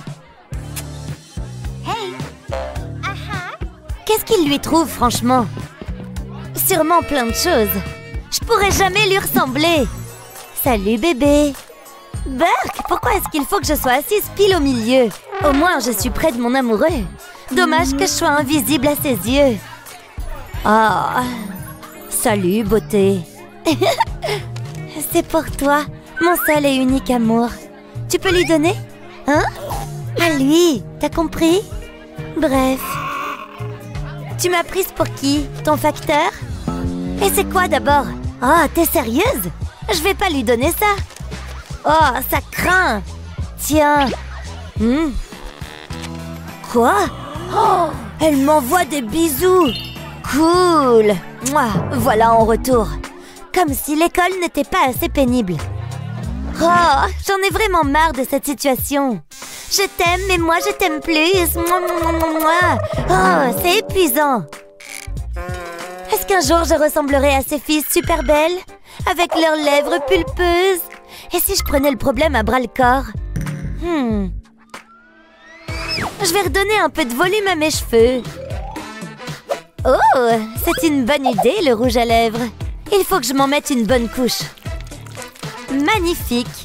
Hey! Uh-huh. Qu'est-ce qu'il lui trouve, franchement? Sûrement plein de choses. Je pourrais jamais lui ressembler. Salut, bébé! Burk, pourquoi est-ce qu'il faut que je sois assise pile au milieu? Au moins, je suis près de mon amoureux. Dommage que je sois invisible à ses yeux. Oh! Salut, beauté! C'est pour toi, mon seul et unique amour. Tu peux lui donner? Hein? À lui, t'as compris? Bref. Tu m'as prise pour qui? Ton facteur? Et c'est quoi d'abord? Oh, t'es sérieuse? Je vais pas lui donner ça. Oh, ça craint. Tiens. Hmm. Quoi? Oh, elle m'envoie des bisous. Cool. Mouah, voilà en retour. Comme si l'école n'était pas assez pénible. Oh, j'en ai vraiment marre de cette situation. Je t'aime, mais moi je t'aime plus. Mouah, mouah, mouah, mouah. Oh, c'est épuisant. Est-ce qu'un jour je ressemblerai à ces filles super belles, avec leurs lèvres pulpeuses? Et si je prenais le problème à bras-le-corps? Hmm. Je vais redonner un peu de volume à mes cheveux. Oh, c'est une bonne idée, le rouge à lèvres. Il faut que je m'en mette une bonne couche. Magnifique.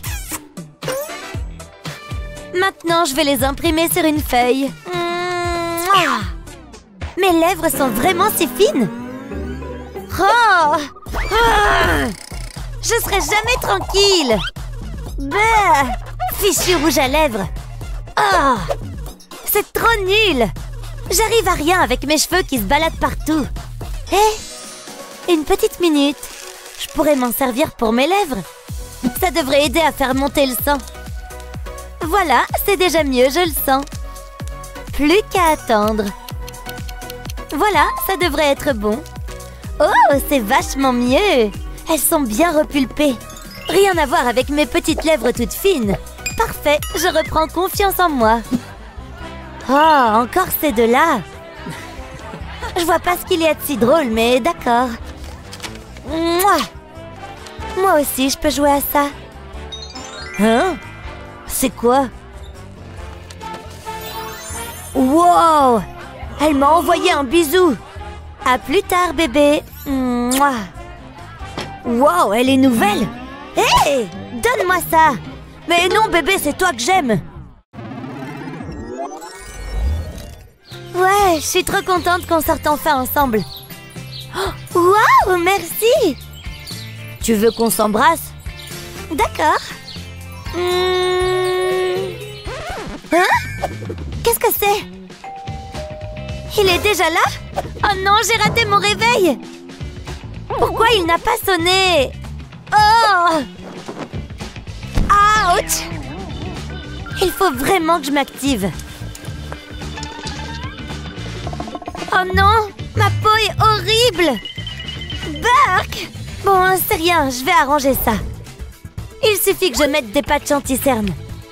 Maintenant, je vais les imprimer sur une feuille. Mouah. Mes lèvres sont vraiment si fines. Oh, ah. Je serai jamais tranquille. Bah, fichu rouge à lèvres. Oh, c'est trop nul. J'arrive à rien avec mes cheveux qui se baladent partout. Hé, hey, une petite minute. Je pourrais m'en servir pour mes lèvres. Ça devrait aider à faire monter le sang. Voilà, c'est déjà mieux, je le sens. Plus qu'à attendre. Voilà, ça devrait être bon. Oh, c'est vachement mieux. Elles sont bien repulpées. Rien à voir avec mes petites lèvres toutes fines. Parfait, je reprends confiance en moi. Oh, encore ces deux-là. Je vois pas ce qu'il y a de si drôle, mais d'accord. Mouah. Moi aussi, je peux jouer à ça. Hein? C'est quoi? Wow! Elle m'a envoyé un bisou. À plus tard, bébé. Mouah. Wow, elle est nouvelle. Hé! Hey, donne-moi ça. Mais non, bébé, c'est toi que j'aime. Ouais, je suis trop contente qu'on sorte enfin ensemble. Oh, waouh, merci. Tu veux qu'on s'embrasse? D'accord. Mmh... Hein? Qu'est-ce que c'est? Il est déjà là? Oh non, j'ai raté mon réveil. Pourquoi il n'a pas sonné? Oh! Ouch! Il faut vraiment que je m'active. Oh non! Ma peau est horrible! Burk! Bon, c'est rien, je vais arranger ça. Il suffit que je mette des patchs anti-cernes.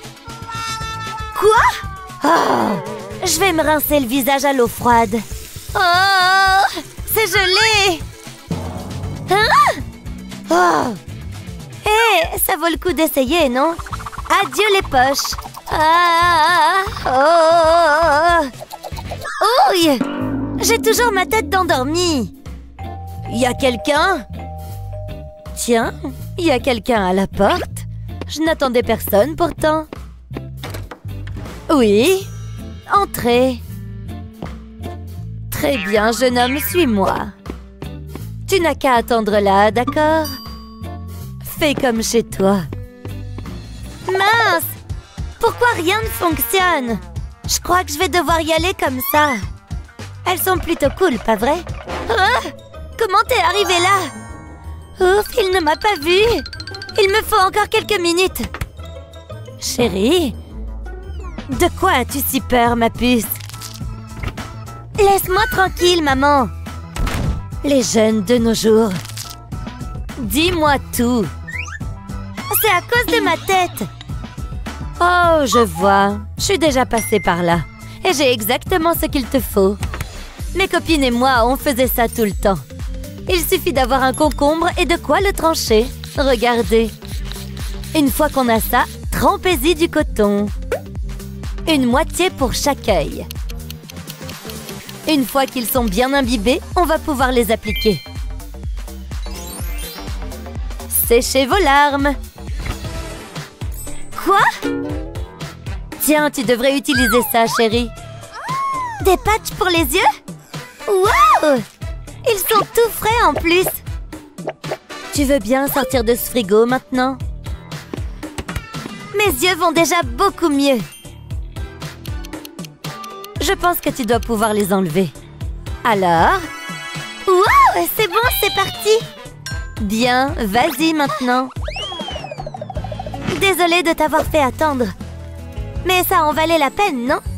Quoi? Oh! Je vais me rincer le visage à l'eau froide. Oh! C'est gelé! Hein? Oh! Hé, hey, ça vaut le coup d'essayer, non? Adieu les poches. Ah! Oh! Ouille! J'ai toujours ma tête d'endormie. Y a quelqu'un? Tiens, y a quelqu'un à la porte. Je n'attendais personne pourtant. Oui, entrez. Très bien, jeune homme, suis-moi. Tu n'as qu'à attendre là, d'accord? Fais comme chez toi. Mince! Pourquoi rien ne fonctionne? Je crois que je vais devoir y aller comme ça. Elles sont plutôt cool, pas vrai? Oh, comment t'es arrivé là? Ouf, il ne m'a pas vue. Il me faut encore quelques minutes. Chérie? De quoi as-tu si peur, ma puce? Laisse-moi tranquille, maman. Les jeunes de nos jours. Dis-moi tout. C'est à cause de ma tête. Oh, je vois. Je suis déjà passée par là. Et j'ai exactement ce qu'il te faut. Mes copines et moi, on faisait ça tout le temps. Il suffit d'avoir un concombre et de quoi le trancher. Regardez. Une fois qu'on a ça, trempez-y du coton. Une moitié pour chaque œil. Une fois qu'ils sont bien imbibés, on va pouvoir les appliquer. Séchez vos larmes. Quoi? Tiens, tu devrais utiliser ça, chérie. Des patchs pour les yeux? Wow! Ils sont tout frais en plus. Tu veux bien sortir de ce frigo maintenant? Mes yeux vont déjà beaucoup mieux. Je pense que tu dois pouvoir les enlever. Alors? Wow! C'est bon, c'est parti! Bien, vas-y maintenant. Désolée de t'avoir fait attendre. Mais ça en valait la peine, non?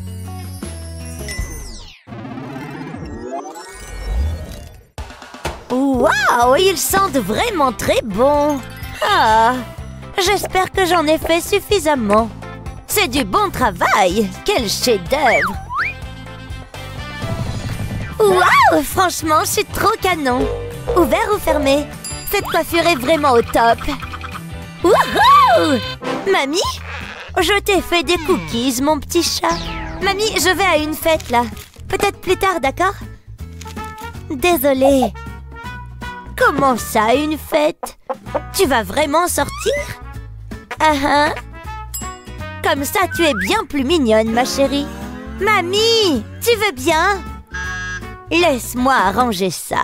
Waouh! Ils sentent vraiment très bon. Ah! J'espère que j'en ai fait suffisamment. C'est du bon travail! Quel chef-d'œuvre! Waouh! Franchement, je suis trop canon. Ouvert ou fermé? Cette coiffure est vraiment au top. Wouhou! Mamie? Je t'ai fait des cookies, mon petit chat. Mamie, je vais à une fête, là. Peut-être plus tard, d'accord? Désolée. Comment ça, une fête? Tu vas vraiment sortir? Ah ah. Comme ça, tu es bien plus mignonne, ma chérie. Mamie, tu veux bien? Laisse-moi arranger ça.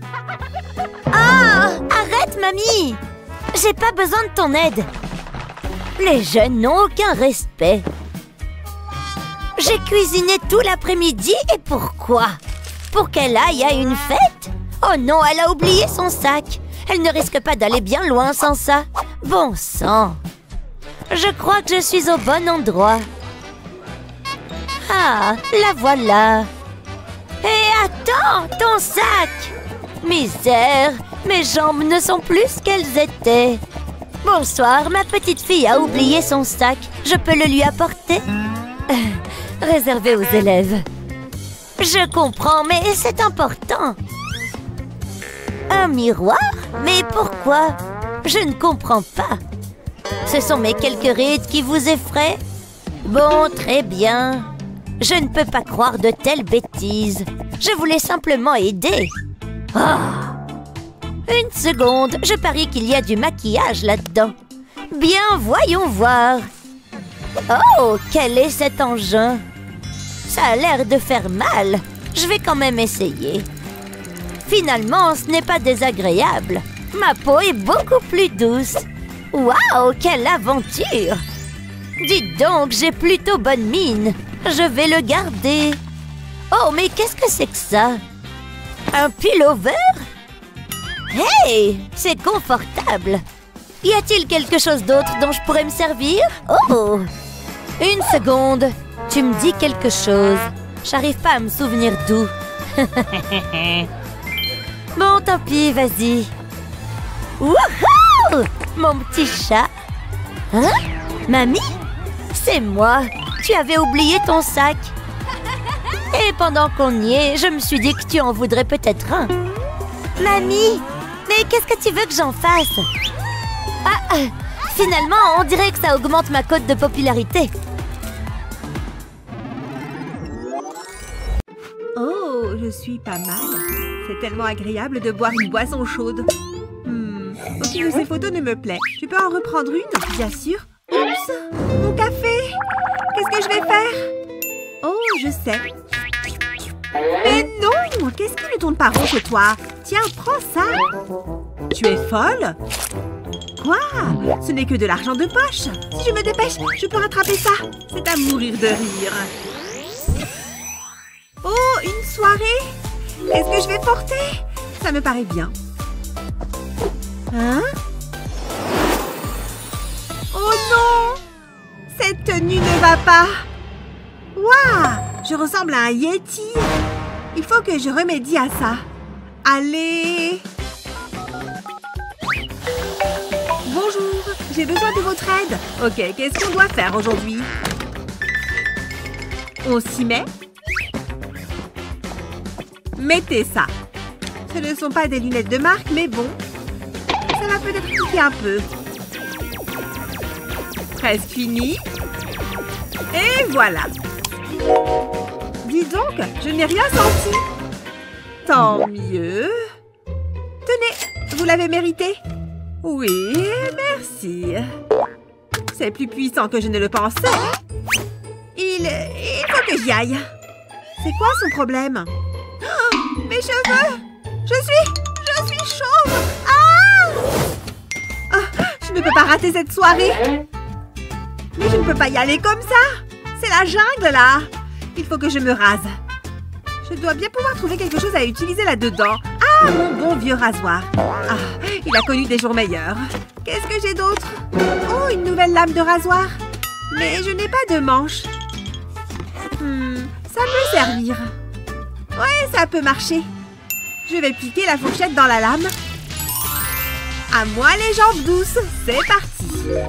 Ah! Arrête, mamie! J'ai pas besoin de ton aide. Les jeunes n'ont aucun respect. J'ai cuisiné tout l'après-midi et pourquoi? Pour qu'elle aille à une fête? Oh non, elle a oublié son sac. Elle ne risque pas d'aller bien loin sans ça. Bon sang. Je crois que je suis au bon endroit. Ah, la voilà. Hé, Attends, ton sac! Misère, mes jambes ne sont plus ce qu'elles étaient. Bonsoir, ma petite fille a oublié son sac. Je peux le lui apporter? Réservé aux élèves. Je comprends, mais c'est important. Un miroir? Mais pourquoi? Je ne comprends pas. Ce sont mes quelques rides qui vous effraient? Bon, très bien. Je ne peux pas croire de telles bêtises. Je voulais simplement aider. Oh. Une seconde, je parie qu'il y a du maquillage là-dedans. Bien, voyons voir. Oh, quel est cet engin? Ça a l'air de faire mal. Je vais quand même essayer. Finalement, ce n'est pas désagréable. Ma peau est beaucoup plus douce. Waouh, quelle aventure! Dites donc, j'ai plutôt bonne mine. Je vais le garder. Oh, mais qu'est-ce que c'est que ça? Un pullover? Hey, c'est confortable. Y a-t-il quelque chose d'autre dont je pourrais me servir? Oh! Une seconde. Tu me dis quelque chose. J'arrive pas à me souvenir d'où. Bon, tant pis, vas-y. Wouhou! Mon petit chat. Hein? Mamie? C'est moi. Tu avais oublié ton sac. Et pendant qu'on y est, je me suis dit que tu en voudrais peut-être un. Mamie? Mais qu'est-ce que tu veux que j'en fasse? Ah, euh, finalement, on dirait que ça augmente ma cote de popularité. Oh, je suis pas mal. C'est tellement agréable de boire une boisson chaude. Hmm, aucune de ces photos ne me plaît. Tu peux en reprendre une? Bien sûr. Oups, mon café. Qu'est-ce que je vais faire? Oh, je sais. Mais non! Qu'est-ce qui ne tourne pas rond chez toi? Tiens, prends ça. Tu es folle? Quoi? Ce n'est que de l'argent de poche. Si je me dépêche, je peux rattraper ça. C'est à mourir de rire. Oh, une soirée? Est-ce que je vais porter? Ça me paraît bien. Hein? Oh non! Cette tenue ne va pas. Waouh! Je ressemble à un yéti. Il faut que je remédie à ça. Allez! Bonjour, j'ai besoin de votre aide. Ok, qu'est-ce qu'on doit faire aujourd'hui? On s'y met? Mettez ça. Ce ne sont pas des lunettes de marque, mais bon. Ça va peut-être piquer un peu. Presque fini. Et voilà. Dis donc, je n'ai rien senti. Tant mieux. Tenez, vous l'avez mérité. Oui, merci. C'est plus puissant que je ne le pensais. Il, il faut que j'y aille. C'est quoi son problème? Oh, mes cheveux! Je suis... je suis chauve! Ah! Oh, je ne peux pas rater cette soirée. Mais je ne peux pas y aller comme ça. C'est la jungle, là. Il faut que je me rase. Je dois bien pouvoir trouver quelque chose à utiliser là-dedans. Ah, mon bon vieux rasoir. Ah, il a connu des jours meilleurs. Qu'est-ce que j'ai d'autre? Oh, une nouvelle lame de rasoir. Mais je n'ai pas de manche. Hmm, ça peut servir. Ouais, ça peut marcher. Je vais piquer la fourchette dans la lame. À moi les jambes douces. C'est parti.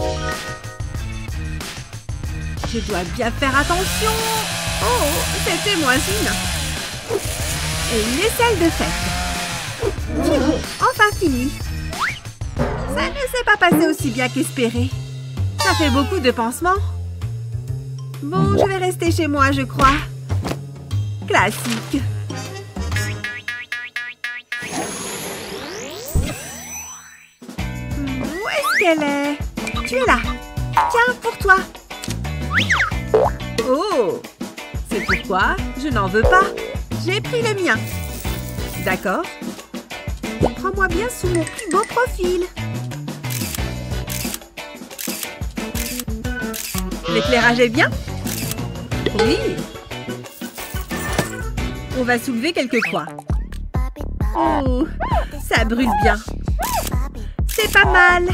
Je dois bien faire attention. Oh, c'était moins une. Et une aisselle de fête. Tiens, enfin fini. Ça ne s'est pas passé aussi bien qu'espéré. Ça fait beaucoup de pansements. Bon, je vais rester chez moi, je crois. Classique. Où est-ce qu'elle est? Tu es là. Tiens, pour toi. Oh! C'est pourquoi je n'en veux pas. J'ai pris le mien. D'accord. Prends-moi bien sous mon plus beau profil. L'éclairage est bien? Oui. On va soulever quelques poids. Oh, ça brûle bien. C'est pas mal.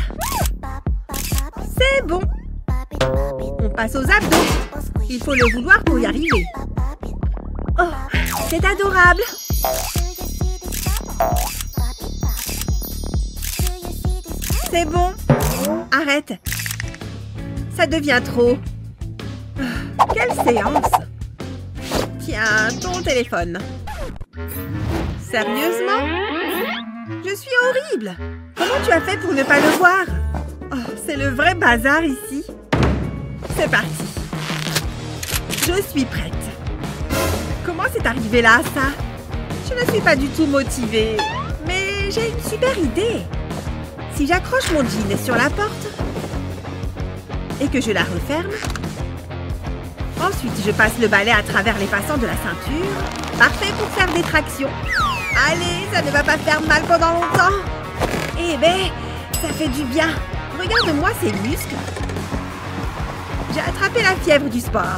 C'est bon. On passe aux abdos. Il faut le vouloir pour y arriver. Oh, c'est adorable. C'est bon. Arrête. Ça devient trop. Quelle séance. Tiens, ton téléphone. Sérieusement? Je suis horrible. Comment tu as fait pour ne pas le voir? Oh, c'est le vrai bazar ici. C'est parti. Je suis prête. Comment c'est arrivé là, ça? Je ne suis pas du tout motivée. Mais j'ai une super idée. Si j'accroche mon jean sur la porte et que je la referme, ensuite je passe le balai à travers les passants de la ceinture. Parfait pour faire des tractions. Allez, ça ne va pas faire mal pendant longtemps. Eh ben, ça fait du bien. Regarde-moi ces muscles. J'ai attrapé la fièvre du sport.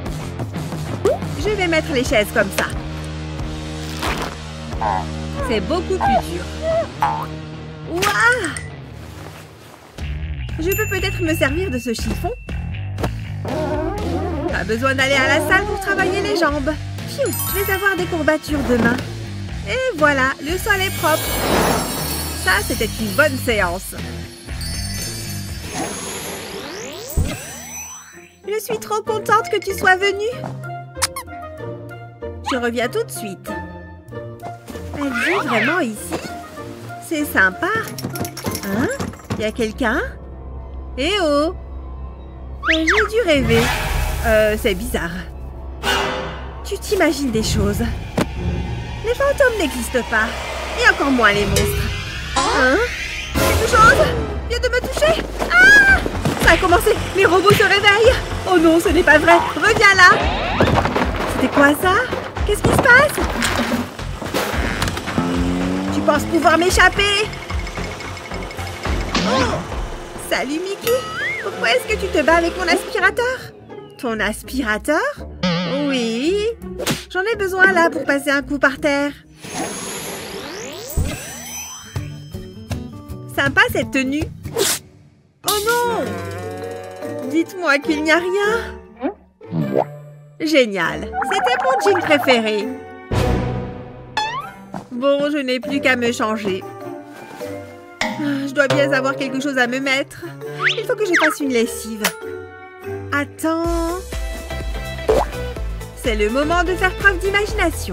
Je vais mettre les chaises comme ça. C'est beaucoup plus dur. Ouah! Je peux peut-être me servir de ce chiffon. Pas besoin d'aller à la salle pour travailler les jambes. Pfiou, je vais avoir des courbatures demain. Et voilà, le sol est propre. Ça, c'était une bonne séance. Je suis trop contente que tu sois venue. Je reviens tout de suite. Elle vit vraiment ici? C'est sympa. Hein? Y a quelqu'un? Eh oh! J'ai dû rêver. Euh, c'est bizarre. Tu t'imagines des choses. Les fantômes n'existent pas. Et encore moins les monstres. Hein? Quelque chose vient de me toucher. Ah! Ça a commencé. Les robots se réveillent. Oh non, ce n'est pas vrai. Reviens là. C'était quoi ça? Qu'est-ce qui se passe? Tu penses pouvoir m'échapper? Oh! Salut Mickey. Pourquoi est-ce que tu te bats avec mon aspirateur? Ton aspirateur? Oui. J'en ai besoin là pour passer un coup par terre. Sympa cette tenue. Oh non! Dites-moi qu'il n'y a rien. Génial. C'était mon jean préféré. Bon, je n'ai plus qu'à me changer. Je dois bien avoir quelque chose à me mettre. Il faut que je fasse une lessive. Attends. C'est le moment de faire preuve d'imagination.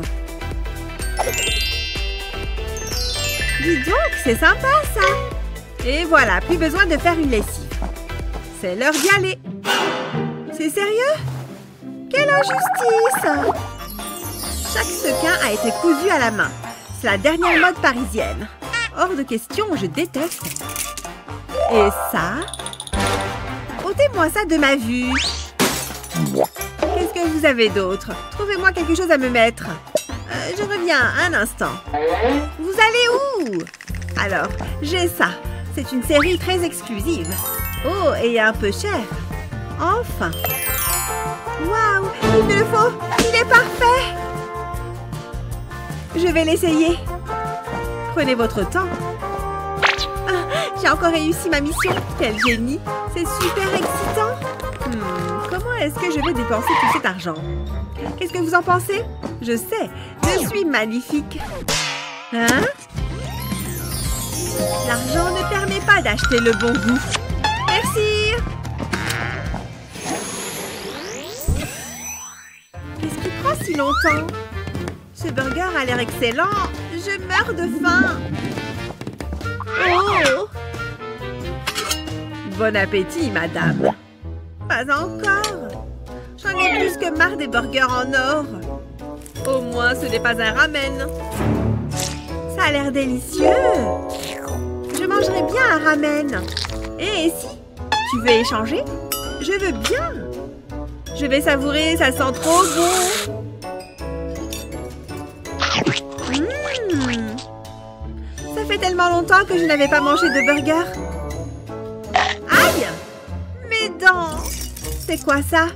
Dis donc, c'est sympa ça. Et voilà, plus besoin de faire une lessive. C'est l'heure d'y aller. C'est sérieux? Quelle injustice! Chaque sequin a été cousu à la main. C'est la dernière mode parisienne. Hors de question, je déteste. Et ça? Ôtez-moi ça de ma vue. Qu'est-ce que vous avez d'autre? Trouvez-moi quelque chose à me mettre. Euh, je reviens un instant. Vous allez où? Alors, j'ai ça. C'est une série très exclusive. Oh, et un peu cher. Enfin. Waouh, il me le faut. Il est parfait. Je vais l'essayer. Prenez votre temps. Ah, j'ai encore réussi ma mission. Quel génie. C'est super excitant. Hmm, comment est-ce que je vais dépenser tout cet argent? Qu'est-ce que vous en pensez? Je sais, je suis magnifique. Hein? L'argent ne permet pas d'acheter le bon goût. Merci. Qu'est-ce qui prend si longtemps? Ce burger a l'air excellent. Je meurs de faim. Oh! Bon appétit, madame. Pas encore. J'en ai plus que marre des burgers en or. Au moins, ce n'est pas un ramen. Ça a l'air délicieux. Je mangerais bien un ramen. Et si tu veux échanger? Je veux bien. Je vais savourer, ça sent trop bon. Mmh. Ça fait tellement longtemps que je n'avais pas mangé de burger. Aïe! Mes dents! C'est quoi ça?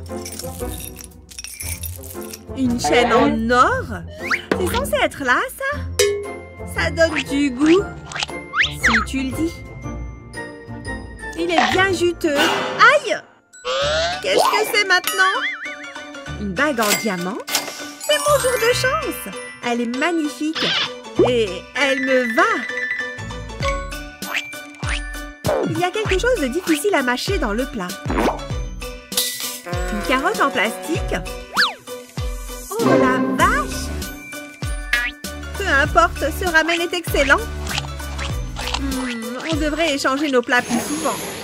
Une chaîne en or? C'est censé être là, ça? Ça donne du goût. Si tu le dis. Il est bien juteux. Aïe! Qu'est-ce que c'est maintenant? Une bague en diamant? C'est mon jour de chance! Elle est magnifique. Et elle me va. Il y a quelque chose de difficile à mâcher dans le plat. Une carotte en plastique. Oh la vache! Peu importe, ce ramen est excellent. Hmm, on devrait échanger nos plats plus souvent.